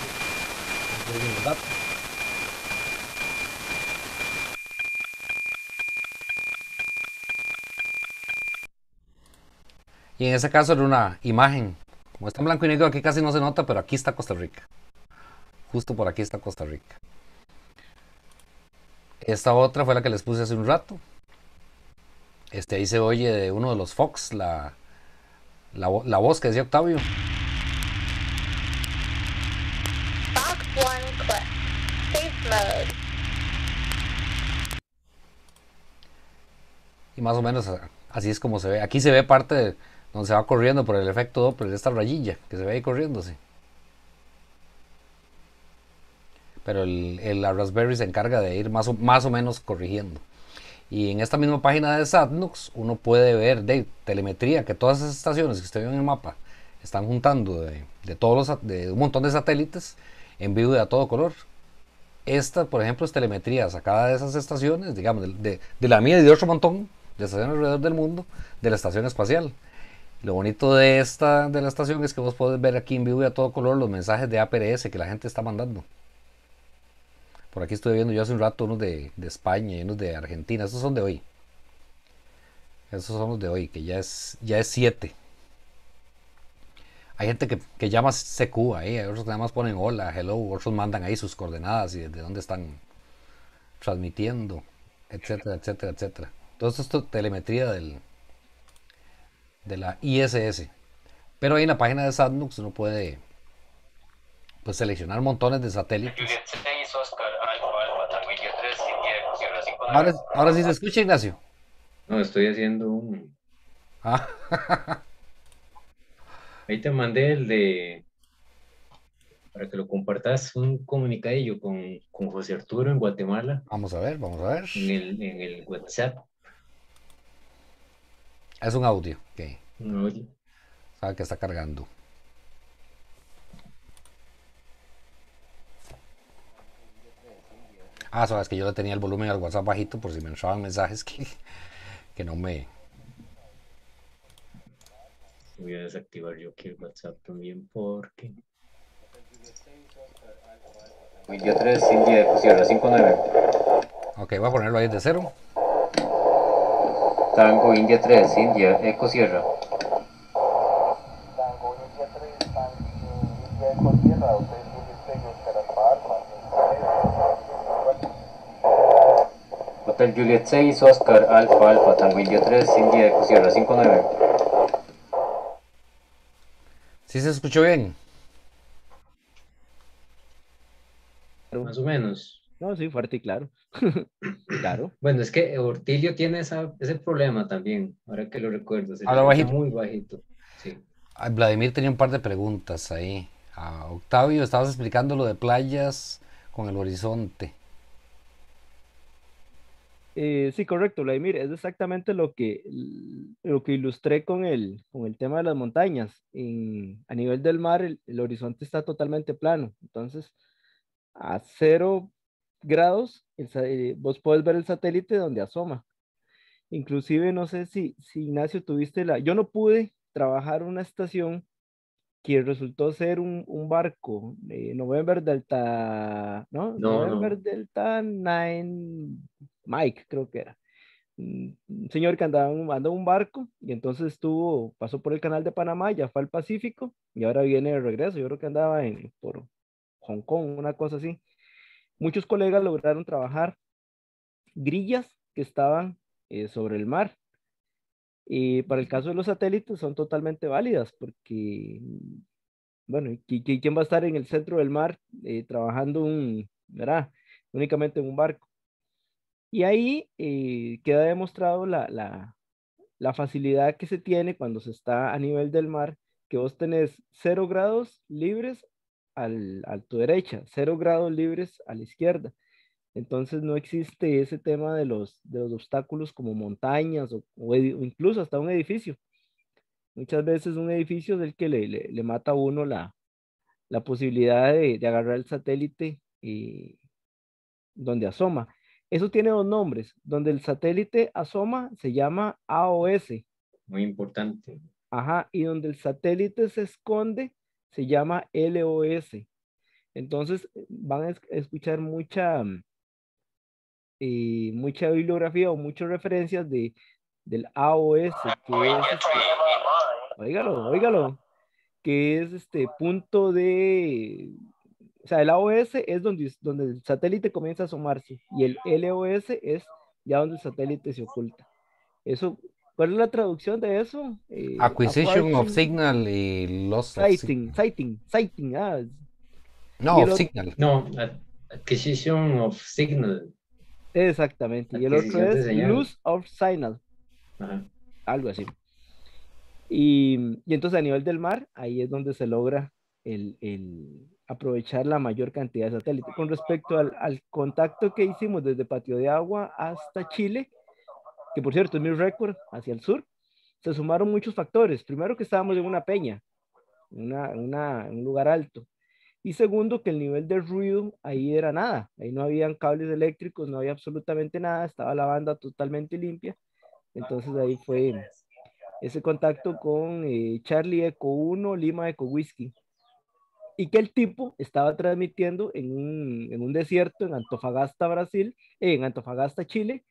Speaker 4: Y en ese caso era una imagen. Como está en blanco y negro, aquí casi no se nota, pero aquí está Costa Rica. Justo por aquí está Costa Rica. Esta otra fue la que les puse hace un rato. Este, ahí se oye de uno de los Fox la, la, la voz que decía Octavio.
Speaker 9: Box one click. Safe mode.
Speaker 4: Y más o menos así es como se ve. Aquí se ve parte de donde se va corriendo por el efecto Doppler de esta rayilla que se ve ahí corriéndose. Pero el, el, la Raspberry se encarga de ir más o, más o menos corrigiendo. Y en esta misma página de SatNox uno puede ver de telemetría, que todas esas estaciones que usted ve en el mapa están juntando de, de, todos los, de un montón de satélites en vivo y a todo color. Esta, por ejemplo, es telemetría sacada de esas estaciones, digamos, de, de, de la mía y de otro montón de estaciones alrededor del mundo, de la estación espacial. Lo bonito de esta de la estación es que vos podés ver aquí en vivo y a todo color los mensajes de A P R S que la gente está mandando. Por aquí estoy viendo yo hace un rato unos de, de España y unos de Argentina. Estos son de hoy. Estos son los de hoy, que ya es ya es siete. Hay gente que, que llama C Q ahí, hay otros que nada más ponen hola, hello, otros mandan ahí sus coordenadas y desde dónde están transmitiendo, etcétera, etcétera, etcétera. Todo esto es telemetría del, de la I S S. Pero ahí en la página de SatNox uno puede pues seleccionar montones de satélites. Ahora, ahora sí se escucha, Ignacio.
Speaker 2: No, estoy haciendo un...
Speaker 4: Ah.
Speaker 2: Ahí te mandé el de... Para que lo compartas, un comunicadillo con, con José Arturo en Guatemala.
Speaker 4: Vamos a ver, vamos a ver.
Speaker 2: En el, en el WhatsApp.
Speaker 4: Es un audio. Okay.
Speaker 2: Un audio.
Speaker 4: Sabe que está cargando. Ah, sabes que yo le tenía el volumen al WhatsApp bajito por si me entraban mensajes que, que no me...
Speaker 2: Voy a desactivar yo aquí el WhatsApp también porque... India tres, India Sierra cinco nueve.
Speaker 4: Ok, voy a ponerlo ahí de cero.
Speaker 2: Tango India tres, India Eco Sierra.
Speaker 10: Tango India tres, Tango India Eco Sierra, Hotel Juliet seis, Oscar Alfa Alfa.
Speaker 2: Hotel Juliet seis, Oscar Alfa Alfa, Tango India tres, India Eco Sierra cinco nueve.
Speaker 4: ¿Sí se escuchó bien?
Speaker 2: Más o menos.
Speaker 1: No, sí, fuerte y claro. Claro.
Speaker 2: Bueno, es que Ortilio tiene esa, ese problema también, ahora que lo recuerdo. Se
Speaker 4: Habla bajito.
Speaker 2: Muy bajito. Sí.
Speaker 4: Vladimir tenía un par de preguntas ahí. A Octavio, estabas explicando lo de playas con el horizonte.
Speaker 1: Eh, sí, correcto, Vladimir. Es exactamente lo que, lo que ilustré con el, con el tema de las montañas. En, a nivel del mar, el, el horizonte está totalmente plano. Entonces, a cero grados, el, eh, vos podés ver el satélite donde asoma. Inclusive, no sé si, si Ignacio tuviste la... Yo no pude trabajar una estación que resultó ser un, un barco, eh, November Delta, ¿no?
Speaker 11: No,
Speaker 1: November
Speaker 11: no.
Speaker 1: Delta nueve Mike, creo que era. Un un señor que andaba en un, andaba en un barco y entonces estuvo, pasó por el canal de Panamá, ya fue al Pacífico y ahora viene de regreso. Yo creo que andaba en, por Hong Kong, una cosa así. Muchos colegas lograron trabajar grillas que estaban eh, sobre el mar. Y para el caso de los satélites son totalmente válidas porque, bueno, ¿qui- qui- ¿quién va a estar en el centro del mar eh, trabajando un, ¿verdad? Únicamente en un barco? Y ahí eh, queda demostrado la, la, la facilidad que se tiene cuando se está a nivel del mar, que vos tenés cero grados libres al, a tu derecha, cero grados libres a la izquierda. Entonces no existe ese tema de los, de los obstáculos como montañas o, o edi- o incluso hasta un edificio. Muchas veces un edificio es el que le, le, le mata a uno la, la posibilidad de, de agarrar el satélite eh, donde asoma. Eso tiene dos nombres. Donde el satélite asoma se llama A O S.
Speaker 11: Muy importante.
Speaker 1: Ajá, y donde el satélite se esconde se llama L O S. Entonces van a es- escuchar mucha, mm, eh, mucha bibliografía o muchas referencias de, del A O S, que es este, óigalo, óigalo, que es este punto de, o sea, el A O S es donde, donde el satélite comienza a asomarse y el L O S es ya donde el satélite se oculta. Eso, ¿cuál es la traducción de eso? Eh,
Speaker 4: Acquisition of
Speaker 1: approaching,
Speaker 4: signal y loss of
Speaker 1: sighting,
Speaker 4: signal.
Speaker 1: sighting, sighting, ah.
Speaker 4: No,
Speaker 1: Y el
Speaker 4: of
Speaker 1: otro,
Speaker 4: signal.
Speaker 11: No, a- acquisition of signal.
Speaker 1: exactamente, y el otro
Speaker 11: Adquisición de
Speaker 1: es
Speaker 11: señal.
Speaker 1: loss of signal,
Speaker 11: Ajá.
Speaker 1: algo así. Y, y entonces a nivel del mar, ahí es donde se logra el, el aprovechar la mayor cantidad de satélites. Con respecto al, al contacto que hicimos desde Patio de Agua hasta Chile, que por cierto es mi récord hacia el sur, se sumaron muchos factores. Primero que estábamos en una peña, una, una, en un lugar alto. Y segundo, que el nivel de ruido ahí era nada. Ahí no habían cables eléctricos, no había absolutamente nada, estaba la banda totalmente limpia. Entonces ahí fue ese contacto con eh, Charlie Eco uno, Lima Eco Whisky. Y que el tipo estaba transmitiendo en un, en un desierto en Antofagasta, Brasil, eh, en Antofagasta, Chile,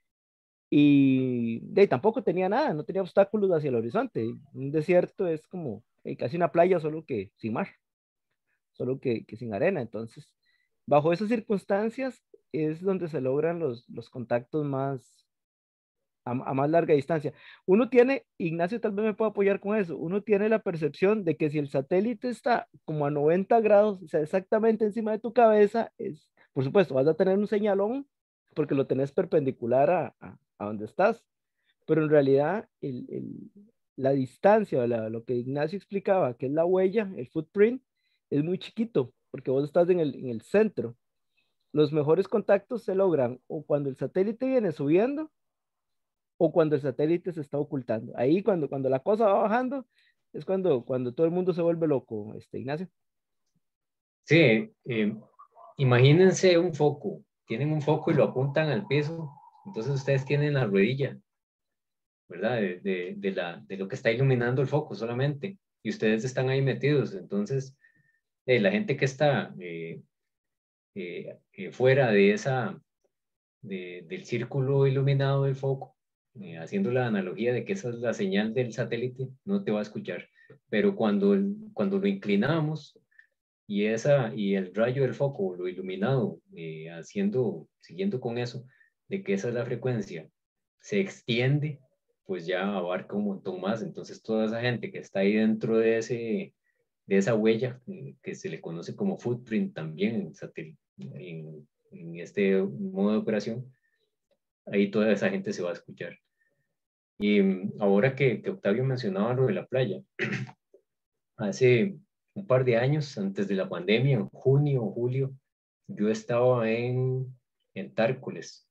Speaker 1: y de ahí tampoco tenía nada, no tenía obstáculos hacia el horizonte. Un desierto es como eh, casi una playa, solo que sin mar, solo que, que sin arena. Entonces, bajo esas circunstancias es donde se logran los, los contactos más, a, a más larga distancia. Uno tiene, Ignacio tal vez me pueda apoyar con eso, uno tiene la percepción de que si el satélite está como a noventa grados, o sea, exactamente encima de tu cabeza, es, por supuesto, vas a tener un señalón porque lo tenés perpendicular a, a, a donde estás, pero en realidad el, el, la distancia, la, lo que Ignacio explicaba, que es la huella, el footprint, es muy chiquito, porque vos estás en el, en el centro. Los mejores contactos se logran o cuando el satélite viene subiendo o cuando el satélite se está ocultando. Ahí cuando, cuando la cosa va bajando es cuando, cuando todo el mundo se vuelve loco, este, Ignacio.
Speaker 11: Sí, eh, imagínense un foco. Tienen un foco y lo apuntan al piso. Entonces ustedes tienen la ruedilla, ¿verdad? De, de, de la, de lo que está iluminando el foco solamente. Y ustedes están ahí metidos. Entonces, eh, la gente que está eh, eh, eh, fuera de esa, de, del círculo iluminado del foco, eh, haciendo la analogía de que esa es la señal del satélite, no te va a escuchar. Pero cuando, el- cuando lo inclinamos y, esa, y el rayo del foco, lo iluminado, eh, haciendo, siguiendo con eso, de que esa es la frecuencia, se extiende, pues ya abarca un montón más. Entonces toda esa gente que está ahí dentro de, ese, de esa huella, eh, que se le conoce como footprint también en, satel- en, en este modo de operación, ahí toda esa gente se va a escuchar. Y mm, ahora que, que Octavio mencionaba lo de la playa, hace un par de años, antes de la pandemia, en junio o julio, yo estaba en, en Tárcoles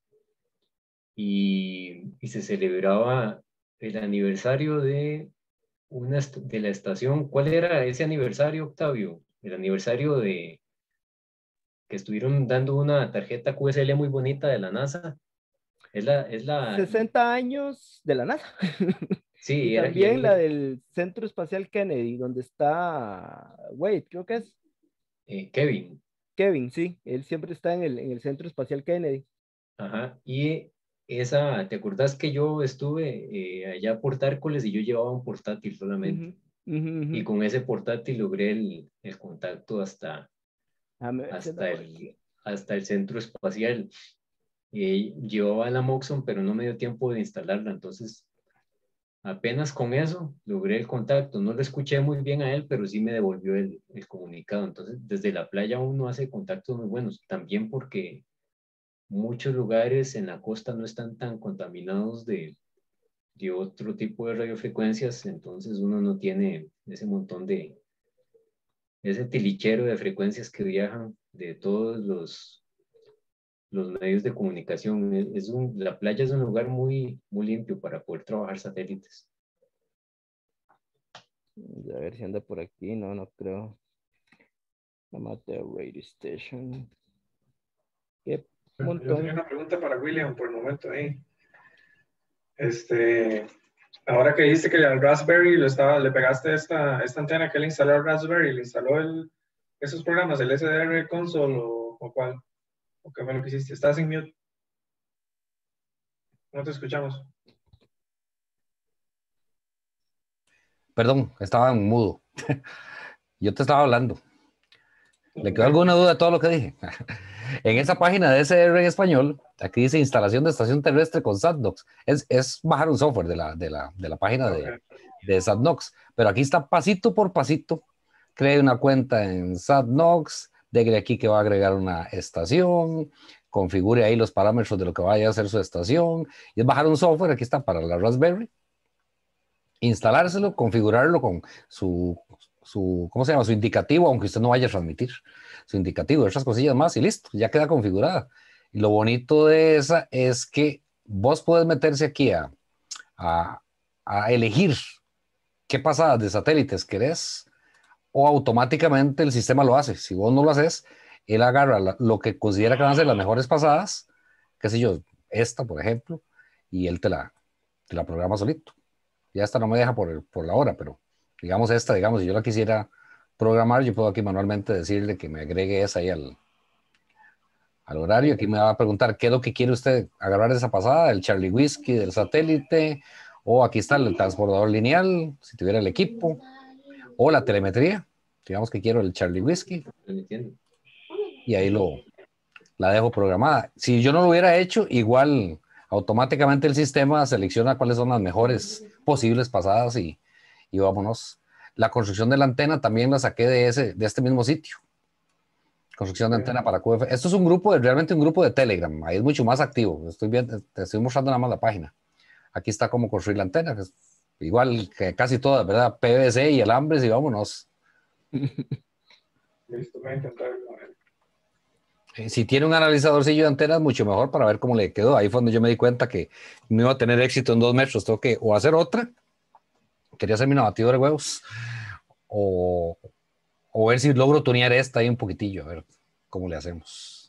Speaker 11: y, y se celebraba el aniversario de, una, est- de la estación. ¿Cuál era ese aniversario, Octavio? El aniversario de que estuvieron dando una tarjeta Q S L muy bonita de la NASA. Es la, es la
Speaker 1: sesenta años de la NASA.
Speaker 11: Sí,
Speaker 1: Y
Speaker 11: era, y
Speaker 1: también
Speaker 11: ahí
Speaker 1: la
Speaker 11: era,
Speaker 1: del Centro Espacial Kennedy, donde está Wade, creo que es
Speaker 11: eh, Kevin.
Speaker 1: Kevin, sí, él siempre está en el, en el Centro Espacial Kennedy.
Speaker 11: Ajá. Y esa, ¿te acordás que yo estuve eh, allá por Tárcoles y yo llevaba un portátil solamente?
Speaker 1: Ujú, ujú,
Speaker 11: Y
Speaker 1: ujú.
Speaker 11: con ese portátil logré el, el contacto hasta,
Speaker 1: Déjame ver si anda
Speaker 11: hasta,
Speaker 1: por aquí.
Speaker 11: el, hasta el centro espacial. Eh, llevaba la Moxon, pero no me dio tiempo de instalarla. Entonces, apenas con eso logré el contacto. No lo escuché muy bien a él, pero sí me devolvió el, el comunicado. Entonces, desde la playa uno hace contactos muy buenos. También porque muchos lugares en la costa no están tan contaminados de, de otro tipo de radiofrecuencias, entonces uno no tiene ese montón de, ese tilichero de frecuencias que viajan de todos los, los medios de comunicación. Es, es un, la playa es un lugar muy, muy limpio para poder trabajar satélites.
Speaker 1: A ver si anda por aquí. No, no creo. Amateur Radio Station. Qué
Speaker 7: Yo tenía
Speaker 1: montón.
Speaker 7: una pregunta para William por el momento ahí. Este, ahora que dijiste que al Raspberry lo estaba, le pegaste esta, esta antena que le instaló al Raspberry, le instaló el, esos programas, el S D R Console o, o cuál, o qué fue lo que hiciste. Estás en mute. No te escuchamos.
Speaker 4: Perdón, estaba en mudo. Yo te estaba hablando. ¿Le quedó
Speaker 7: Ok.
Speaker 4: alguna duda de todo lo que dije? En esa página de S D R en español, aquí dice instalación de estación terrestre con SatNox. Es, es bajar un software de la, de la, de la página de,
Speaker 7: Ok.
Speaker 4: de SatNox. Pero aquí está pasito por pasito. Cree una cuenta en SatNox, déle aquí que va a agregar una estación, configure ahí los parámetros de lo que vaya a hacer su estación. Y es bajar un software, aquí está para la Raspberry, instalárselo, configurarlo con su, su, ¿cómo se llama? Su indicativo, aunque usted no vaya a transmitir su indicativo, esas cosillas más y listo, ya queda configurada. Y lo bonito de esa es que vos podés meterse aquí a, a, a elegir qué pasadas de satélites querés o automáticamente el sistema lo hace. Si vos no lo haces, él agarra la, lo que considera que van a ser las mejores pasadas, qué sé yo, esta por ejemplo, y él te la, te la programa solito. Ya esta no me deja por, por la hora, pero digamos esta, digamos, si yo la quisiera programar, yo puedo aquí manualmente decirle que me agregue esa ahí al, al horario. Aquí me va a preguntar qué es lo que quiere usted agarrar de esa pasada, el Charlie Whiskey del satélite, o aquí está el transbordador lineal, si tuviera el equipo, o la telemetría. Digamos que quiero el Charlie Whiskey y ahí lo, la dejo programada. Si yo no lo hubiera hecho, igual automáticamente el sistema selecciona cuáles son las mejores posibles pasadas y, y vámonos. La construcción de la antena también la saqué de, ese, de este mismo sitio. Construcción de antena para Q F. Esto es un grupo, de, realmente un grupo de Telegram. Ahí es mucho más activo. Estoy viendo, te estoy mostrando nada más la página. Aquí está cómo construir la antena. Que es igual que casi todas, ¿verdad? P V C y alambres y vámonos.
Speaker 7: Listo, voy a intentarlo.
Speaker 4: Eh, Si tiene un analizadorcillo de antenas, mucho mejor para ver cómo le quedó. Ahí fue donde yo me di cuenta que no iba a tener éxito en dos metros. Tengo que o hacer otra, quería hacer mi batidor de huevos, o, o ver si logro tunear esta ahí un poquitillo, a ver cómo le hacemos.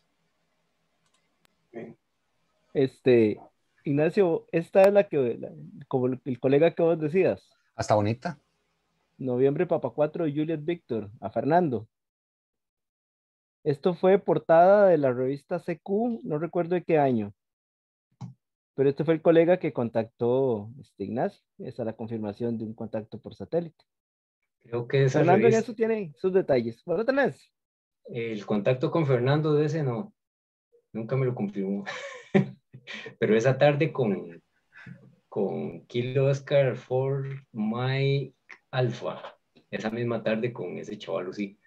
Speaker 1: Este, Ignacio, esta es la que, la- como el el colega que vos decías,
Speaker 4: Hasta bonita.
Speaker 1: Noviembre Papa cuatro, Juliet Víctor, a Fernando. Esto fue portada de la revista C Q, no recuerdo de qué año, pero este fue el colega que contactó este Ignacio. Esa es la confirmación de un contacto por satélite.
Speaker 11: Creo que esa
Speaker 1: Fernando en
Speaker 11: revista,
Speaker 1: eso tiene sus detalles. ¿Vos lo tenés?
Speaker 11: el contacto con Fernando de ese no, nunca me lo confirmó. Pero esa tarde con, con Kilo Oscar for My Alpha, esa misma tarde con ese chaval, sí.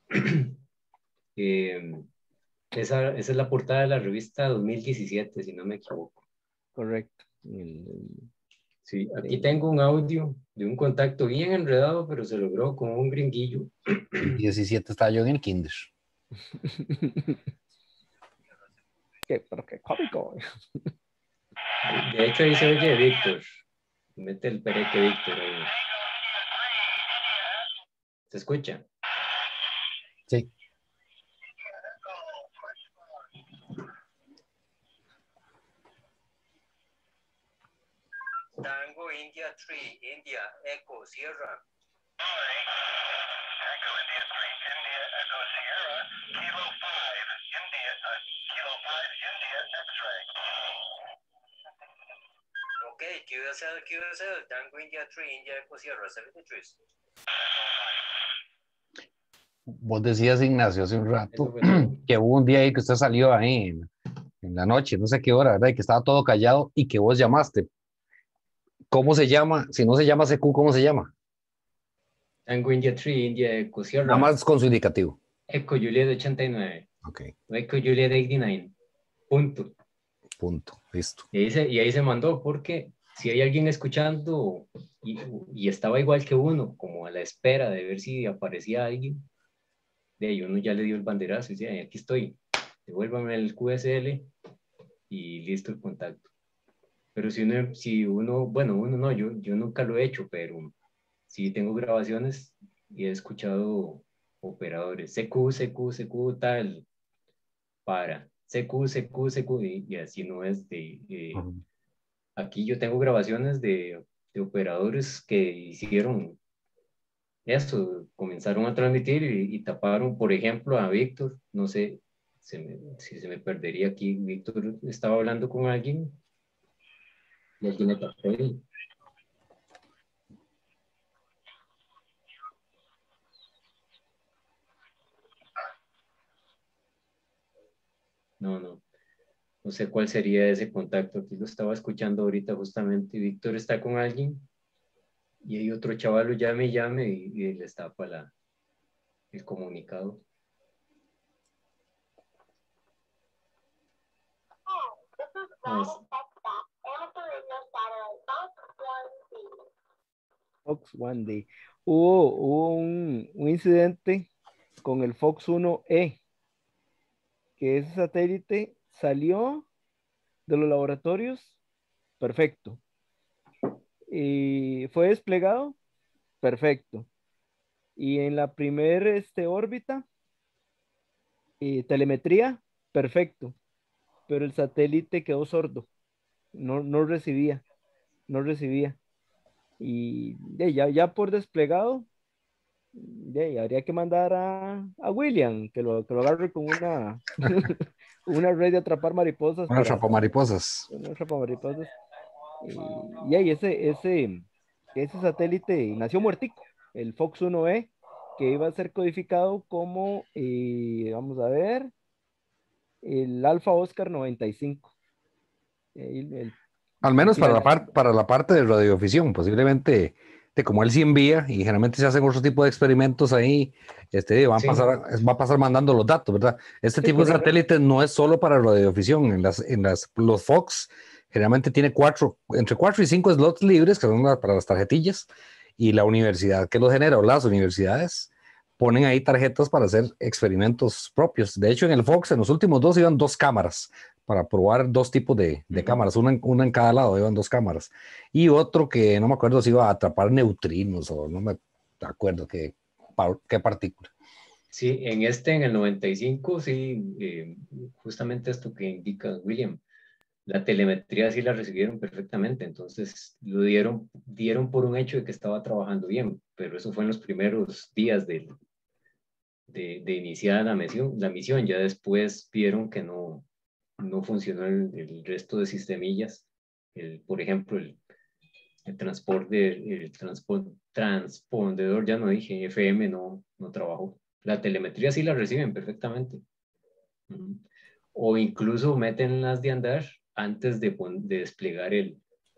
Speaker 11: Eh, esa, esa es la portada de la revista dos mil diecisiete, si no me equivoco.
Speaker 1: Correcto. El- el-
Speaker 11: Sí, aquí
Speaker 1: el-
Speaker 11: tengo un audio de un contacto bien enredado, pero se logró con un gringuillo.
Speaker 4: diecisiete estaba yo en el kinder.
Speaker 1: ¿Qué? Pero qué cómico.
Speaker 11: De hecho, ahí se oye Víctor. Mete el pereque Víctor ahí. ¿Se escucha?
Speaker 4: Sí.
Speaker 10: Tango
Speaker 11: India three, India, Echo, Sierra.
Speaker 10: Echo India three, India Echo Sierra, Kilo five, India, uh, Kilo five, India X-ray.
Speaker 11: Okay, Q S L, Q S L, Tango India three, India Echo Sierra, seventy-three.
Speaker 4: Vos decías, Ignacio, hace un
Speaker 11: Eso
Speaker 4: rato,
Speaker 11: fue todo.
Speaker 4: que hubo un día ahí que usted salió ahí en, en la noche, no sé qué hora, ¿verdad? Y que estaba todo callado y que vos llamaste. ¿Cómo se llama? Si no se llama C Q, ¿cómo se llama?
Speaker 11: Tango India three, India Echo Sierra.
Speaker 4: Nada más con su indicativo.
Speaker 11: Echo Juliet ochenta y nueve.
Speaker 4: Ok,
Speaker 11: Echo Juliet ochenta y nueve. Punto.
Speaker 4: punto, listo.
Speaker 11: Y ahí, se, y ahí se mandó, porque si hay alguien escuchando y, y estaba igual que uno, como a la espera de ver si aparecía alguien, de ahí uno ya le dio el banderazo y decía, aquí estoy, devuélvame el Q S L y listo el contacto. Pero si uno, si uno bueno, uno no, yo, yo nunca lo he hecho, pero sí tengo grabaciones y he escuchado operadores, C Q, C Q, C Q, tal, para, C Q, C Q, C Q, y, y así no es de... Eh,
Speaker 4: Ujú.
Speaker 11: aquí yo tengo grabaciones de, de operadores que hicieron eso, comenzaron a transmitir y, y taparon, por ejemplo, a Víctor, no sé se me, si se me perdería aquí, Víctor estaba hablando con alguien y alguien le tapó ahí. No, no, no sé cuál sería ese contacto, aquí lo estaba escuchando ahorita justamente, Víctor está con alguien y hay otro chaval lo llame y llame y, y les tapa la, el comunicado. No, es-
Speaker 1: Fox One D. Hubo, hubo un, un incidente con el Fox uno E, que ese satélite salió de los laboratorios, perfecto. Y fue desplegado, perfecto. Y en la primera este, órbita, eh, telemetría, perfecto. Pero el satélite quedó sordo, no, no recibía, no recibía. Y de, ya, ya por desplegado, de, habría que mandar a, a William, que lo, que lo agarre con una, una red de atrapar mariposas
Speaker 4: Una
Speaker 1: para
Speaker 4: mariposas.
Speaker 1: una atrapamariposas. Y, y ahí ese, ese, ese satélite nació muertico, el Fox uno E, que iba a ser codificado como, eh, vamos a ver, el Alpha Oscar noventa y cinco. El, el,
Speaker 4: Al
Speaker 1: al
Speaker 4: menos para la,
Speaker 1: final,
Speaker 4: par- para la parte de radiodifusión, posiblemente, de como él sí envía, y generalmente se hacen otro tipo de experimentos ahí, este, van a
Speaker 11: sí,
Speaker 4: pasar, va a pasar mandando los datos, ¿verdad? Este
Speaker 1: sí,
Speaker 4: tipo de
Speaker 1: correcto.
Speaker 4: satélites no es solo para radiodifusión, en las, en las, los Fox generalmente tiene cuatro, entre cuatro y cinco slots libres, que son las- para las tarjetillas, y la universidad que los genera, o las universidades, ponen ahí tarjetas para hacer experimentos propios. De hecho, en el Fox, en los últimos dos iban dos cámaras, para probar dos tipos de, de
Speaker 11: Ujú.
Speaker 4: cámaras, una en, una en cada lado, iban dos cámaras. Y otro que no me acuerdo si iba a atrapar neutrinos o no me acuerdo qué, pa- qué partícula.
Speaker 11: Sí, en este, en el noventa y cinco, sí, eh, justamente esto que indica William, la telemetría sí la recibieron perfectamente, entonces lo dieron, dieron por un hecho de que estaba trabajando bien, pero eso fue en los primeros días de, de, de iniciar la misión, la misión, ya después vieron que no, no funcionó el, el resto de sistemillas, el, por ejemplo, el, el transporte, el transpon- transpondedor, ya no dije, F M no, no trabajó. La telemetría sí la reciben perfectamente. Ujú. O incluso meten las de andar antes de, pon- de desplegar el,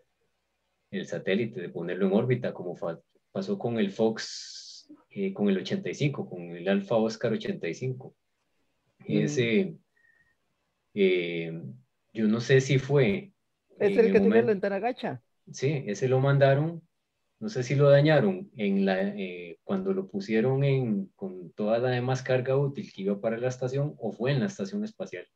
Speaker 11: el satélite, de ponerlo en órbita, como fa- pasó con el Fox, eh, con el ochenta y cinco, con el Alpha Oscar ochenta y cinco.
Speaker 1: mm,
Speaker 11: Ese, eh, yo no sé si fue
Speaker 1: es
Speaker 11: en
Speaker 1: el
Speaker 11: el
Speaker 1: que tenía la
Speaker 11: momento,
Speaker 1: antena gacha.
Speaker 11: sí, ese lo mandaron, no sé si lo dañaron en la, eh, cuando lo pusieron en, con toda la demás carga útil que iba para la estación, o fue en la estación espacial.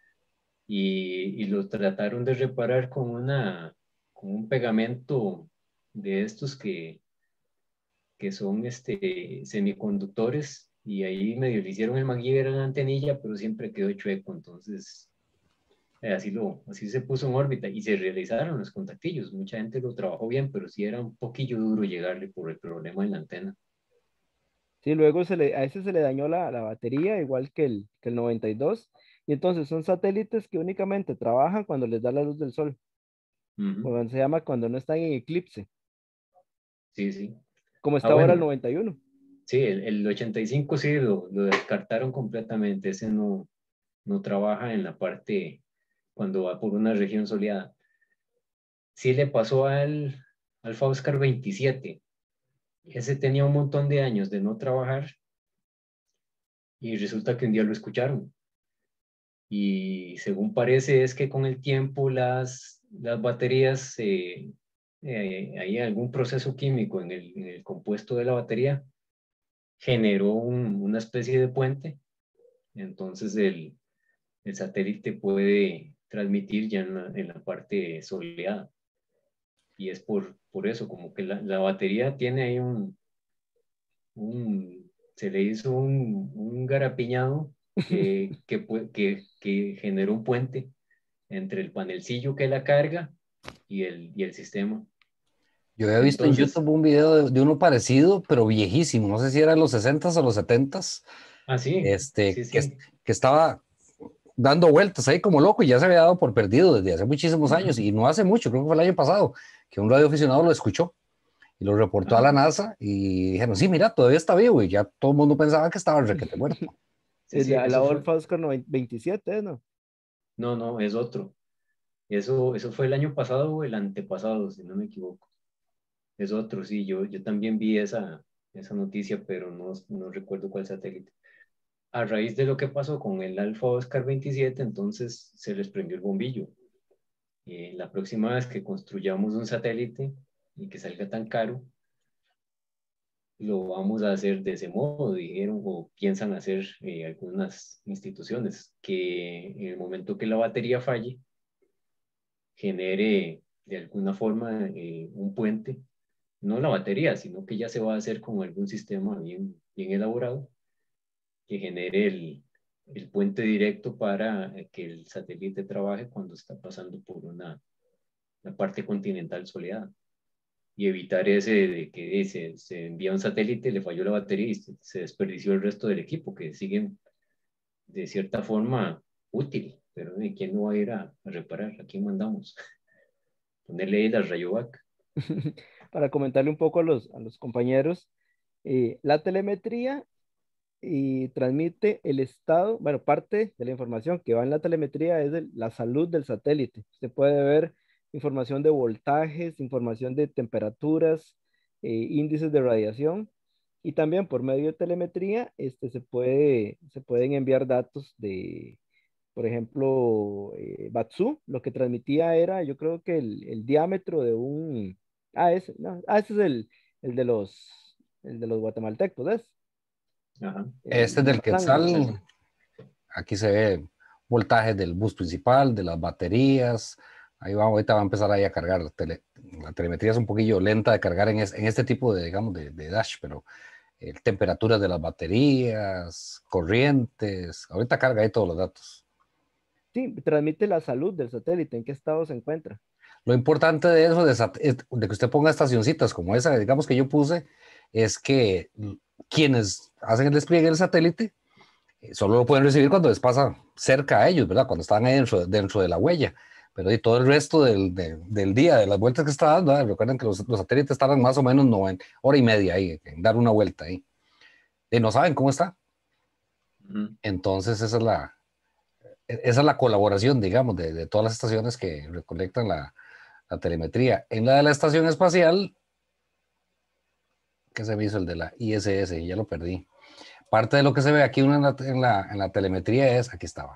Speaker 11: Y, y lo trataron de reparar con, una, con un pegamento de estos que, que son este, semiconductores, y ahí medio le hicieron el MacGyver en la antenilla, pero siempre quedó chueco, entonces Eh, así, lo, así se puso en órbita y se realizaron los contactillos. Mucha gente lo trabajó bien, pero sí era un poquillo duro llegarle por el problema en la antena.
Speaker 1: Sí, luego se le, a ese se le dañó la, la batería, igual que el, que el noventa y dos. Y entonces son satélites que únicamente trabajan cuando les da la luz del sol.
Speaker 11: Ujú.
Speaker 1: Bueno, se llama cuando no están en eclipse,
Speaker 11: Sí, sí.
Speaker 1: como
Speaker 11: Ah,
Speaker 1: está ahora el
Speaker 11: bueno,
Speaker 1: noventa y uno.
Speaker 11: sí, el, el ochenta y cinco sí lo, lo descartaron completamente. Ese no, no trabaja en la parte cuando va por una región soleada. Sí le pasó al Alfa Oscar veintisiete. Ese tenía un montón de años de no trabajar y resulta que un día lo escucharon. Y según parece es que con el tiempo las, las baterías, eh, eh, hay algún proceso químico en el, en el compuesto de la batería, generó un- una especie de puente. Entonces el, el satélite puede transmitir ya en la, en la parte soleada. Y es por, por eso, como que la, la batería tiene ahí un, un, se le hizo un, un garapiñado que, que, pue- que, que generó un puente entre el panelcillo que la carga y el, y el sistema.
Speaker 4: Yo había visto en
Speaker 11: Entonces,
Speaker 4: YouTube un video de, de uno parecido, pero viejísimo. No sé si era en los sesentas o los setentas,
Speaker 11: ah, sí,
Speaker 4: este,
Speaker 11: sí,
Speaker 4: que,
Speaker 11: sí.
Speaker 4: que estaba dando vueltas ahí como loco y ya se había dado por perdido desde hace muchísimos años
Speaker 11: Ujú.
Speaker 4: y no hace mucho, creo que fue el año pasado, que un radioaficionado lo escuchó y lo reportó a la
Speaker 11: Ajá.
Speaker 4: NASA y dijeron, sí, mira, todavía está vivo y ya todo el mundo pensaba que estaba requete muerto.
Speaker 11: Sí,
Speaker 1: El
Speaker 11: sí,
Speaker 1: de la
Speaker 11: eso fue.
Speaker 1: Alfa Oscar veintisiete, ¿no?
Speaker 11: No, no, es otro. Eso, eso fue el año pasado o el antepasado, si no me equivoco. Es otro, sí, yo, yo también vi esa, esa noticia, pero no, no recuerdo cuál satélite. A raíz de lo que pasó con el Alfa Oscar veintisiete, entonces se les prendió el bombillo. Eh, la próxima vez que construyamos un satélite y que salga tan caro, lo vamos a hacer de ese modo, dijeron, o piensan hacer eh, algunas instituciones, que en el momento que la batería falle, genere de alguna forma eh, un puente, no la batería, sino que ya se va a hacer con algún sistema bien, bien elaborado, que genere el, el puente directo para que el satélite trabaje cuando está pasando por una, una parte continental soleada. Y evitar ese de que se, se envía un satélite, le falló la batería y se, se desperdició el resto del equipo, que siguen de cierta forma útil, pero ¿de quién no va a ir a, a reparar? ¿A quién mandamos? Ponerle ahí la rayovac.
Speaker 1: Para comentarle un poco a los, a los compañeros, eh, la telemetría y transmite el estado, bueno, parte de la información que va en la telemetría es de la salud del satélite. Usted puede ver información de voltajes, información de temperaturas, eh, índices de radiación y también por medio de telemetría este, se puede, se pueden enviar datos de, por ejemplo, eh, Batsu, lo que transmitía era, yo creo que el, el diámetro de un, ah, ese, no, ah, ese es el, el de los, el de los guatemaltecos, ¿ves?
Speaker 11: Ajá.
Speaker 4: Este
Speaker 1: El
Speaker 4: es del
Speaker 1: Marzán, el-
Speaker 11: Ese.
Speaker 4: Quetzal, aquí se ve voltaje del bus principal, de las baterías, ahí va, ahorita va a empezar ahí a cargar, tele- la telemetría es un poquillo lenta de cargar en, es- en este tipo de, digamos, de, de dash, pero eh, temperaturas de las baterías, corrientes, ahorita carga ahí todos los datos.
Speaker 1: Sí, transmite la salud del satélite, en qué estado se encuentra.
Speaker 4: Lo importante de eso, de, sat- es- de que usted ponga estacioncitas como esa, digamos que yo puse, es que quienes hacen el despliegue del satélite eh, solo lo pueden recibir cuando les pasa cerca a ellos, ¿verdad? Cuando están ahí dentro, dentro de la huella. Pero y todo el resto del, de- del día, de las vueltas que está dando, ¿verdad? Recuerden que los, los satélites tardan más o menos noventa, hora y media ahí, en dar una vuelta ahí. Y no saben cómo está.
Speaker 11: Ujú.
Speaker 4: Entonces, esa es la, esa es la colaboración, digamos, de, de todas las estaciones que recolectan la, la telemetría. En la de la estación espacial, ¿qué se me hizo el de la I S S? Ya lo perdí. Parte de lo que se ve aquí en la, en la, en la telemetría es, aquí estaba,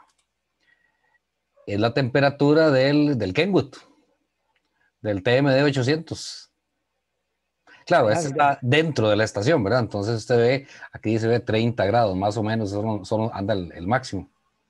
Speaker 4: es la temperatura del, del Kenwood, del T M D ochocientos. Claro,
Speaker 1: Ah,
Speaker 4: este
Speaker 1: mira,
Speaker 4: está dentro de la estación, ¿verdad? Entonces usted ve, aquí se ve treinta grados, más o menos, solo, solo anda el, el máximo.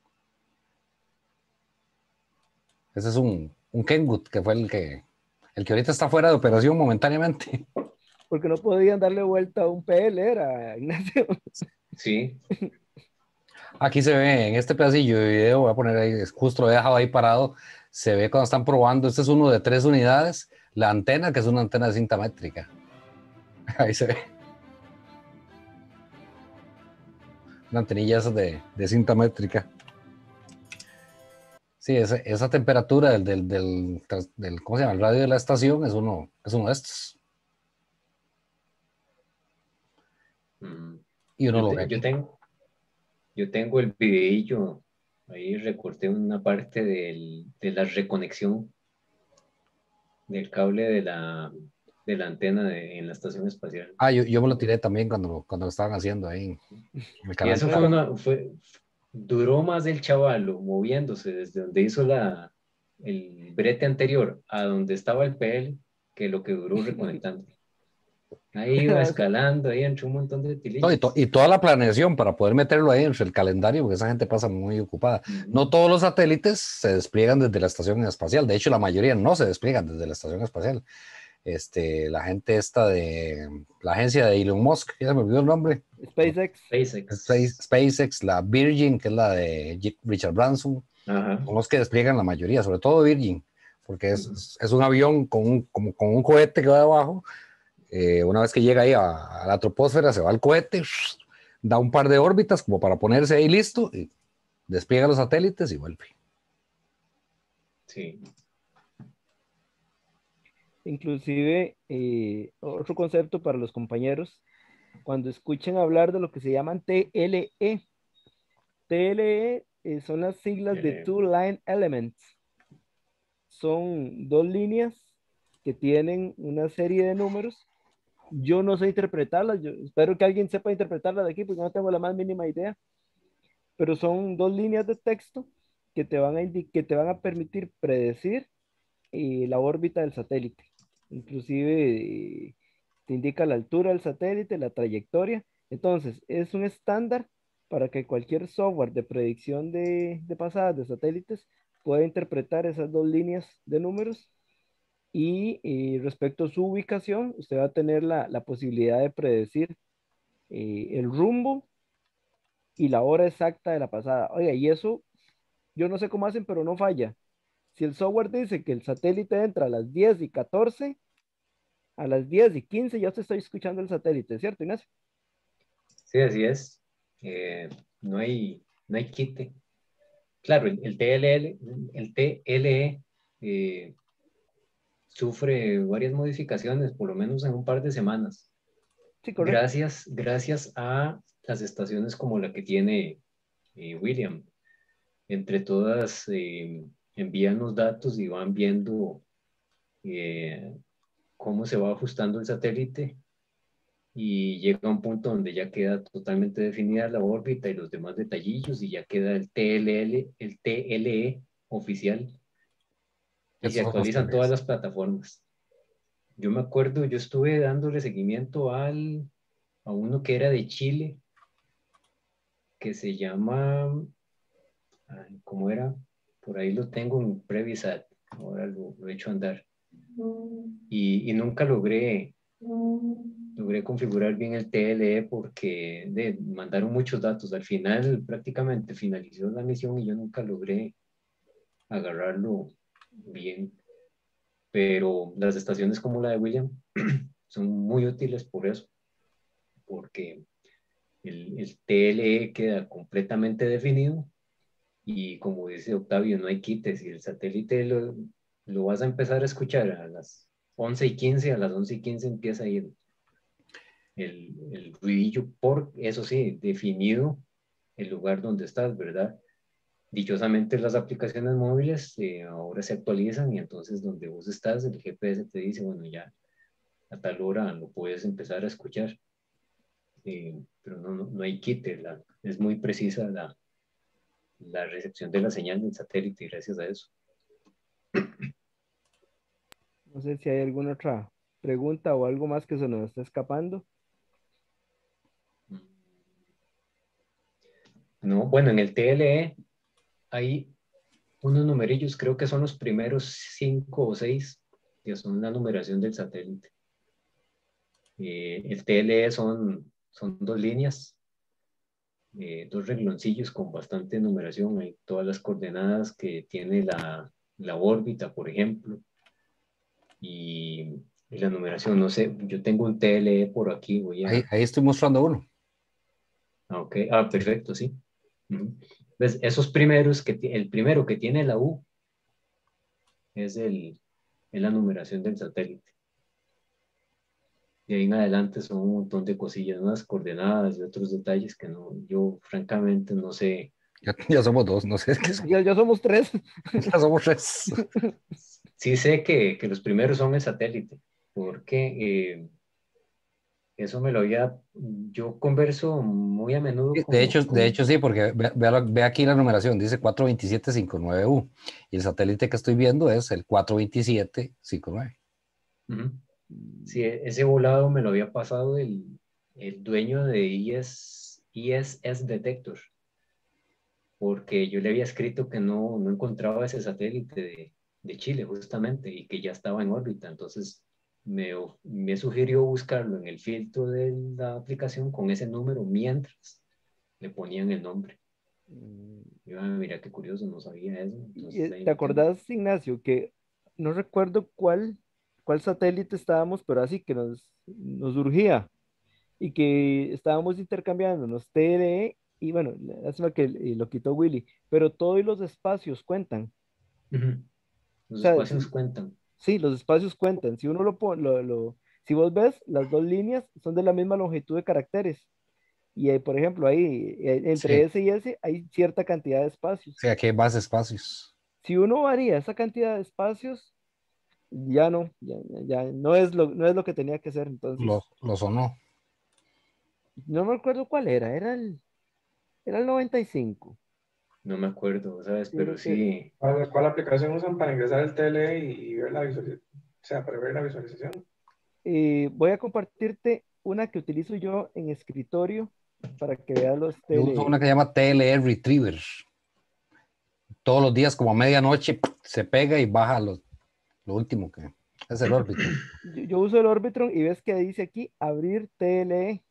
Speaker 4: Ese es un, un Kenwood, que fue el que, el que ahorita está fuera de operación momentáneamente.
Speaker 1: porque no podían darle vuelta a un P L, era Ignacio.
Speaker 11: Sí.
Speaker 4: Aquí se ve en este pedacillo de video, voy a poner ahí, justo lo he dejado ahí parado, se ve cuando están probando, este es uno de tres unidades, la antena, que es una antena de cinta métrica. Ahí se ve. Una antenilla esa de, de cinta métrica. Sí, esa, esa temperatura del, del, del, del, ¿cómo se llama? El radio de la estación es uno, es uno de estos.
Speaker 11: Mm.
Speaker 4: Y uno
Speaker 11: Yo,
Speaker 4: lo
Speaker 11: te-
Speaker 4: ve
Speaker 11: yo
Speaker 4: aquí.
Speaker 11: tengo, yo tengo el videillo, ahí recorté una parte del- de la reconexión del cable de la, de la antena de- en la estación espacial.
Speaker 4: Ah, yo, yo me lo tiré también cuando, cuando lo estaban haciendo ahí en el
Speaker 11: Y
Speaker 4: canal.
Speaker 11: eso fue una, fue, duró más del chavalo moviéndose desde donde hizo la, el brete anterior a donde estaba el P L que lo que duró reconectando. Ahí iba escalando, ahí entró un montón de
Speaker 4: No, y,
Speaker 11: tilillos.
Speaker 4: to- y toda la planeación para poder meterlo ahí entre el calendario, porque esa gente pasa muy ocupada.
Speaker 11: Ujú.
Speaker 4: No todos los satélites se despliegan desde la estación espacial. De hecho, la mayoría no se despliegan desde la estación espacial. Este, la gente esta de la agencia de Elon Musk, ya se me olvidó el nombre.
Speaker 1: SpaceX.
Speaker 11: SpaceX.
Speaker 4: Space- SpaceX, la Virgin, que es la de J- Richard Branson,
Speaker 11: Ajá.
Speaker 4: son los que despliegan la mayoría, sobre todo Virgin, porque es, es un avión con un, como, con un cohete que va debajo. Eh, una vez que llega ahí a, a la troposfera, se va el cohete, da un par de órbitas como para ponerse ahí listo, y despliega los satélites y vuelve.
Speaker 11: Sí.
Speaker 1: Inclusive, eh, otro concepto para los compañeros, cuando escuchen hablar de lo que se llaman T L E. T L E eh, son las siglas de Two Line Elements. Son dos líneas que tienen una serie de números. Yo no sé interpretarlas, yo espero que alguien sepa interpretarlas de aquí porque no tengo la más mínima idea, pero son dos líneas de texto que te van a, indi- que te van a permitir predecir eh, la órbita del satélite. Inclusive eh, te indica la altura del satélite, la trayectoria. Entonces, es un estándar para que cualquier software de predicción de, de pasadas de satélites pueda interpretar esas dos líneas de números y eh, respecto a su ubicación, usted va a tener la, la posibilidad de predecir eh, el rumbo y la hora exacta de la pasada. Oiga, y eso yo no sé cómo hacen, pero no falla. Si el software dice que el satélite entra a las diez y catorce, a las diez y quince ya te estoy escuchando el satélite, ¿cierto, Ignacio?
Speaker 11: Sí, así es. Eh, no hay, no hay quite. Claro, el, el T L L, el T L E eh, sufre varias modificaciones, por lo menos en un par de semanas.
Speaker 1: Sí, correcto.
Speaker 11: Gracias, gracias a las estaciones como la que tiene eh, William. Entre todas eh, envían los datos y van viendo eh, cómo se va ajustando el satélite y llega a un punto donde ya queda totalmente definida la órbita y los demás detallillos y ya queda el T L L, el T L E oficial y se
Speaker 4: Estos son los
Speaker 11: actualizan todas
Speaker 4: T L Es.
Speaker 11: las plataformas. Yo me acuerdo, yo estuve dándole seguimiento al, a uno que era de Chile, que se llama, ay, ¿cómo era? Por ahí lo tengo en Previsat, ahora lo, lo he hecho andar. Y, y nunca logré, logré configurar bien el T L E porque de, mandaron muchos datos. Al final prácticamente finalizó la misión y yo nunca logré agarrarlo bien. Pero las estaciones como la de William son muy útiles por eso, porque el, el T L E queda completamente definido y como dice Octavio, no hay quites. Si el satélite lo, lo vas a empezar a escuchar a las once y quince, a las once y quince empieza a ir el, el ruidillo, por eso sí, definido el lugar donde estás, ¿verdad? Dichosamente las aplicaciones móviles eh, ahora se actualizan y entonces donde vos estás, el G P S te dice, bueno, ya a tal hora lo puedes empezar a escuchar. Eh, pero no, no, no hay quite, la, es muy precisa la, la recepción de la señal del satélite y gracias a eso.
Speaker 1: No sé si hay alguna otra pregunta o algo más que se nos está escapando.
Speaker 11: No, bueno, en el T L E hay unos numerillos, creo que son los primeros cinco o seis, que son la numeración del satélite. Eh, el T L E son, son dos líneas eh, dos rengloncillos con bastante numeración. Hay todas las coordenadas que tiene la, la órbita, por ejemplo. Y, y la numeración, no sé, yo tengo un T L E por aquí. Voy a...
Speaker 4: Ahí, ahí estoy mostrando uno.
Speaker 11: Ah, ok, ah, perfecto, sí. Uh-huh. Pues esos primeros, que el primero que tiene la U es, el, es la numeración del satélite. De ahí en adelante son un montón de cosillas, unas coordenadas y otros detalles que no, yo francamente no sé.
Speaker 4: Ya, ya somos dos, no sé qué son.
Speaker 1: Ya, ya somos tres.
Speaker 4: Ya somos tres.
Speaker 11: Sí sé que, que los primeros son el satélite, porque eh, eso me lo había, yo converso muy a menudo con...
Speaker 4: De hecho,
Speaker 11: con,
Speaker 4: de hecho sí, porque ve, ve, ve aquí la numeración, dice cuatro dos siete cinco nueve U, y el satélite que estoy viendo es el cuatro dos siete cinco nueve.
Speaker 11: Uh-huh. Sí, ese volado me lo había pasado el, el dueño de I S, I S S Detector, porque yo le había escrito que no, no encontraba ese satélite de, de Chile justamente y que ya estaba en órbita. Entonces me, me sugirió buscarlo en el filtro de la aplicación con ese número mientras le ponían el nombre. Yo, ah, mira qué curioso, no sabía eso. Entonces, ahí
Speaker 1: ¿Te
Speaker 11: me tengo.
Speaker 1: acordás, Ignacio, que no recuerdo cuál, cuál satélite estábamos, pero así que nos, nos urgía y que estábamos intercambiando los T L E y bueno, lástima que eh, lo quitó Willy, pero todos los espacios cuentan.
Speaker 11: Uh-huh.
Speaker 1: O
Speaker 11: Los
Speaker 1: sea,
Speaker 11: espacios
Speaker 1: sí,
Speaker 11: cuentan.
Speaker 1: sí, los espacios cuentan. Si uno lo pone, lo, lo- si vos ves, las dos líneas son de la misma longitud de caracteres. Y eh, por ejemplo, ahí eh, entre
Speaker 4: Sí,
Speaker 1: S y S hay cierta cantidad de espacios.
Speaker 4: sí, aquí hay más espacios.
Speaker 1: Si uno varía esa cantidad de espacios, ya no, ya, ya no es lo, no es lo que tenía que ser. Entonces,
Speaker 4: Lo, lo sonó.
Speaker 1: no me acuerdo cuál era, era el, era el noventa y cinco.
Speaker 11: No me acuerdo, ¿sabes?
Speaker 1: Sí,
Speaker 11: Pero
Speaker 1: eh,
Speaker 11: sí.
Speaker 7: ¿Cuál, cuál aplicación usan para ingresar el T L E y, y ver la visualización? O sea, para ver la visualización.
Speaker 1: eh, voy a compartirte una que utilizo yo en escritorio para que veas los
Speaker 4: Yo uso una
Speaker 1: tele.
Speaker 4: que se llama T L E Retriever. Todos los días, como a medianoche, se pega y baja lo, lo último que es el órbito.
Speaker 1: Yo, yo uso el Orbitron y ves que dice aquí abrir T L E.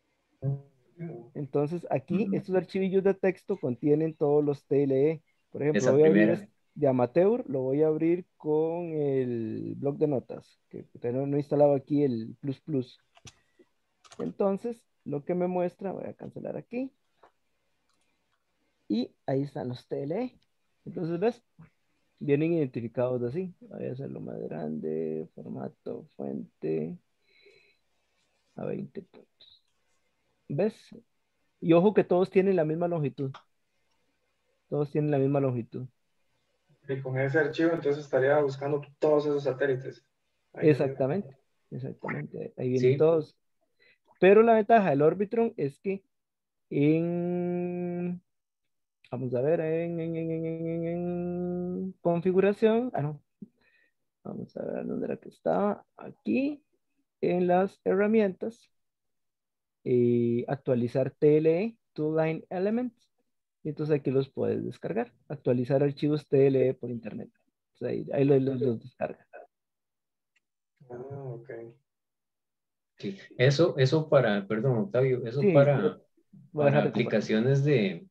Speaker 1: Entonces aquí estos archivillos de texto contienen todos los T L E. Por ejemplo,
Speaker 11: Esa
Speaker 1: voy a abrir
Speaker 11: primera.
Speaker 1: este de amateur, lo voy a abrir con el bloc de notas, que que no, no he instalado aquí el plus plus. Entonces, lo que me muestra, voy a cancelar aquí. Y ahí están los T L E. Entonces, ¿ves? Vienen identificados así. Voy a hacerlo más grande, formato, fuente, a veinte puntos. ¿Ves? Y ojo que todos tienen la misma longitud. Todos tienen la misma longitud.
Speaker 7: Y con ese archivo entonces estaría buscando todos esos satélites. Ahí en el-
Speaker 1: Exactamente, exactamente. Ahí vienen
Speaker 11: Sí,
Speaker 1: todos. Pero la ventaja del Orbitron es que en, vamos a ver, en, en- en- en- en- en configuración, ah, no, vamos a ver dónde era que estaba. Aquí, en las herramientas, eh, actualizar T L E, Two Line Elements. Y entonces aquí los puedes descargar. Actualizar archivos T L E por internet. Entonces ahí, ahí los, los, los descarga.
Speaker 7: Ah, ok.
Speaker 11: sí. Eso, eso para, perdón, Octavio, eso
Speaker 1: Sí,
Speaker 11: para,
Speaker 1: voy a
Speaker 11: para
Speaker 1: dejar de compartir.
Speaker 11: aplicaciones de,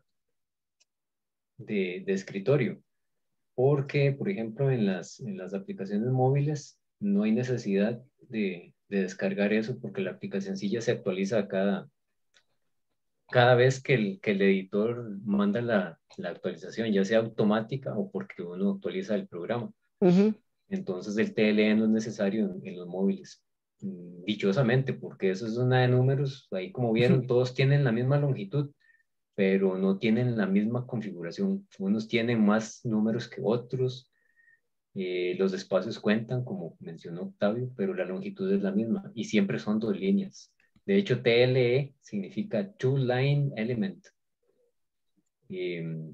Speaker 11: de, de escritorio. Porque, por ejemplo, en las, en las aplicaciones móviles no hay necesidad de, de descargar eso porque la aplicación sí ya se actualiza cada, cada vez que el, que el editor manda la, la actualización, ya sea automática o porque uno actualiza el programa.
Speaker 1: Ujú.
Speaker 11: Entonces el T L E no es necesario en, en los móviles. Mm, Dichosamente, porque eso es una de números, ahí como vieron, todos tienen la misma longitud, pero no tienen la misma configuración. Unos tienen más números que otros, eh, los espacios cuentan, como mencionó Octavio, pero la longitud es la misma y siempre son dos líneas. De hecho, T L E significa Two Line Element. Eh,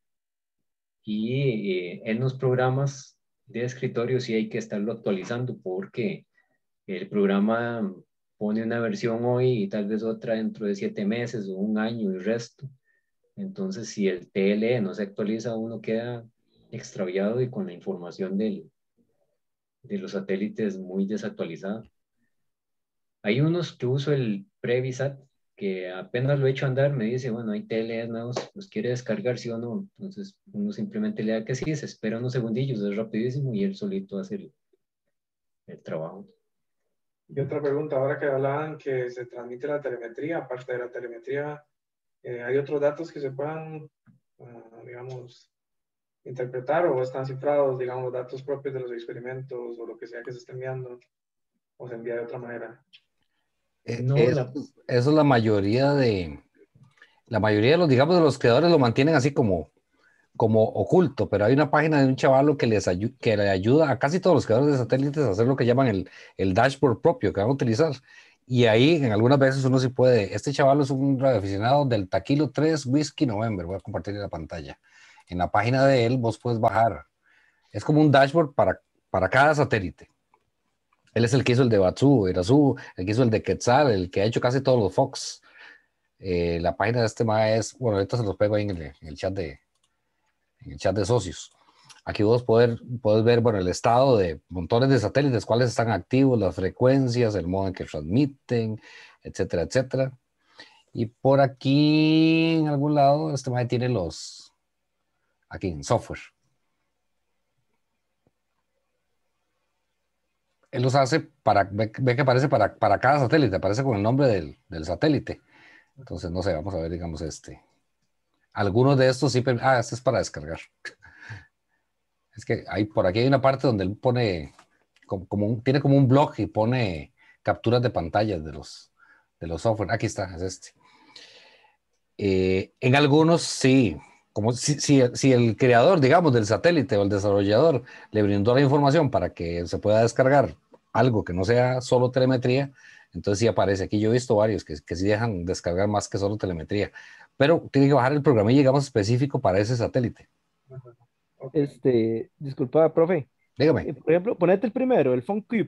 Speaker 11: y eh, en los programas de escritorio sí hay que estarlo actualizando porque el programa pone una versión hoy y tal vez otra dentro de siete meses o un año y resto. Entonces, si el T L E no se actualiza, uno queda extraviado y con la información del, de los satélites muy desactualizada. Hay unos que uso el Previsat, que apenas lo he hecho andar, me dice, bueno, hay T L Es nuevos, ¿los quiere descargar, sí o no? Entonces uno simplemente le da que sí, se espera unos segundillos, es rapidísimo y él solito hace el, el trabajo.
Speaker 7: Y otra pregunta, ahora que hablaban que se transmite la telemetría, aparte de la telemetría, eh, ¿hay otros datos que se puedan, uh, digamos, interpretar o están cifrados, digamos, datos propios de los experimentos o lo que sea que se esté enviando o se envía de otra manera?
Speaker 4: Eh,
Speaker 11: No,
Speaker 4: es-
Speaker 11: la,
Speaker 4: eso es la mayoría de, la mayoría de los, digamos, de los creadores lo mantienen así como, como oculto, pero hay una página de un chavalo que les ayu- que le ayuda a casi todos los creadores de satélites a hacer lo que llaman el, el dashboard propio que van a utilizar. Y ahí, en algunas veces, uno sí puede. Este chavalo es un radioaficionado del Taquilo tres Whiskey November. Voy a compartir la pantalla. En la página de él, vos puedes bajar. Es como un dashboard para, para cada satélite. Él es el que hizo el de Batsu, Irazu, el que hizo el de Quetzal, el que ha hecho casi todos los Fox. Eh, la página de este M A es, bueno, ahorita se los pego ahí en el, en el chat de, en el chat de socios. Aquí vos poder, podés ver, bueno, el estado de montones de satélites, cuáles están activos, las frecuencias, el modo en que transmiten, etcétera, etcétera. Y por aquí, en algún lado, este M A tiene los, aquí en software. Él los hace para, ve, ve que aparece para, para cada satélite, aparece con el nombre del, del satélite. Entonces, no sé, vamos a ver, digamos, este. Algunos de estos sí, ah, este es para descargar. Es que hay, por aquí hay una parte donde él pone, como, como un, tiene como un blog y pone capturas de pantallas de los, de los software. Aquí está, es este. Eh, en algunos sí, como si, si, si el creador, digamos, del satélite o el desarrollador le brindó la información para que se pueda descargar algo que no sea solo telemetría, entonces sí aparece. Aquí yo he visto varios que, que sí dejan descargar más que solo telemetría, pero tiene que bajar el programilla, digamos, específico para ese satélite.
Speaker 7: Okay.
Speaker 1: Este, disculpa, profe.
Speaker 4: Dígame.
Speaker 1: Eh, por ejemplo, ponete el primero, el PhoneCube.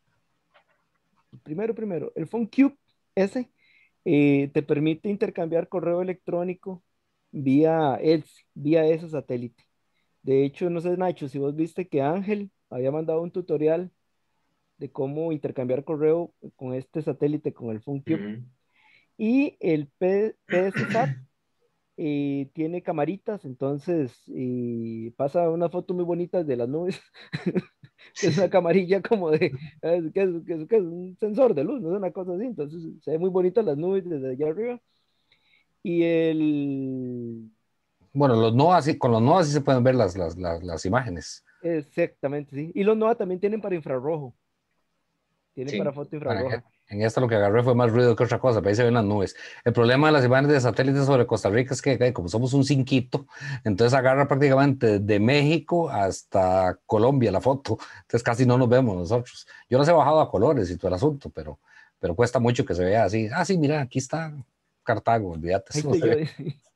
Speaker 1: El primero, primero, el PhoneCube, ese eh, te permite intercambiar correo electrónico vía el, vía ese satélite. De hecho, no sé, Nacho, si vos viste que Ángel había mandado un tutorial de cómo intercambiar correo con este satélite, con el PhoneCube.
Speaker 11: ujú.
Speaker 1: Y el P- PSSat eh, tiene camaritas, entonces eh, pasa unas fotos muy bonitas de las nubes. Que es una camarilla como de, eh, que es, que es- que es un sensor de luz, no es una cosa así, entonces se ven muy bonitas las nubes desde allá arriba. Y el,
Speaker 4: Bueno, los no así, con los no así se pueden ver las, las, las, las imágenes.
Speaker 1: exactamente, sí. Y los NOAA también tienen para infrarrojo, tienen para
Speaker 11: Sí.
Speaker 1: foto
Speaker 4: Bueno, en,
Speaker 1: infrarroja.
Speaker 4: en esta lo que agarré fue más ruido que otra cosa, pero ahí se ven las nubes. El problema de las imágenes de satélites sobre Costa Rica es que eh, como somos un cinquito, entonces agarra prácticamente de México hasta Colombia la foto, entonces casi no nos vemos nosotros. Yo las he bajado a colores y todo el asunto, pero, pero cuesta mucho que se vea así. Ah, sí, mira, aquí está Cartago, olvídate,
Speaker 1: Ahí
Speaker 4: eso no
Speaker 1: estoy
Speaker 4: se
Speaker 1: yo.
Speaker 4: ve.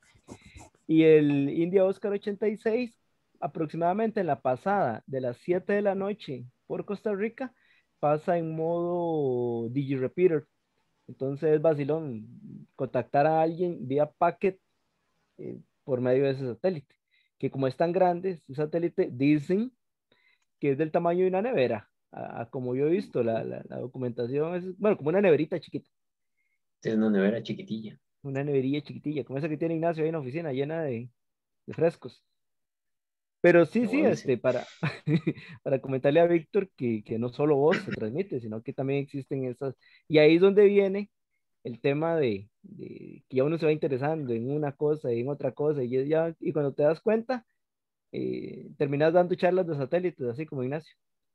Speaker 1: Y el India Oscar ochenta y seis, aproximadamente en la pasada de las siete de la noche por Costa Rica, pasa en modo DigiRepeater. Entonces es vacilón contactar a alguien vía packet eh, por medio de ese satélite, que como es tan grande, ese satélite dicen que es del tamaño de una nevera, a, a como yo he visto, la, la, la documentación es, bueno, como una neverita chiquita,
Speaker 11: Es una nevera chiquitilla.
Speaker 1: una neverilla chiquitilla, como esa que tiene Ignacio ahí en la oficina, llena de, de frescos. Pero sí, sí,
Speaker 11: Cabal, sí.
Speaker 1: este, para, para comentarle a Víctor que, que no solo voz se transmite, sino que también existen estas, y ahí es donde viene el tema de, de que ya uno se va interesando en una cosa y en otra cosa, y, ya, y cuando te das cuenta, eh, terminas dando charlas de satélites, así como Ignacio.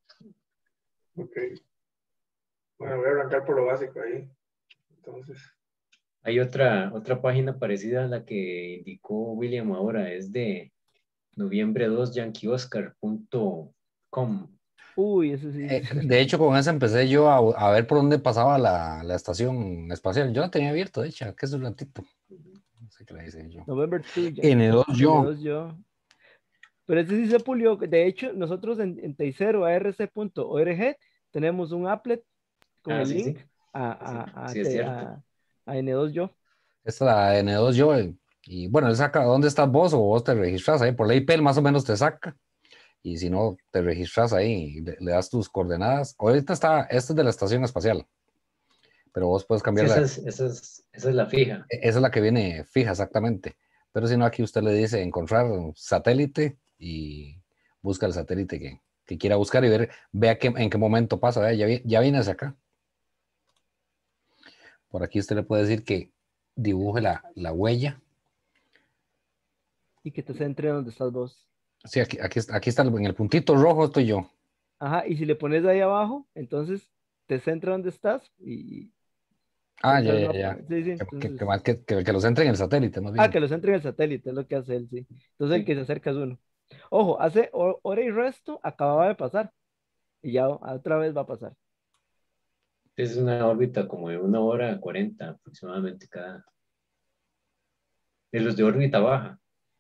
Speaker 7: Ok. Bueno, voy a arrancar por lo básico ahí. Entonces,
Speaker 11: Hay otra, otra página parecida a la que indicó William ahora, es de noviembre dos yankee oscar punto com.
Speaker 1: Uy, eso sí.
Speaker 4: Eh, de hecho, con esa empecé yo a, a ver por dónde pasaba la, la estación espacial. Yo la tenía abierta, de hecho, que es un ratito. No sé qué le dice yo.
Speaker 1: November dos,
Speaker 4: N dos yo.
Speaker 1: N dos yo. Pero ese sí se pulió. De hecho, nosotros en, en Teisero, A R C punto org, tenemos un applet con
Speaker 11: Ah,
Speaker 1: el
Speaker 11: sí,
Speaker 1: link
Speaker 11: sí.
Speaker 1: a, a, a,
Speaker 11: Sí, es
Speaker 1: te-
Speaker 11: cierto.
Speaker 1: a, a N dos yo.
Speaker 4: Esta es la N dos yo. eh, Y bueno, él saca dónde estás vos o vos te registras ahí. Por la I P más o menos te saca. Y si no, te registras ahí y le, le das tus coordenadas. Ahorita está, este es de la estación espacial. pero vos puedes
Speaker 11: Sí,
Speaker 4: cambiar
Speaker 11: esa
Speaker 4: la,
Speaker 11: es, esa es, esa es la fija.
Speaker 4: esa es la que viene fija exactamente, pero si no aquí usted le dice encontrar satélite y busca el satélite que, que quiera buscar y ver, vea qué, en qué momento pasa, vea, ya, vi- ya viene hacia acá. Por aquí usted le puede decir que dibuje la, la huella.
Speaker 1: Y que te centre donde estás vos.
Speaker 4: Sí, aquí, aquí, está- aquí está en el puntito rojo estoy yo.
Speaker 1: Ajá, y si le pones ahí abajo, entonces te centra donde estás y
Speaker 4: Ah, ya,
Speaker 1: centra el
Speaker 4: ya,
Speaker 1: mapa.
Speaker 4: ya.
Speaker 1: Sí, sí,
Speaker 4: Que, que,
Speaker 1: entonces.
Speaker 4: que, más que, que, que lo centre en el satélite, más
Speaker 1: Ah,
Speaker 4: bien.
Speaker 1: que lo centre en el satélite, es lo que hace él, sí. Entonces el
Speaker 11: Sí.
Speaker 1: que se acerca es uno. Ojo, hace ho- hora y resto acababa de pasar. Y ya otra vez va a pasar.
Speaker 11: Es una órbita como de una hora cuarenta aproximadamente cada. De los de órbita baja.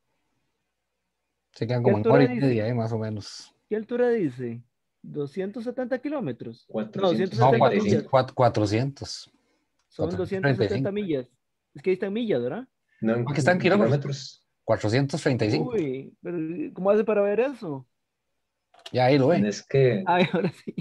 Speaker 4: Se quedan
Speaker 1: ¿Qué
Speaker 4: como en hora
Speaker 1: altura
Speaker 4: y media,
Speaker 1: dice?
Speaker 4: eh, más o menos.
Speaker 1: ¿Qué altura dice? ¿doscientos setenta kilómetros? No, doscientos
Speaker 4: No,
Speaker 1: setenta
Speaker 11: cuatrocientos treinta y
Speaker 1: millas.
Speaker 11: cinco.
Speaker 4: cuatrocientos.
Speaker 1: Son
Speaker 4: cuatrocientos
Speaker 1: doscientos
Speaker 4: treinta y
Speaker 1: setenta
Speaker 4: cinco.
Speaker 1: millas. Es que ahí están millas, ¿verdad?
Speaker 11: No, en,
Speaker 4: Aquí están
Speaker 11: en
Speaker 4: kilómetros.
Speaker 11: kilómetros.
Speaker 4: cuatrocientos treinta y cinco.
Speaker 1: Uy, pero ¿cómo hace para ver eso?
Speaker 4: Ya ahí lo ve.
Speaker 11: Es que
Speaker 1: Ay, ahora sí.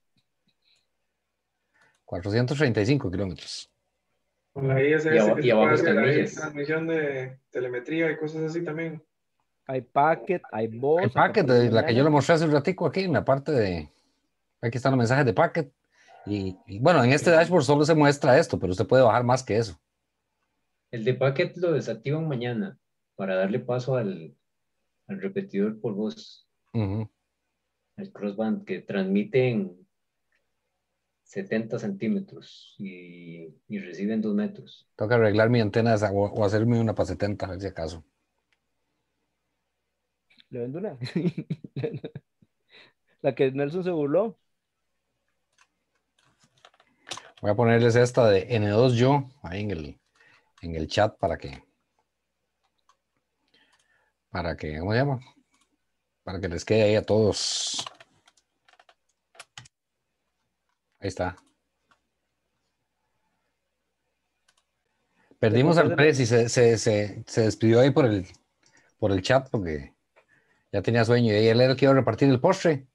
Speaker 4: cuatrocientos treinta y cinco kilómetros.
Speaker 7: Con la I S
Speaker 11: Y,
Speaker 7: S
Speaker 11: aba-
Speaker 7: que
Speaker 11: y
Speaker 7: se puede
Speaker 11: abajo
Speaker 7: hacer
Speaker 11: están
Speaker 7: ahí
Speaker 11: millas.
Speaker 7: transmisión de telemetría y cosas así también.
Speaker 1: Hay packet, hay voz.
Speaker 4: El
Speaker 1: a
Speaker 4: packet,
Speaker 1: partir de
Speaker 4: de la que yo le
Speaker 1: mañana.
Speaker 4: mostré hace un ratico aquí en la parte de... Aquí están los mensajes de packet. Y, y bueno, en este dashboard solo se muestra esto, pero usted puede bajar más que eso.
Speaker 11: El de packet lo desactivan mañana para darle paso al, al repetidor por voz,
Speaker 4: Ujú.
Speaker 11: el crossband, que transmite en setenta centímetros y, y recibe en dos metros.
Speaker 4: Tengo que arreglar mi antena esa, o, o hacerme una para setenta, a ver si acaso.
Speaker 1: Le vendo una. La que Nelson se burló.
Speaker 4: Voy a ponerles esta de N dos yo ahí en el, en el chat para que, para que, ¿cómo se llama? Para que les quede ahí a todos. Ahí está. Perdimos al Prezi y se, se, se, se despidió ahí por el, por el chat porque ya tenía sueño y él era el que iba a repartir el postre.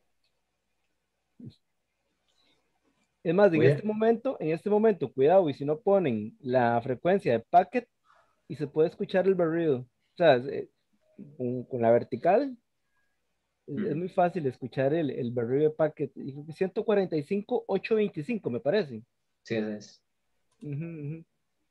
Speaker 1: Es más, en
Speaker 11: Voy a-
Speaker 1: este momento, en este momento, cuidado, y si no ponen la frecuencia de packet y se puede escuchar el barrido. O sea, es- con, con la vertical es, es
Speaker 11: Ujú.
Speaker 1: muy fácil escuchar el, el barrido de packet. Y ciento cuarenta y cinco, ochocientos veinticinco, me parece.
Speaker 11: Sí, esa es.
Speaker 1: Ujú, ujú.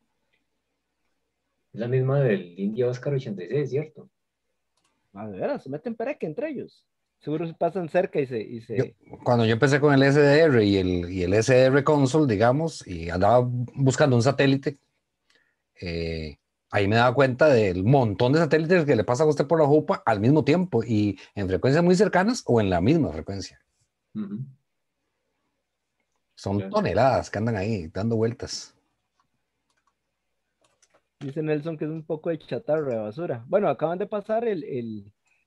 Speaker 11: Es la misma del India Oscar ochenta y seis, ¿cierto?
Speaker 1: A ver, se meten pereque entre ellos. Seguro se pasan cerca y se, y
Speaker 4: Yo,
Speaker 1: se...
Speaker 4: cuando yo empecé con el S D R y el, y el S D R console, digamos, y andaba buscando un satélite, eh, ahí me daba cuenta del montón de satélites que le pasan a usted por la jupa al mismo tiempo y en frecuencias muy cercanas o en la misma frecuencia.
Speaker 11: Ujú.
Speaker 4: Son
Speaker 11: Claro.
Speaker 4: toneladas que andan ahí dando vueltas.
Speaker 1: Dice Nelson que es un poco de chatarra, de basura. Bueno, acaban de pasar el, el,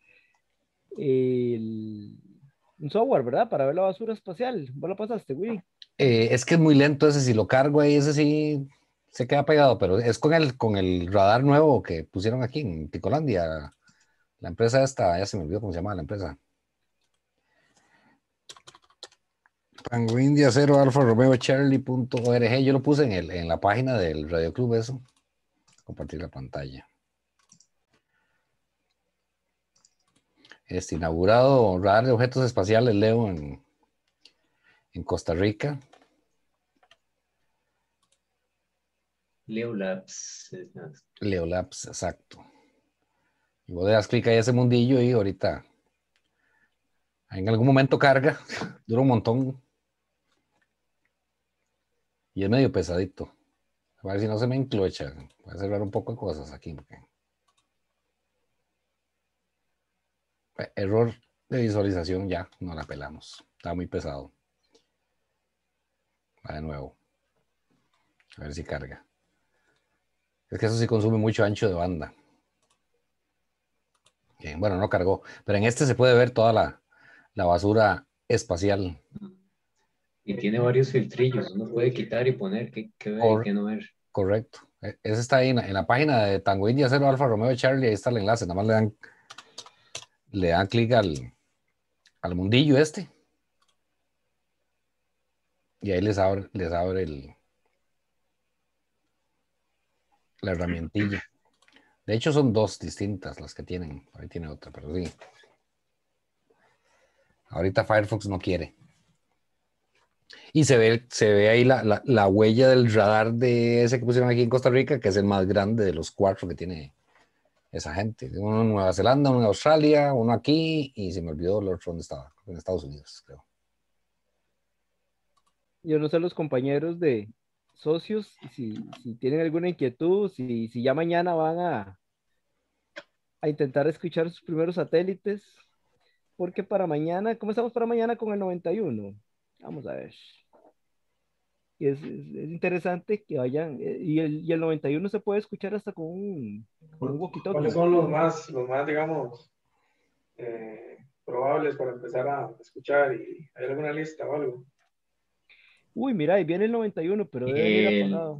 Speaker 1: el- un software, ¿verdad? Para ver la basura espacial. ¿Vos lo pasaste, Willy?
Speaker 4: Eh, es que es muy lento ese, si lo cargo ahí, ese sí se queda pegado, pero es con el, con el radar nuevo que pusieron aquí en Ticolandia. La empresa esta, ya se me olvidó cómo se llama la empresa. Tango India cero Alfa Romeo Charlie punto org. Yo lo puse en, el, en la página del Radio Club eso. Compartir la pantalla. Este inaugurado radar de objetos espaciales Leo en, en Costa Rica.
Speaker 11: Leo Labs. es la-
Speaker 4: Leo Labs, exacto. Y vos le das clic ahí a ese mundillo y ahorita en algún momento carga, dura un montón y es medio pesadito. A ver si no se me enclocha. Voy a cerrar un poco de cosas aquí. Porque... Eh, Error de visualización ya, no la pelamos. Está muy pesado. Va de nuevo. A ver si carga. Es que eso sí consume mucho ancho de banda. Bien, bueno, no cargó. Pero en este se puede ver toda la, la basura espacial.
Speaker 11: Y tiene varios filtrillos. Uno puede quitar y poner qué, qué ver y
Speaker 4: Cor-
Speaker 11: qué no ver.
Speaker 4: Correcto. E- Ese está ahí en la, en la página de Tango India cero Alfa Romeo Charlie. Ahí está el enlace. Nada más le dan, le dan clic al, al mundillo este. Y ahí les abre, les abre el, la herramientilla. De hecho, son dos distintas las que tienen. Ahí tiene otra, pero sí. Ahorita Firefox no quiere. Y se ve, se ve ahí la, la, la huella del radar de ese que pusieron aquí en Costa Rica, que es el más grande de los cuatro que tiene esa gente. Uno en Nueva Zelanda, uno en Australia, uno aquí, y se me olvidó el otro donde estaba, en Estados Unidos, creo.
Speaker 1: Yo no sé los compañeros de socios, si, si tienen alguna inquietud, si, si ya mañana van a, a intentar escuchar sus primeros satélites, porque para mañana, ¿cómo estamos para mañana con el noventa y uno? Vamos a ver. Y es, es, es interesante que vayan, eh, y el, y el noventa y uno se puede escuchar hasta con un, con un walkie-talkie.
Speaker 7: ¿Cuáles son los más, los más digamos, eh, probables para empezar a escuchar? ¿Y hay alguna lista o algo?
Speaker 1: Uy, mira, ahí viene el noventa y uno, pero debe ir
Speaker 11: El,
Speaker 1: apagado.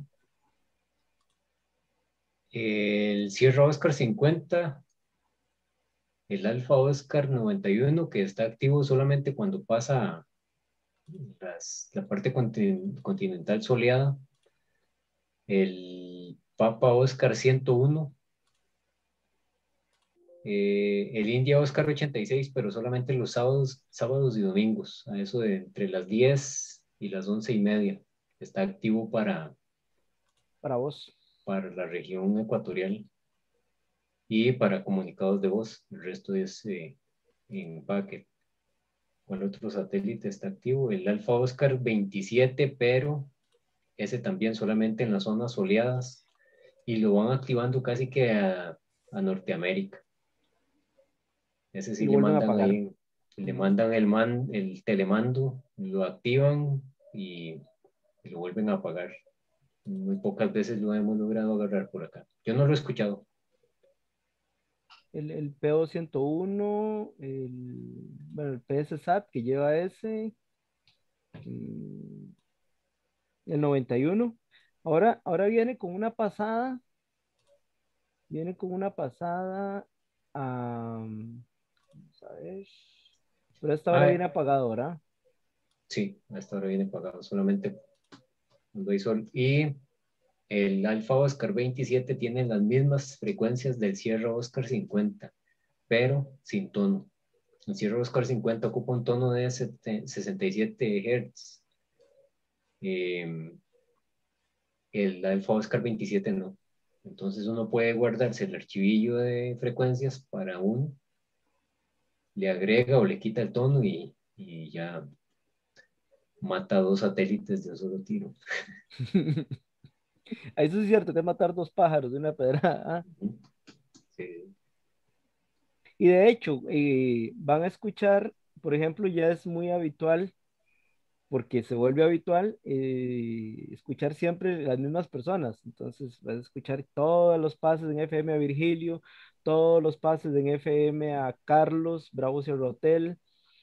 Speaker 11: el Sierra Oscar cincuenta, el Alfa Oscar noventa y uno, que está activo solamente cuando pasa las- la parte contin- continental soleada, el Papa Oscar ciento uno, eh, el India Oscar ochenta y seis, pero solamente los sábados, sábados y domingos, a eso de entre las diez y las once y media. Está activo para,
Speaker 1: Para vos.
Speaker 11: para la región ecuatorial y para comunicados de voz. El resto es eh, en packet. ¿Cuál otro satélite está activo? El Alfa Oscar veintisiete, pero ese también solamente en las zonas soleadas, y lo van activando casi que a, a Norteamérica. Ese sí
Speaker 1: Y lo
Speaker 11: le
Speaker 1: vuelven a
Speaker 11: mandan
Speaker 1: apagar.
Speaker 11: ahí, le mandan el, man, el telemando, lo activan y, y lo vuelven a apagar. Muy pocas veces lo hemos logrado agarrar por acá. Yo no lo he escuchado.
Speaker 1: El, el P O ciento uno, el, bueno, el P S SAT que lleva ese, mm, el noventa y uno. Ahora, ahora viene con una pasada, viene con una pasada a, vamos a ver, pero esta hora
Speaker 11: Ah,
Speaker 1: viene apagado, ¿verdad?
Speaker 11: sí, a esta hora viene apagado solamente cuando hay sol. Y el Alfa Oscar veintisiete tiene las mismas frecuencias del Sierra Oscar cincuenta, pero sin tono. El Sierra Oscar cincuenta ocupa un tono de sesenta y siete hertz. Eh, el Alfa Oscar veintisiete no. Entonces uno puede guardarse el archivillo de frecuencias para uno, le agrega o le quita el tono y, y ya mata dos satélites de un solo tiro.
Speaker 1: Eso es cierto, que es matar dos pájaros de una pedrada.
Speaker 11: Sí.
Speaker 1: Y de hecho, eh, van a escuchar, por ejemplo, ya es muy habitual, porque se vuelve habitual eh, escuchar siempre las mismas personas. Entonces, vas a escuchar todos los pases en F M a Virgilio, todos los pases en F M a Carlos, Bravo Sierra Hotel,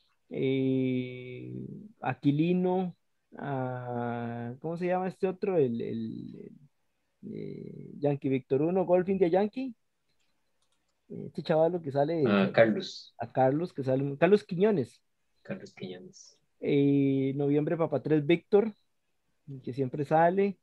Speaker 1: eh, Aquilino, a- ¿cómo se llama este otro? El, el, el, eh, Yankee Víctor uno, Golf India Yankee. Este chaval que sale,
Speaker 11: Ah, Carlos.
Speaker 1: a Carlos, que sale, Carlos Quiñones.
Speaker 11: Carlos Quiñones.
Speaker 1: Eh, noviembre Papa tres Víctor, que siempre sale.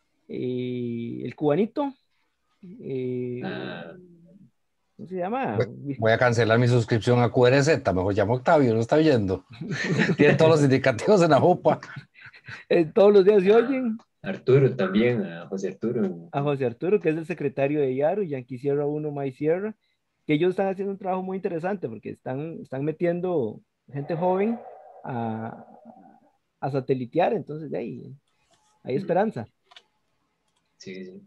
Speaker 1: Eh, el cubanito. Eh,
Speaker 11: Ah,
Speaker 1: ¿cómo se llama?
Speaker 4: Voy, voy a cancelar mi suscripción a Q R Z. Mejor llamo a Octavio, ¿no está oyendo? Tiene todos los indicativos en la jupa.
Speaker 1: Eh, todos los días se oyen.
Speaker 11: Arturo también, a José Arturo.
Speaker 1: A José Arturo, que es el secretario de Yaru, Yankee Sierra uno, My Sierra, que ellos están haciendo un trabajo muy interesante porque están, están metiendo gente joven a, a satelitear, entonces de ahí hay esperanza.
Speaker 11: Sí, sí.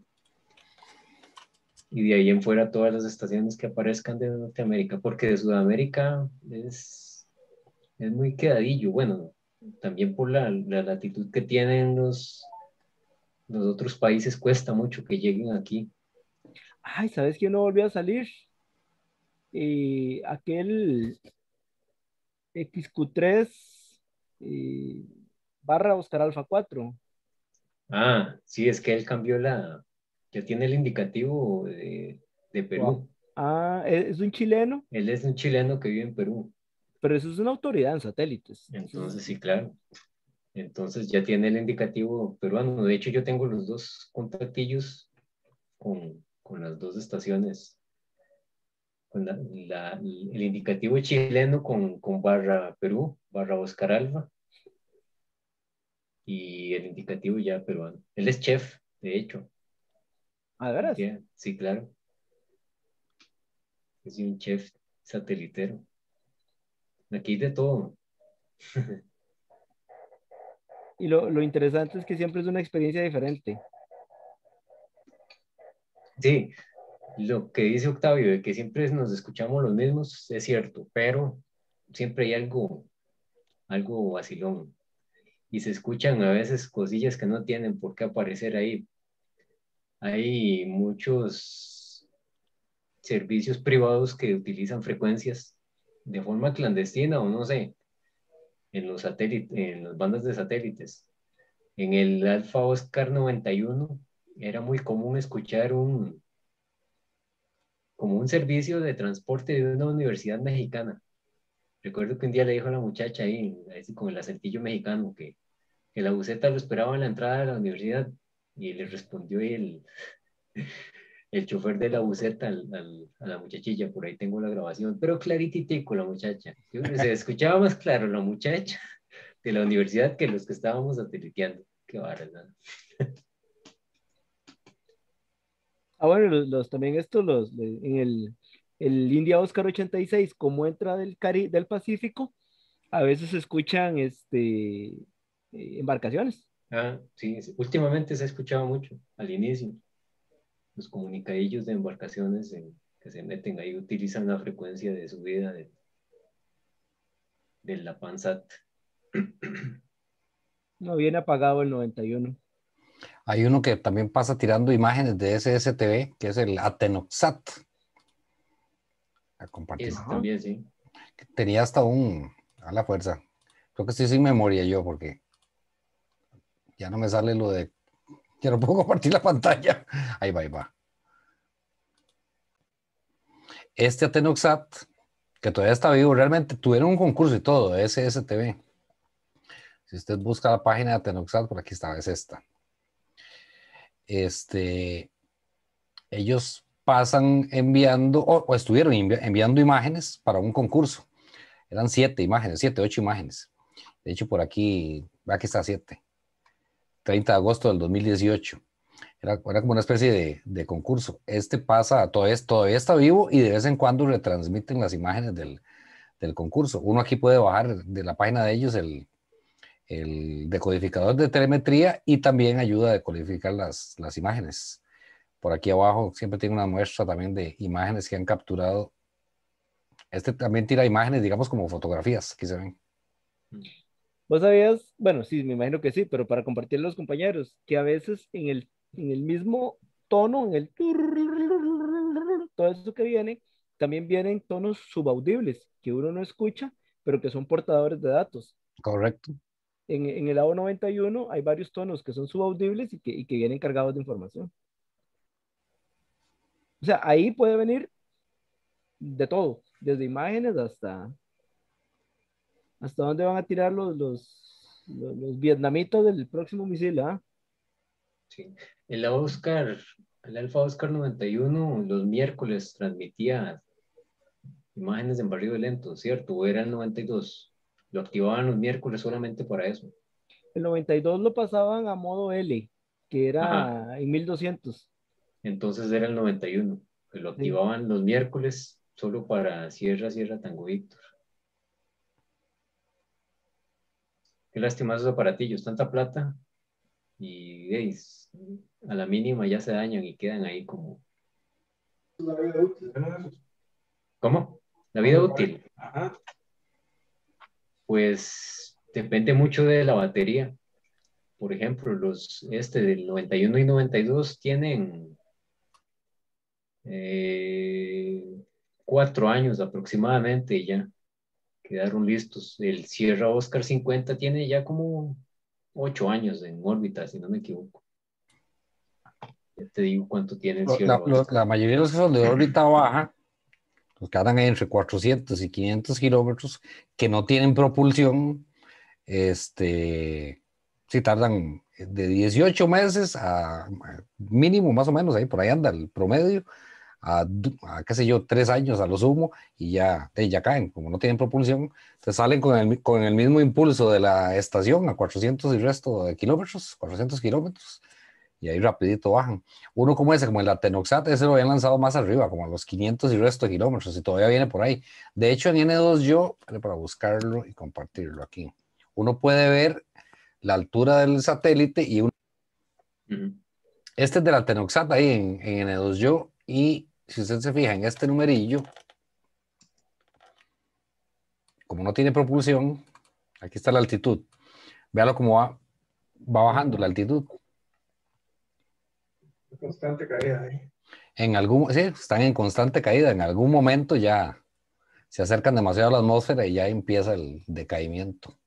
Speaker 11: Y de ahí en fuera todas las estaciones que aparezcan de Norteamérica, porque de Sudamérica es, es muy quedadillo. Bueno, también por la, la latitud que tienen los, los otros países, cuesta mucho que lleguen aquí.
Speaker 1: Ay, ¿sabes quién no volvió a salir? Eh, aquel X Q tres eh, barra Oscar Alfa cuatro.
Speaker 11: Ah, sí, es que él cambió la, ya tiene el indicativo de, de Perú.
Speaker 1: Wow. Ah, es es un chileno,
Speaker 11: Él es un chileno que vive en Perú.
Speaker 1: pero eso es una autoridad en satélites.
Speaker 11: Entonces, sí, claro. Entonces ya tiene el indicativo peruano. De hecho, yo tengo los dos contactillos con, con las dos estaciones, con la, la, el indicativo chileno con, con barra Perú, barra Oscar Alfa, y el indicativo ya peruano. Él es chef, de hecho.
Speaker 1: ¿A veras?
Speaker 11: Sí, claro. Es un chef satelitero. Aquí hay de todo.
Speaker 1: Y lo, lo interesante es que siempre es una experiencia diferente.
Speaker 11: Sí, lo que dice Octavio, de que siempre nos escuchamos los mismos, es cierto, pero siempre hay algo, algo vacilón. Y se escuchan a veces cosillas que no tienen por qué aparecer ahí. Hay muchos servicios privados que utilizan frecuencias de forma clandestina o no sé, en los satélites, en las bandas de satélites. En el Alfa Oscar noventa y uno era muy común escuchar un como un servicio de transporte de una universidad mexicana. Recuerdo que un día le dijo a la muchacha ahí, así con el acentillo mexicano, que, que la buceta lo esperaba en la entrada de la universidad, y le respondió el, el chofer de la buceta al, al, a la muchachilla. Por ahí tengo la grabación, pero clarititico la muchacha. Se escuchaba más claro la muchacha de la universidad que los que estábamos sateliteando. Qué vara, ¿no?
Speaker 1: Ah, bueno, los, los- también estos, los, de- en el, el India Oscar ochenta y seis, como entra del, Cari del Pacífico, a veces se escuchan este, eh, embarcaciones.
Speaker 11: Ah, sí, sí. Últimamente se ha escuchado mucho, al inicio. Los comunicadillos de embarcaciones en- que se meten ahí utilizan la frecuencia de subida de, de la PANSAT.
Speaker 1: No viene apagado el noventa y uno.
Speaker 4: Hay uno que también pasa tirando imágenes de S S T V, que es el Atenoxat. A compartir.
Speaker 11: Ese también, sí.
Speaker 4: Tenía hasta un, a la fuerza. Creo que estoy sin memoria yo, porque ya no me sale lo de, ya no puedo compartir la pantalla. Ahí va, ahí va. Este Atenoxat, que todavía está vivo, realmente tuvieron un concurso y todo, de S S T V. Si usted busca la página de Atenoxat, por aquí está, es esta. Este, ellos pasan enviando, o, o estuvieron envi enviando imágenes para un concurso. Eran siete imágenes, siete, ocho imágenes. De hecho, por aquí, aquí está siete. treinta de agosto del dos mil dieciocho. Era, era como una especie de, de concurso. Este pasa, todavía, todavía está vivo y de vez en cuando retransmiten las imágenes del, del concurso. Uno aquí puede bajar de la página de ellos el, el decodificador de telemetría y también ayuda a decodificar las, las imágenes. Por aquí abajo siempre tiene una muestra también de imágenes que han capturado. Este también tira imágenes, digamos, como fotografías. Aquí se ven.
Speaker 1: ¿Vos sabías? Bueno, sí, me imagino que sí, pero para compartir a los compañeros, que a veces en el, en el mismo tono, en el turr, todo eso que viene, también vienen tonos subaudibles que uno no escucha, pero que son portadores de datos.
Speaker 4: Correcto.
Speaker 1: En, en el A O noventa y uno hay varios tonos que son subaudibles y que, y que vienen cargados de información. O sea, ahí puede venir de todo, desde imágenes hasta hasta dónde van a tirar los, los, los, los vietnamitas del próximo misil, ¿ah?
Speaker 11: Sí. El Oscar, el Alfa Oscar noventa y uno, los miércoles transmitía imágenes en barrido lento, ¿cierto? O era el noventa y dos. Lo activaban los miércoles solamente para eso.
Speaker 1: El noventa y dos lo pasaban a modo L, que
Speaker 11: Ajá.
Speaker 1: era en mil doscientos.
Speaker 11: Entonces era el noventa y uno, que lo
Speaker 1: Sí.
Speaker 11: activaban los miércoles solo para Sierra, Sierra, Tango Víctor. Qué lástima esos aparatillos, tanta plata y veis, a la mínima ya se dañan y quedan ahí como... ¿Cómo? La vida útil.
Speaker 7: Ajá.
Speaker 11: Pues depende mucho de la batería. Por ejemplo, los este del noventa y uno y noventa y dos tienen eh, cuatro años aproximadamente y ya quedaron listos. El Sierra Oscar cincuenta tiene ya como ocho años en órbita, si no me equivoco. Ya te digo cuánto tiene el Sierra
Speaker 4: La, la,
Speaker 11: Oscar.
Speaker 4: la mayoría de los que son de órbita baja, los que andan entre cuatrocientos y quinientos kilómetros, que no tienen propulsión, este, sí tardan de dieciocho meses a mínimo, más o menos, ahí por ahí anda el promedio, a, a qué sé yo, tres años a lo sumo, y ya, eh, ya caen, como no tienen propulsión, entonces salen con el, con el mismo impulso de la estación a cuatrocientos y resto de kilómetros, cuatrocientos kilómetros, y ahí rapidito bajan. Uno como ese, como el Atenoxat, ese lo habían lanzado más arriba, como a los quinientos y resto de kilómetros, y todavía viene por ahí. De hecho, en N dos yo, para buscarlo y compartirlo aquí, uno puede ver la altura del satélite y uno...
Speaker 11: Ujú.
Speaker 4: Este es del Atenoxat ahí en, en N dos yo, y si usted se fija en este numerillo, como no tiene propulsión, aquí está la altitud. Véalo cómo va, va bajando la altitud.
Speaker 7: Constante caída ahí.
Speaker 4: En algún, sí, están en constante caída. En algún momento ya se acercan demasiado a la atmósfera y ya empieza el decaimiento.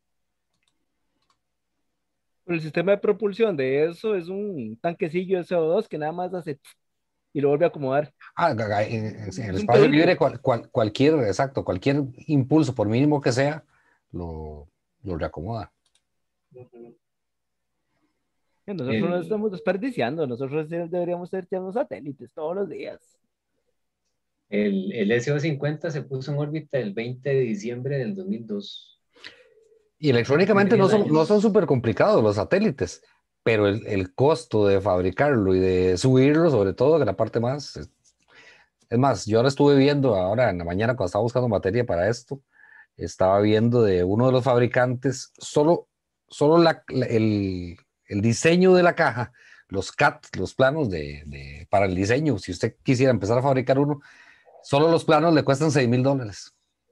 Speaker 1: El sistema de propulsión de eso es un tanquecillo de C O dos que nada más hace y lo vuelve a acomodar.
Speaker 4: Ah, en el
Speaker 1: Es
Speaker 4: espacio
Speaker 1: un
Speaker 4: libre,
Speaker 1: pedito.
Speaker 4: cual, cual, cualquier, exacto, cualquier impulso, por mínimo que sea, lo, lo reacomoda.
Speaker 1: Nosotros no
Speaker 11: El,
Speaker 1: estamos desperdiciando, nosotros deberíamos estar tirando satélites todos los días.
Speaker 11: el, el S O cincuenta se puso en órbita el veinte de diciembre del dos mil dos.
Speaker 4: Y electrónicamente no
Speaker 11: diez
Speaker 4: son, no
Speaker 11: años.
Speaker 4: son súper complicados los satélites, pero el, el costo de fabricarlo y de subirlo, sobre todo, que la parte más... Es, es más, yo ahora estuve viendo, ahora en la mañana cuando estaba buscando materia para esto, estaba viendo de uno de los fabricantes, solo, solo la, la- el, el diseño de la caja, los C A T, los planos de, de- para el diseño, si usted quisiera empezar a fabricar uno, solo los planos le cuestan seis mil dólares.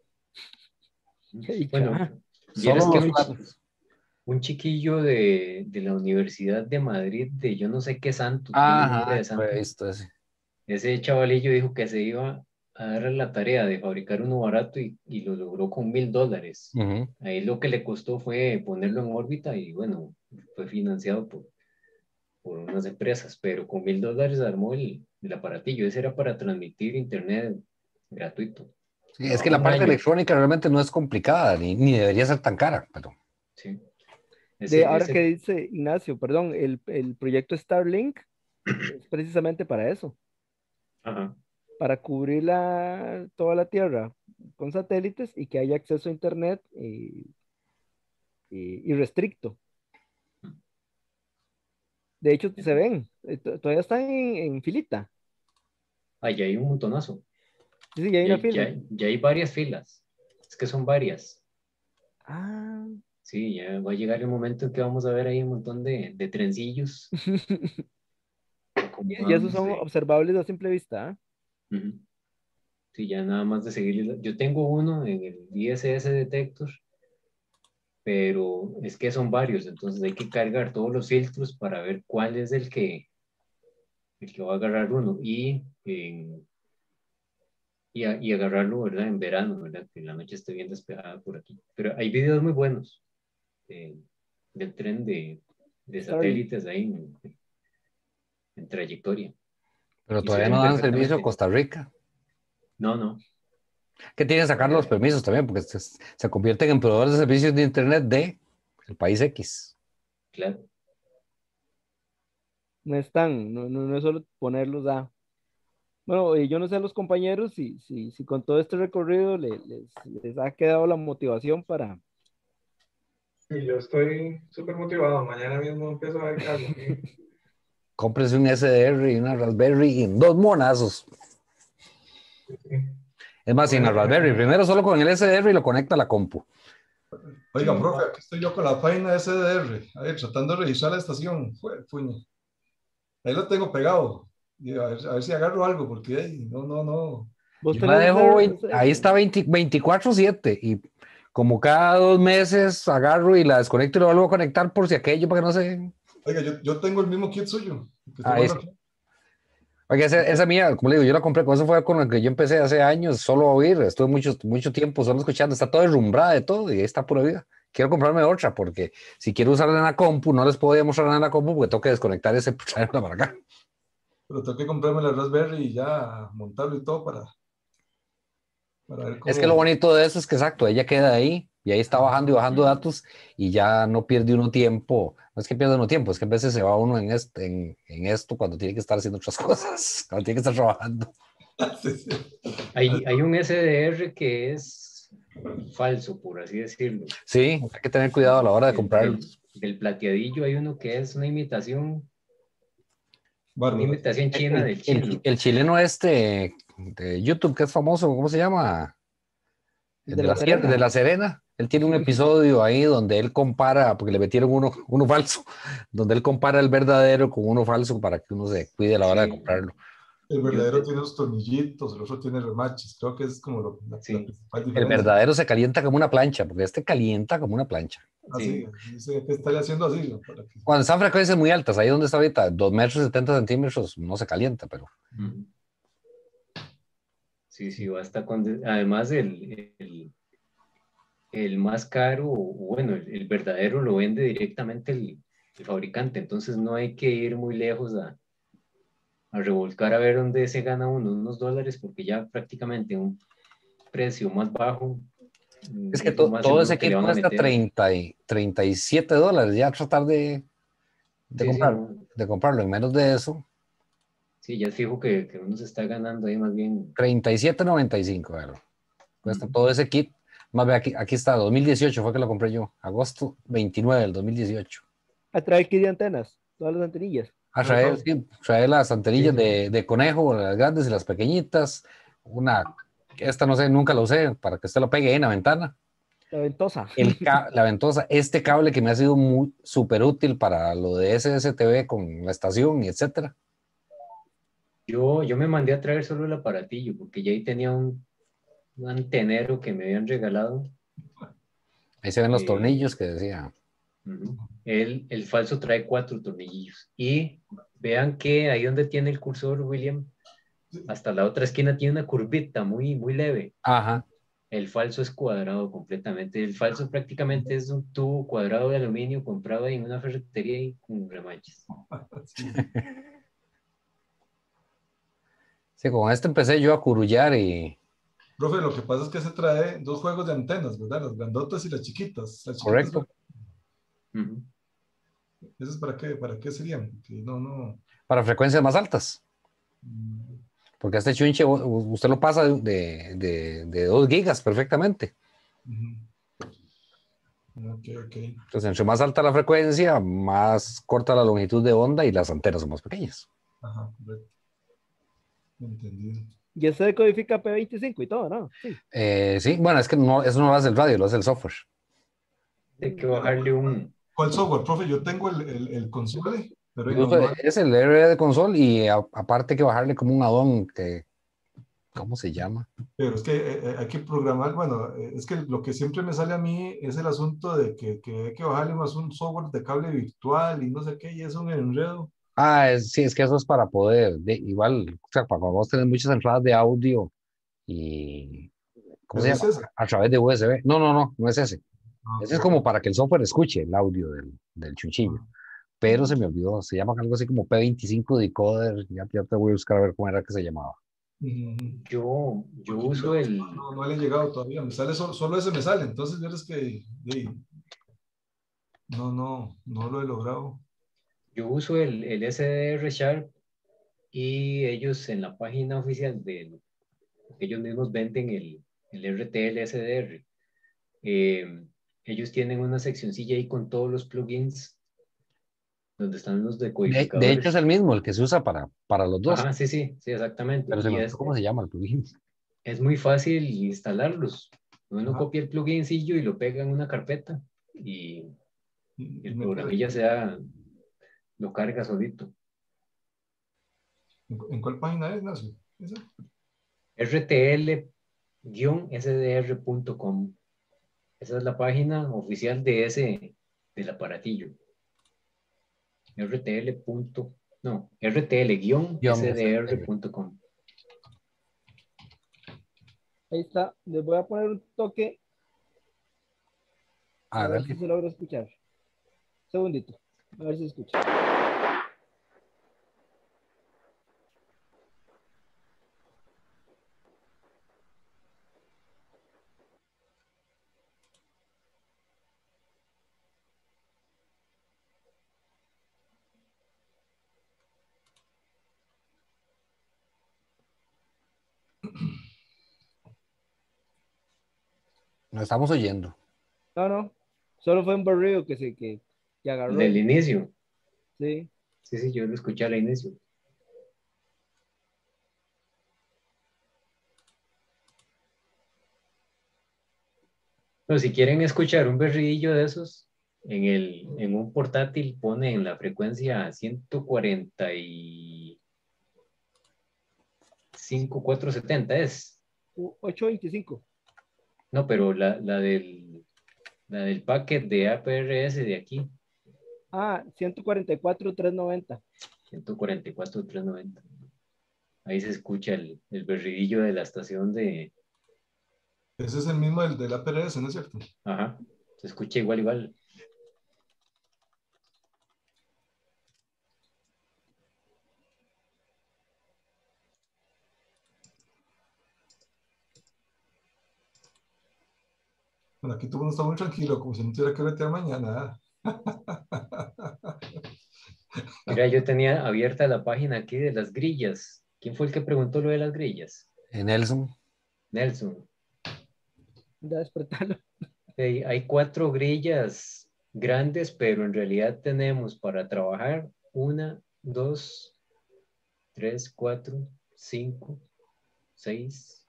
Speaker 1: Y
Speaker 11: Bueno,
Speaker 1: ya.
Speaker 4: Solo
Speaker 11: vieras que
Speaker 4: los
Speaker 11: un, chi-
Speaker 4: planos.
Speaker 11: un chiquillo de, de la Universidad de Madrid, de yo no sé qué santo, tiene nombre
Speaker 4: Ajá,
Speaker 11: de
Speaker 4: lo he
Speaker 11: santo.
Speaker 4: visto ese.
Speaker 11: Ese chavalillo dijo que se iba a dar la tarea de fabricar uno barato y, y lo logró con mil dólares.
Speaker 4: Ujú.
Speaker 11: Ahí lo que le costó fue ponerlo en órbita y bueno, fue financiado por, por unas empresas, pero con mil dólares armó el, el aparatillo. Ese era para transmitir internet gratuito.
Speaker 4: Sí, es que
Speaker 11: Duraba
Speaker 4: la
Speaker 11: un
Speaker 4: parte
Speaker 11: año.
Speaker 4: electrónica realmente no es complicada, ni, ni debería ser tan cara, pero
Speaker 11: Sí.
Speaker 1: De
Speaker 11: Ese,
Speaker 1: ahora que
Speaker 11: ese,
Speaker 1: dice Ignacio, perdón, el, el proyecto Starlink es precisamente para eso,
Speaker 11: ajá.
Speaker 1: para cubrir la, toda la Tierra con satélites y que haya acceso a Internet y, y- irrestricto. De hecho, se ven, eh, to- todavía están en, en filita.
Speaker 11: Ah, ya hay un montonazo.
Speaker 1: Sí, sí, ya hay
Speaker 11: Ya,
Speaker 1: una fila.
Speaker 11: ya, ya hay varias filas. Es que son varias.
Speaker 1: Ah,
Speaker 11: Sí, ya va a llegar el momento en que vamos a ver ahí un montón de, de trencillos
Speaker 1: y esos
Speaker 11: acomodados.
Speaker 1: son
Speaker 11: De,
Speaker 1: observables a simple vista. ¿Ah?
Speaker 11: ujú. Sí, ya nada más de seguir. Yo tengo uno en el I S S Detector, pero es que son varios, entonces hay que cargar todos los filtros para ver cuál es el que, el que va a agarrar uno y, en- y, a- y agarrarlo, ¿verdad? En verano, ¿verdad? Que la noche esté bien despejada por aquí. Pero hay videos muy buenos de- del tren de, de
Speaker 1: Starlink.
Speaker 11: satélites ahí en, en trayectoria
Speaker 4: pero
Speaker 11: y se
Speaker 4: todavía no
Speaker 11: ven
Speaker 4: dan servicio a
Speaker 11: perfectamente.
Speaker 4: Costa Rica.
Speaker 11: No, no,
Speaker 4: Que tienen que sacar los
Speaker 11: todavía.
Speaker 4: permisos también, porque se, se convierten en proveedores de servicios de Internet de el país X.
Speaker 11: Claro.
Speaker 1: No están, no, no, no es solo ponerlos a... Bueno, eh, yo no sé a los compañeros si, si, si con todo este recorrido le- les, les ha quedado la motivación para...
Speaker 7: Y yo estoy súper motivado. Mañana mismo empiezo a ver qué hago. Sí.
Speaker 4: Cómprese un S D R y una Raspberry y en dos monazos.
Speaker 7: Sí.
Speaker 4: Es más, sin la
Speaker 7: Bueno,
Speaker 4: Raspberry,
Speaker 7: eh,
Speaker 4: primero solo con el S D R y lo conecta a la compu.
Speaker 3: Oiga,
Speaker 11: Sí.
Speaker 3: profe, aquí estoy yo con la página S D R, ahí tratando de registrar la estación. Fue, puño. Ahí lo tengo pegado. Y a ver, a ver si agarro algo, porque ahí, no, no, no.
Speaker 1: Vos
Speaker 4: Yo la
Speaker 1: tenés
Speaker 4: dejo,
Speaker 1: ese,
Speaker 4: vein-
Speaker 1: ese-
Speaker 4: ahí está veinte veinticuatro siete y como cada dos meses agarro y la desconecto y lo vuelvo a conectar por si aquello para que no se...
Speaker 3: Oiga, yo, yo tengo el mismo kit suyo, que estoy
Speaker 4: Ahí
Speaker 3: viendo
Speaker 4: está.
Speaker 3: aquí.
Speaker 4: Oiga, esa, esa mía, como le digo, yo la compré, con eso fue con la que yo empecé hace años, solo a oír, estuve mucho, mucho tiempo solo escuchando, está todo derrumbrada de todo y ahí está pura vida. Quiero comprarme otra porque si quiero usarla en la compu, no les podía mostrar en la compu porque tengo que desconectar ese traerla para acá.
Speaker 3: Pero tengo que comprarme la Raspberry y ya montarlo y todo para, para ver
Speaker 4: Es que lo
Speaker 3: cómo.
Speaker 4: bonito de eso es que exacto, ella queda ahí y ahí está bajando y bajando datos y ya no pierde uno tiempo No es que pierda uno tiempo, es que a veces se va uno en, este, en, en esto cuando tiene que estar haciendo otras cosas, cuando tiene que estar trabajando.
Speaker 3: Sí, sí.
Speaker 11: Hay, hay un S D R que es falso, por así decirlo.
Speaker 4: Sí, hay que tener cuidado a la hora de
Speaker 11: Del,
Speaker 4: comprarlo.
Speaker 11: del, del plateadillo hay uno que es una imitación, una
Speaker 3: Bárbaro.
Speaker 11: imitación china del
Speaker 4: El, el,
Speaker 11: chino.
Speaker 4: el chileno este de YouTube, que es famoso, ¿cómo se llama? El
Speaker 1: De
Speaker 4: de
Speaker 1: La
Speaker 4: la, Sierra-
Speaker 1: Serena.
Speaker 4: de la Serena. Él tiene un episodio ahí donde él compara, porque le metieron uno, uno falso, donde él compara el verdadero con uno falso para que uno se cuide a la hora de
Speaker 11: Sí,
Speaker 4: comprarlo.
Speaker 3: El
Speaker 11: yo
Speaker 3: verdadero
Speaker 11: te-
Speaker 3: tiene los tornillitos, el otro tiene remaches. Creo que es como lo- la, la
Speaker 11: sí,
Speaker 3: principal
Speaker 4: El
Speaker 3: diferencia.
Speaker 4: verdadero se calienta como una plancha, porque este calienta como una plancha.
Speaker 3: Así,
Speaker 11: sí.
Speaker 3: dice que está haciendo así. ¿No? Para que...
Speaker 4: Cuando están frecuencias muy altas, ahí donde está ahorita, dos metros setenta centímetros, no se calienta, pero
Speaker 11: Ujú. Sí, sí, basta con... de- Además, el, el, el más caro, o bueno, el, el verdadero lo vende directamente el, el fabricante, entonces no hay que ir muy lejos a, a revolcar a ver dónde se gana uno unos dólares, porque ya prácticamente un precio más bajo
Speaker 4: es
Speaker 11: mm,
Speaker 4: que
Speaker 11: es lo
Speaker 4: to-
Speaker 11: más
Speaker 4: todo
Speaker 11: seguro
Speaker 4: ese
Speaker 11: que le
Speaker 4: kit
Speaker 11: van a
Speaker 4: cuesta
Speaker 11: meter.
Speaker 4: treinta y, treinta y siete dólares, ya tratar de, de,
Speaker 11: Sí, sí,
Speaker 4: comprar,
Speaker 11: no.
Speaker 4: de comprarlo en menos de eso,
Speaker 11: Sí, ya es fijo que, que uno se está ganando ahí más bien.
Speaker 4: treinta y siete noventa y cinco, bueno, cuesta
Speaker 11: Ujú.
Speaker 4: todo ese kit. Más bien aquí, aquí está, dos mil dieciocho fue que lo compré yo, agosto veintinueve del dos mil dieciocho.
Speaker 1: A traer kit de antenas, todas las antenillas.
Speaker 4: A
Speaker 3: Trae
Speaker 4: traer,
Speaker 3: todo.
Speaker 4: sí, traer las antenillas
Speaker 11: Sí.
Speaker 4: de, de conejo, las grandes y las pequeñitas, una, esta no sé, nunca la usé, para que usted lo pegue ahí en la ventana.
Speaker 1: La ventosa.
Speaker 4: El ca- la ventosa, este cable que me ha sido muy súper útil para lo de S S T V con la estación y etcétera.
Speaker 11: Yo, yo me mandé a traer solo el aparatillo, porque ya ahí tenía un, un antenero que me habían regalado.
Speaker 4: Ahí se ven los
Speaker 11: eh,
Speaker 4: tornillos que decía.
Speaker 11: Ujú. El, el falso trae cuatro tornillos. Y vean que ahí donde tiene el cursor, William, hasta la otra esquina tiene una curvita muy, muy leve.
Speaker 4: Ajá.
Speaker 11: El falso es cuadrado completamente. El falso prácticamente es un tubo cuadrado de aluminio comprado en una ferretería y con remaches.
Speaker 3: Sí.
Speaker 4: Sí, con este empecé yo a curullar y
Speaker 3: Profe, lo que pasa es que se trae dos juegos de antenas, ¿verdad? Las grandotas y las chiquitas. Las chiquitas,
Speaker 4: correcto.
Speaker 11: Ujú.
Speaker 3: ¿esas para qué? ¿Para qué serían? Que no, no.
Speaker 4: Para frecuencias más altas.
Speaker 3: Mm,
Speaker 4: Porque este chunche u- usted lo pasa de, de, de dos gigas perfectamente.
Speaker 3: ujú. Ok, ok.
Speaker 4: Entonces, entre más alta la frecuencia, más corta la longitud de onda y las antenas son más pequeñas.
Speaker 3: Ajá, correcto. Entendido.
Speaker 1: Y este decodifica P veinticinco y todo, ¿no? Sí.
Speaker 4: Eh, sí, bueno, es que no, eso no lo hace el radio, lo hace el software.
Speaker 11: Hay que bajarle un...
Speaker 3: ¿Cuál software, profe? Yo tengo el, el, el console, pero
Speaker 4: Yo
Speaker 3: no,
Speaker 4: uso-
Speaker 3: no,
Speaker 4: es el R de console y a- aparte hay que bajarle como un addon que, ¿cómo se llama?
Speaker 3: pero es que eh, eh, hay que programar, bueno, eh, es que lo que siempre me sale a mí es el asunto de que, que hay que bajarle más un software de cable virtual y no sé qué, y es un enredo.
Speaker 4: Ah, es- sí, es que eso es para poder, de, igual, o sea, para cuando vos tenés muchas entradas de audio y, ¿cómo se
Speaker 3: Pero es
Speaker 4: llama?
Speaker 3: ese.
Speaker 4: A través de U S B. No, no, no, no es ese.
Speaker 3: Ah,
Speaker 4: Ese es
Speaker 3: ok.
Speaker 4: como para que el software escuche el audio del, del chunchillo. Pero se me olvidó, se llama algo así como P veinticinco decoder, ya, ya te voy a buscar a ver cómo era que se llamaba.
Speaker 3: Ujú.
Speaker 11: Yo, yo
Speaker 3: Porque
Speaker 11: uso
Speaker 3: yo
Speaker 11: el...
Speaker 3: no, no le he llegado todavía, me sale solo, solo ese me sale, entonces verás que sí, no, no, no lo he logrado.
Speaker 11: Yo uso el, el S D R Sharp y ellos en la página oficial de ellos mismos venden el, el R T L S D R. Eh, ellos tienen una seccioncilla ahí con todos los plugins donde están los
Speaker 4: De, de hecho, es
Speaker 11: decodificadores.
Speaker 4: el mismo, el que se usa para, para los dos,
Speaker 11: Ajá, sí, sí, sí, exactamente.
Speaker 4: pero se me
Speaker 11: Y
Speaker 4: olvidó
Speaker 11: es,
Speaker 4: cómo se llama el plugin.
Speaker 11: es muy fácil instalarlos. Uno
Speaker 3: Ajá.
Speaker 11: copia el plugincillo y lo pega en una carpeta y
Speaker 3: Y, y
Speaker 11: el
Speaker 3: me queda-
Speaker 11: programilla se da, lo carga solito.
Speaker 3: ¿En, en cuál página es, Ignacio? ¿Esa?
Speaker 11: R T L S D R punto com. Esa es la página oficial de ese, del aparatillo. R T L. No, R T
Speaker 4: Guión
Speaker 11: L S D R
Speaker 4: S D R.
Speaker 11: punto com.
Speaker 1: Ahí está. Les voy a poner un toque a ver si
Speaker 4: Hágale.
Speaker 1: se logra escuchar. Segundito. A ver si se escucha.
Speaker 4: No estamos oyendo.
Speaker 1: No, no. Solo fue un barrido que se que, que agarró.
Speaker 11: Del inicio.
Speaker 1: Sí.
Speaker 11: Sí, sí, yo lo escuché al inicio. Pero si quieren escuchar un berridillo de esos, en, el, en un portátil ponen la frecuencia ciento cuarenta y cinco, cuatrocientos setenta es.
Speaker 1: ocho veinticinco.
Speaker 11: No, pero la, la, del, la del packet de A P R S de aquí.
Speaker 1: Ah, ciento cuarenta y cuatro, trescientos noventa.
Speaker 11: ciento cuarenta y cuatro, trescientos noventa. Ahí se escucha el, el berridillo de la estación de...
Speaker 3: Ese es el mismo del, del A P R S, ¿no es cierto?
Speaker 11: Ajá, se escucha igual, igual.
Speaker 3: Bueno, aquí todo el mundo está muy tranquilo, como si no tuviera que bretear mañana.
Speaker 11: Mira, yo tenía abierta la página aquí de las grillas. ¿Quién fue el que preguntó lo de las grillas?
Speaker 4: Nelson.
Speaker 11: Nelson.
Speaker 1: Da despertarlo.
Speaker 11: Hey, hay cuatro grillas grandes, pero en realidad tenemos para trabajar una, dos, tres, cuatro, cinco, seis,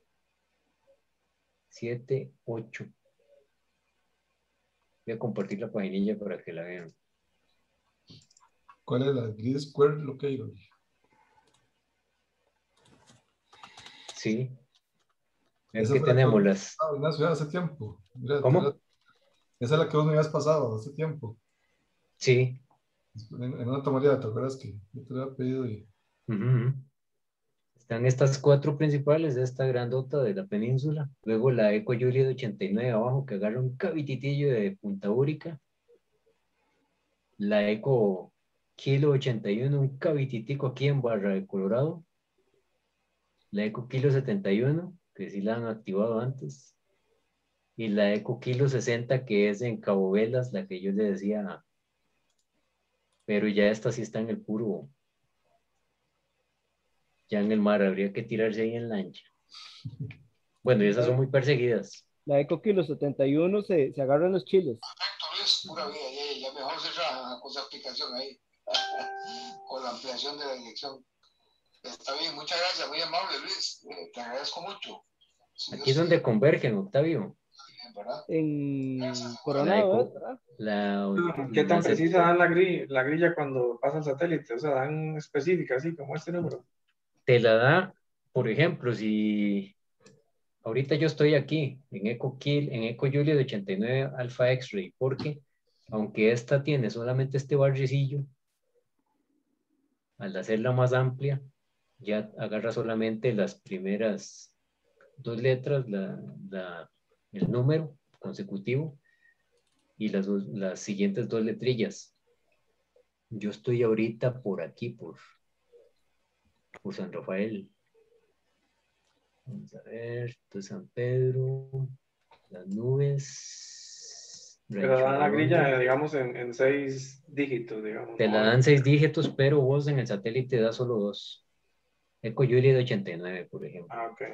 Speaker 11: siete, ocho. Voy a compartir la paginilla para que la vean.
Speaker 3: ¿Cuál es la Grid Square Locator?
Speaker 11: Sí.
Speaker 3: Esa
Speaker 11: Aquí
Speaker 3: fue la que
Speaker 11: tenemos
Speaker 3: vos me
Speaker 11: las...
Speaker 3: habías pasado en la ciudad hace tiempo. Mira,
Speaker 11: ¿Cómo?
Speaker 3: mira, esa es la que vos me habías pasado hace tiempo.
Speaker 11: Sí.
Speaker 3: En, en una tomaría, ¿te acuerdas que yo te lo había pedido? Y...
Speaker 11: Uh-huh. Están estas cuatro principales de esta grandota de la península. Luego la Eco Julia de ochenta y nueve abajo que agarra un cabititillo de Punta Úrica. La Eco Kilo ochenta y uno, un cabititico aquí en Barra de Colorado. La Eco Kilo setenta y uno, que sí la han activado antes. Y la Eco Kilo sesenta, que es en Cabo Velas, la que yo le decía. Pero ya esta sí está en el puro. Ya en el mar, habría que tirarse ahí en lancha. Bueno, y esas son muy perseguidas.
Speaker 1: La Eco Kilo setenta y uno se, se agarra en los chiles.
Speaker 10: Perfecto, Luis, pura vida, ya, ya mejor cerrar con esa aplicación ahí, con la ampliación de la dirección. Está bien, muchas gracias, muy amable, Luis, eh, te agradezco mucho. Si
Speaker 11: Aquí es donde convergen, Octavio.
Speaker 10: ¿verdad?
Speaker 1: En
Speaker 11: La
Speaker 1: Coronado,
Speaker 11: Eco,
Speaker 1: ¿verdad?
Speaker 11: la,
Speaker 7: ¿Qué tan
Speaker 11: la-
Speaker 7: precisa dan la grilla, la grilla cuando pasa el satélite? O sea, dan específica, así como este número.
Speaker 11: te la da, por ejemplo, si ahorita yo estoy aquí en Eco Kill, en Eco Julia de ochenta y nueve Alpha X-Ray, porque aunque esta tiene solamente este barricillo, al hacerla más amplia, ya agarra solamente las primeras dos letras, la, la- el número consecutivo y las, dos- las siguientes dos letrillas. Yo estoy ahorita por aquí, por, por San Rafael. Vamos a ver, esto es San Pedro, las nubes.
Speaker 7: Pero
Speaker 11: Rancho
Speaker 7: dan la grilla,
Speaker 11: Redondo.
Speaker 7: digamos, en, en seis dígitos, digamos.
Speaker 11: Te la
Speaker 7: ¿no?
Speaker 11: dan seis dígitos, pero vos en el satélite da solo dos. Eco Julia de ochenta y nueve, por ejemplo.
Speaker 7: Ah, ok.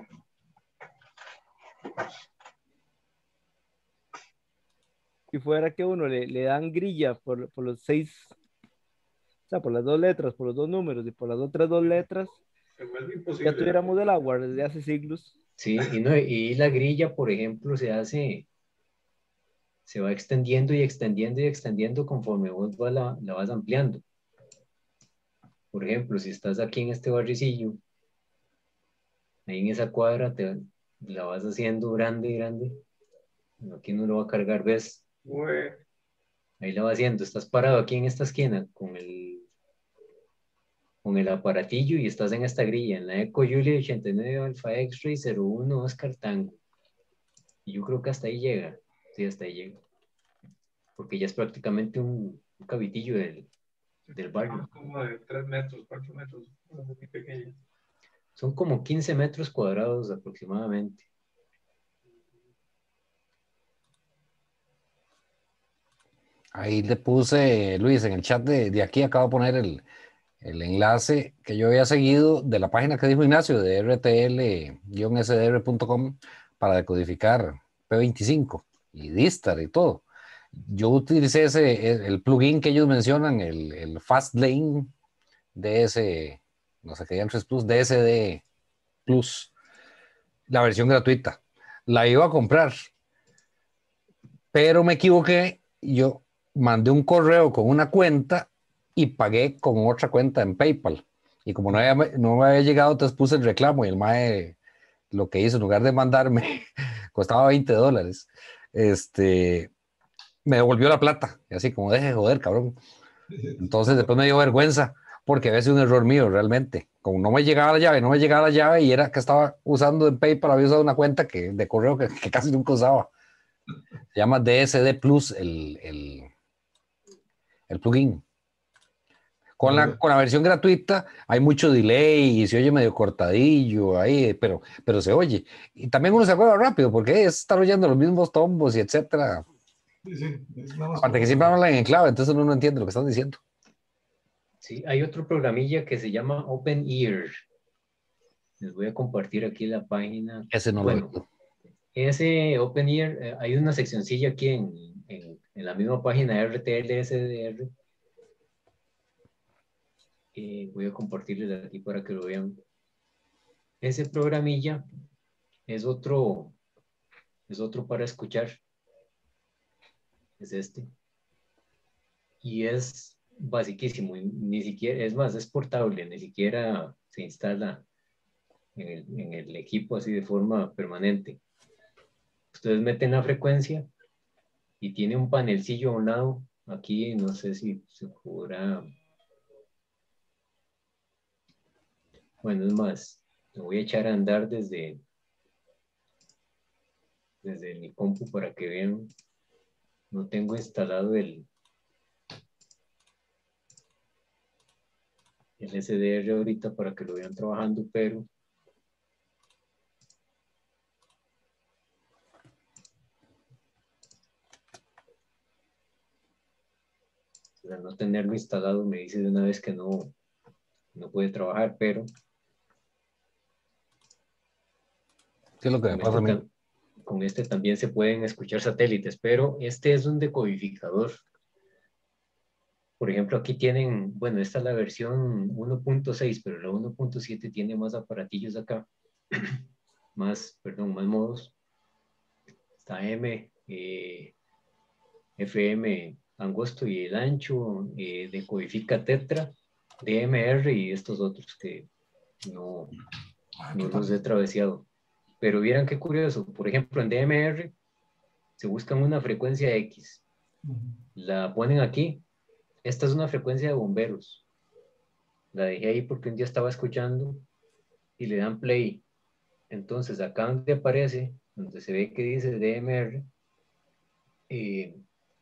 Speaker 1: Si fuera que uno le, le dan grilla por, por los seis, o sea, por las dos letras, por los dos números y por las otras dos letras,
Speaker 7: Se vuelve imposible.
Speaker 1: ya tuviéramos el agua desde hace siglos.
Speaker 11: Sí, y, no, y la grilla, por ejemplo, se hace, se va extendiendo y extendiendo y extendiendo conforme vos va la, la vas ampliando. Por ejemplo, si estás aquí en este barricillo, ahí en esa cuadra, te la vas haciendo grande y grande. Aquí no lo va a cargar, ¿ves?
Speaker 7: Güey.
Speaker 11: Ahí la va haciendo. Estás parado aquí en esta esquina con el, con el aparatillo y estás en esta grilla, en la Eco Julia ochenta y nueve Alpha X-Ray cero uno Oscar Tango. Y yo creo que hasta ahí llega. Sí, hasta ahí llega. Porque ya es prácticamente un, un cabitillo del, del barrio.
Speaker 7: Como de tres metros, cuatro metros, muy pequeño.
Speaker 11: Son como quince metros cuadrados aproximadamente.
Speaker 4: Ahí le puse, Luis, en el chat de, de aquí acabo de poner el, el enlace que yo había seguido de la página que dijo Ignacio de R T L S D R punto com para decodificar P veinticinco y Distar y todo. Yo utilicé ese, el plugin que ellos mencionan, el, el Fastlane D S, no sé qué, tres Plus, D S D Plus, la versión gratuita. La iba a comprar, pero me equivoqué. Yo mandé un correo con una cuenta y pagué con otra cuenta en PayPal. Y como no, había, no me había llegado, entonces puse el reclamo y el mae lo que hizo, en lugar de mandarme, costaba veinte dólares. Este, me devolvió la plata. Y así como, deje de joder, cabrón. Entonces después me dio vergüenza porque había sido un error mío realmente. Como no me llegaba la llave, no me llegaba la llave y era que estaba usando en PayPal, había usado una cuenta que, de correo que, que casi nunca usaba. Se llama D S D Plus el, el, el plugin. Con la, con la versión gratuita hay mucho delay y se oye medio cortadillo ahí, pero, pero se oye. Y también uno se acuerda rápido porque es estar oyendo los mismos tombos y etcétera.
Speaker 3: Sí, sí, es nada más
Speaker 4: Aparte que siempre hablan en clave, entonces uno no entiende lo que están diciendo.
Speaker 11: Sí, hay otro programilla que se llama OpenEar. Les voy a compartir aquí la página.
Speaker 4: Ese no
Speaker 11: bueno,
Speaker 4: lo veo.
Speaker 11: Ese OpenEar, eh, hay una seccioncilla aquí en, en, en la misma página R T L S D R. Eh, voy a compartirles aquí para que lo vean. Ese programilla es otro, es otro para escuchar. Es este. Y es basiquísimo. Ni siquiera, es más, es portable. Ni siquiera se instala en el, en el equipo así de forma permanente. Ustedes meten la frecuencia y tiene un panelcillo a un lado. Aquí no sé si se podrá. Bueno, es más, lo voy a echar a andar desde, desde mi compu para que vean. No tengo instalado el, el S D R ahorita para que lo vean trabajando, pero al no tenerlo instalado me dice de una vez que no, no puede trabajar, pero
Speaker 4: ¿Qué es lo que me pasa a mí?
Speaker 11: Con este también se pueden escuchar satélites, pero este es un decodificador. Por ejemplo, aquí tienen, bueno, esta es la versión uno punto seis, pero la uno punto siete tiene más aparatillos acá, más, perdón, más modos. Está M, eh, F M angosto y el ancho, eh, decodifica tetra, D M R y estos otros que no, no los he traveseado. Pero vieran qué curioso, por ejemplo, en D M R se buscan una frecuencia X, la ponen aquí. Esta es una frecuencia de bomberos. La dejé ahí porque un día estaba escuchando y le dan play. Entonces acá donde aparece, donde se ve que dice D M R, eh,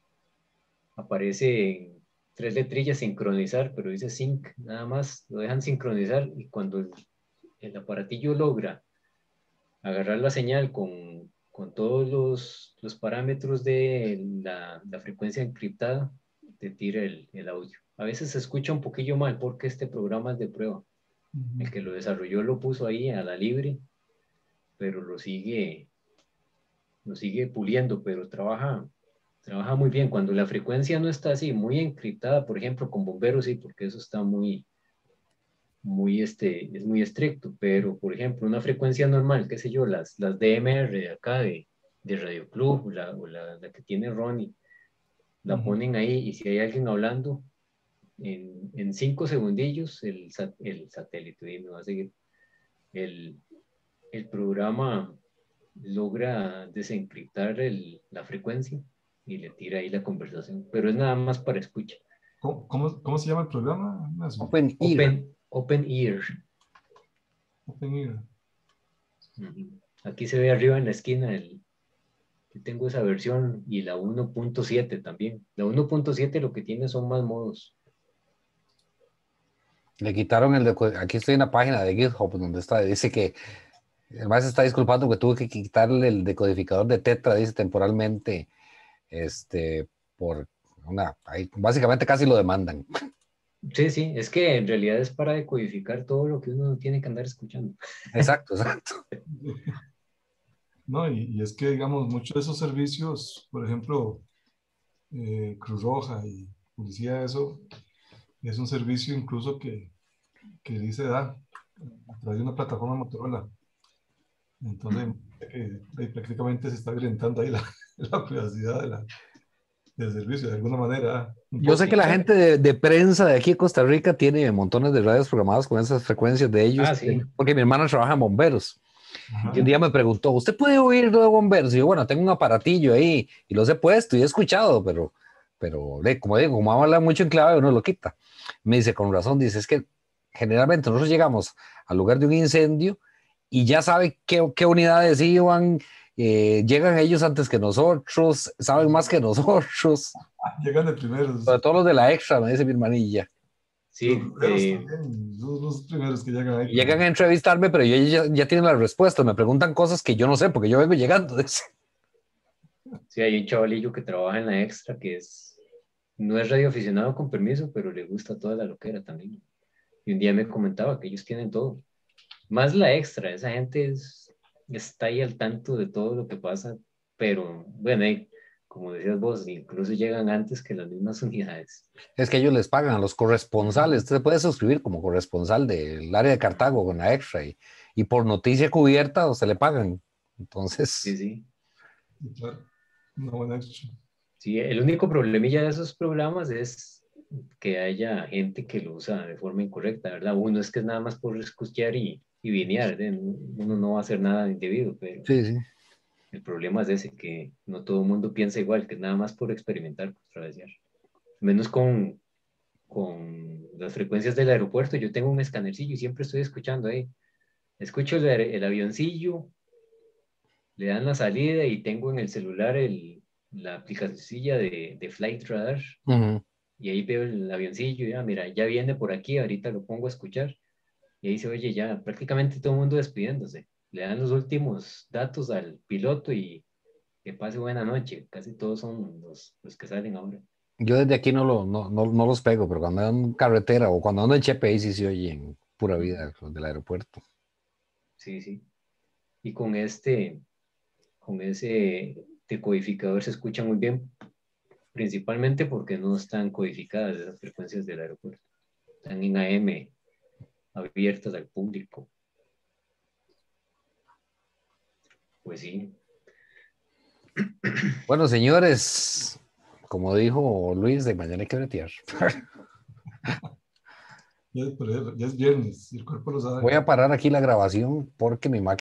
Speaker 11: aparece tres letrillas sincronizar, pero dice sync, nada más, lo dejan sincronizar y cuando el, el aparatillo logra agarrar la señal con, con todos los, los parámetros de la, la frecuencia encriptada, te tira el, el audio. A veces se escucha un poquillo mal porque este programa es de prueba. Uh-huh. El que lo desarrolló lo puso ahí a la libre, pero lo sigue, lo sigue puliendo, pero trabaja, trabaja muy bien. Cuando la frecuencia no está así, muy encriptada, por ejemplo, con bomberos, sí, porque eso está muy, muy, este, es muy estricto, pero, por ejemplo, una frecuencia normal, qué sé yo, las, las D M R de acá, de, de Radio Club, la, o la, la que tiene Ronnie, la uh-huh. ponen ahí, y si hay alguien hablando, en, en cinco segundillos, el, el satélite, y me va a seguir, el, el programa logra desencriptar el, la frecuencia y le tira ahí la conversación, pero es nada más para escucha.
Speaker 3: ¿Cómo, cómo, cómo se llama el programa?
Speaker 4: Open Ear.
Speaker 11: Open, Open Ear.
Speaker 3: Open Ear.
Speaker 11: Uh-huh. Aquí se ve arriba en la esquina el, que tengo esa versión y la uno punto siete también. La uno punto siete lo que tiene son más modos.
Speaker 4: Le quitaron el de, aquí estoy en la página de GitHub donde está, dice que además se está disculpando que tuvo que quitarle el decodificador de Tetra, dice temporalmente, este, por una, ahí, básicamente casi lo demandan.
Speaker 11: Sí, sí, es que en realidad es para decodificar todo lo que uno tiene que andar escuchando.
Speaker 4: Exacto, exacto.
Speaker 3: No, y, y es que, digamos, muchos de esos servicios, por ejemplo, eh, Cruz Roja y policía, eso es un servicio incluso que, que dice da a través de una plataforma Motorola. Entonces, eh, eh, prácticamente se está violentando ahí la, la privacidad de la, del servicio, de alguna manera. Un
Speaker 4: Yo sé
Speaker 3: poco.
Speaker 4: que la gente de, de prensa de aquí de Costa Rica tiene montones de radios programadas con esas frecuencias de ellos,
Speaker 11: Ah, sí.
Speaker 4: porque mi hermana trabaja en bomberos.
Speaker 3: Ajá.
Speaker 4: Y un día me preguntó, ¿usted puede oír lo de bomberos? Y yo, bueno, tengo un aparatillo ahí y los he puesto y he escuchado, pero, pero de, como digo, como habla mucho en clave, uno lo quita. Me dice, con razón, dice, es que generalmente nosotros llegamos al lugar de un incendio y ya sabe qué, qué unidades iban, eh, llegan ellos antes que nosotros, saben más que nosotros.
Speaker 3: Llegan de primeros.
Speaker 4: Sobre todo los de la extra, me dice mi hermanilla.
Speaker 11: Sí,
Speaker 3: Los primeros
Speaker 11: eh,
Speaker 3: también, los, los primeros que llegan ahí.
Speaker 4: Llegan a entrevistarme, pero ellos ya, ya tienen las respuestas, me preguntan cosas que yo no sé, porque yo vengo llegando.
Speaker 11: sí, hay un chavalillo que trabaja en la extra que es, no es radioaficionado con permiso, pero le gusta toda la loquera también. Y un día me comentaba que ellos tienen todo. Más la extra, esa gente es, está ahí al tanto de todo lo que pasa, pero bueno, ahí, como decías vos, incluso llegan antes que las mismas unidades.
Speaker 4: Es que ellos les pagan a los corresponsales. Usted se puede suscribir como corresponsal del área de Cartago con la extra y, y por noticia cubierta o se le pagan. Entonces,
Speaker 11: Sí, sí.
Speaker 3: Claro, una buena extra.
Speaker 11: Sí, el único problemilla de esos programas es que haya gente que lo usa de forma incorrecta, ¿verdad? Uno es que es nada más por escuchar y, y vinear, ¿eh? Uno no va a hacer nada indebido, pero
Speaker 4: sí, sí.
Speaker 11: el problema es ese, que no todo el mundo piensa igual, que es nada más por experimentar, por travesear. Menos con, con las frecuencias del aeropuerto, yo tengo un escanercillo y siempre estoy escuchando ahí. Escucho el, el avioncillo, le dan la salida y tengo en el celular el, la aplicación de, de Flight Radar.
Speaker 4: Uh-huh.
Speaker 11: Y ahí veo el avioncillo, ya, mira, ya viene por aquí, ahorita lo pongo a escuchar. Y ahí se oye ya prácticamente todo el mundo despidiéndose. Le dan los últimos datos al piloto y que pase buena noche. Casi todos son los, los que salen ahora.
Speaker 4: Yo desde aquí no, lo, no, no, no los pego, pero cuando ando en carretera o cuando ando en Chepe, ahí sí se oye en pura vida los del aeropuerto.
Speaker 11: Sí, sí. Y con este, con ese decodificador se escucha muy bien, principalmente porque no están codificadas esas frecuencias del aeropuerto. Están en A M, abiertas al público. Pues sí.
Speaker 4: Bueno, señores, como dijo Luis, de mañana hay que bretear.
Speaker 3: Ya, es- ya es viernes y el cuerpo lo sabe.
Speaker 4: Voy a parar aquí la grabación porque mi máquina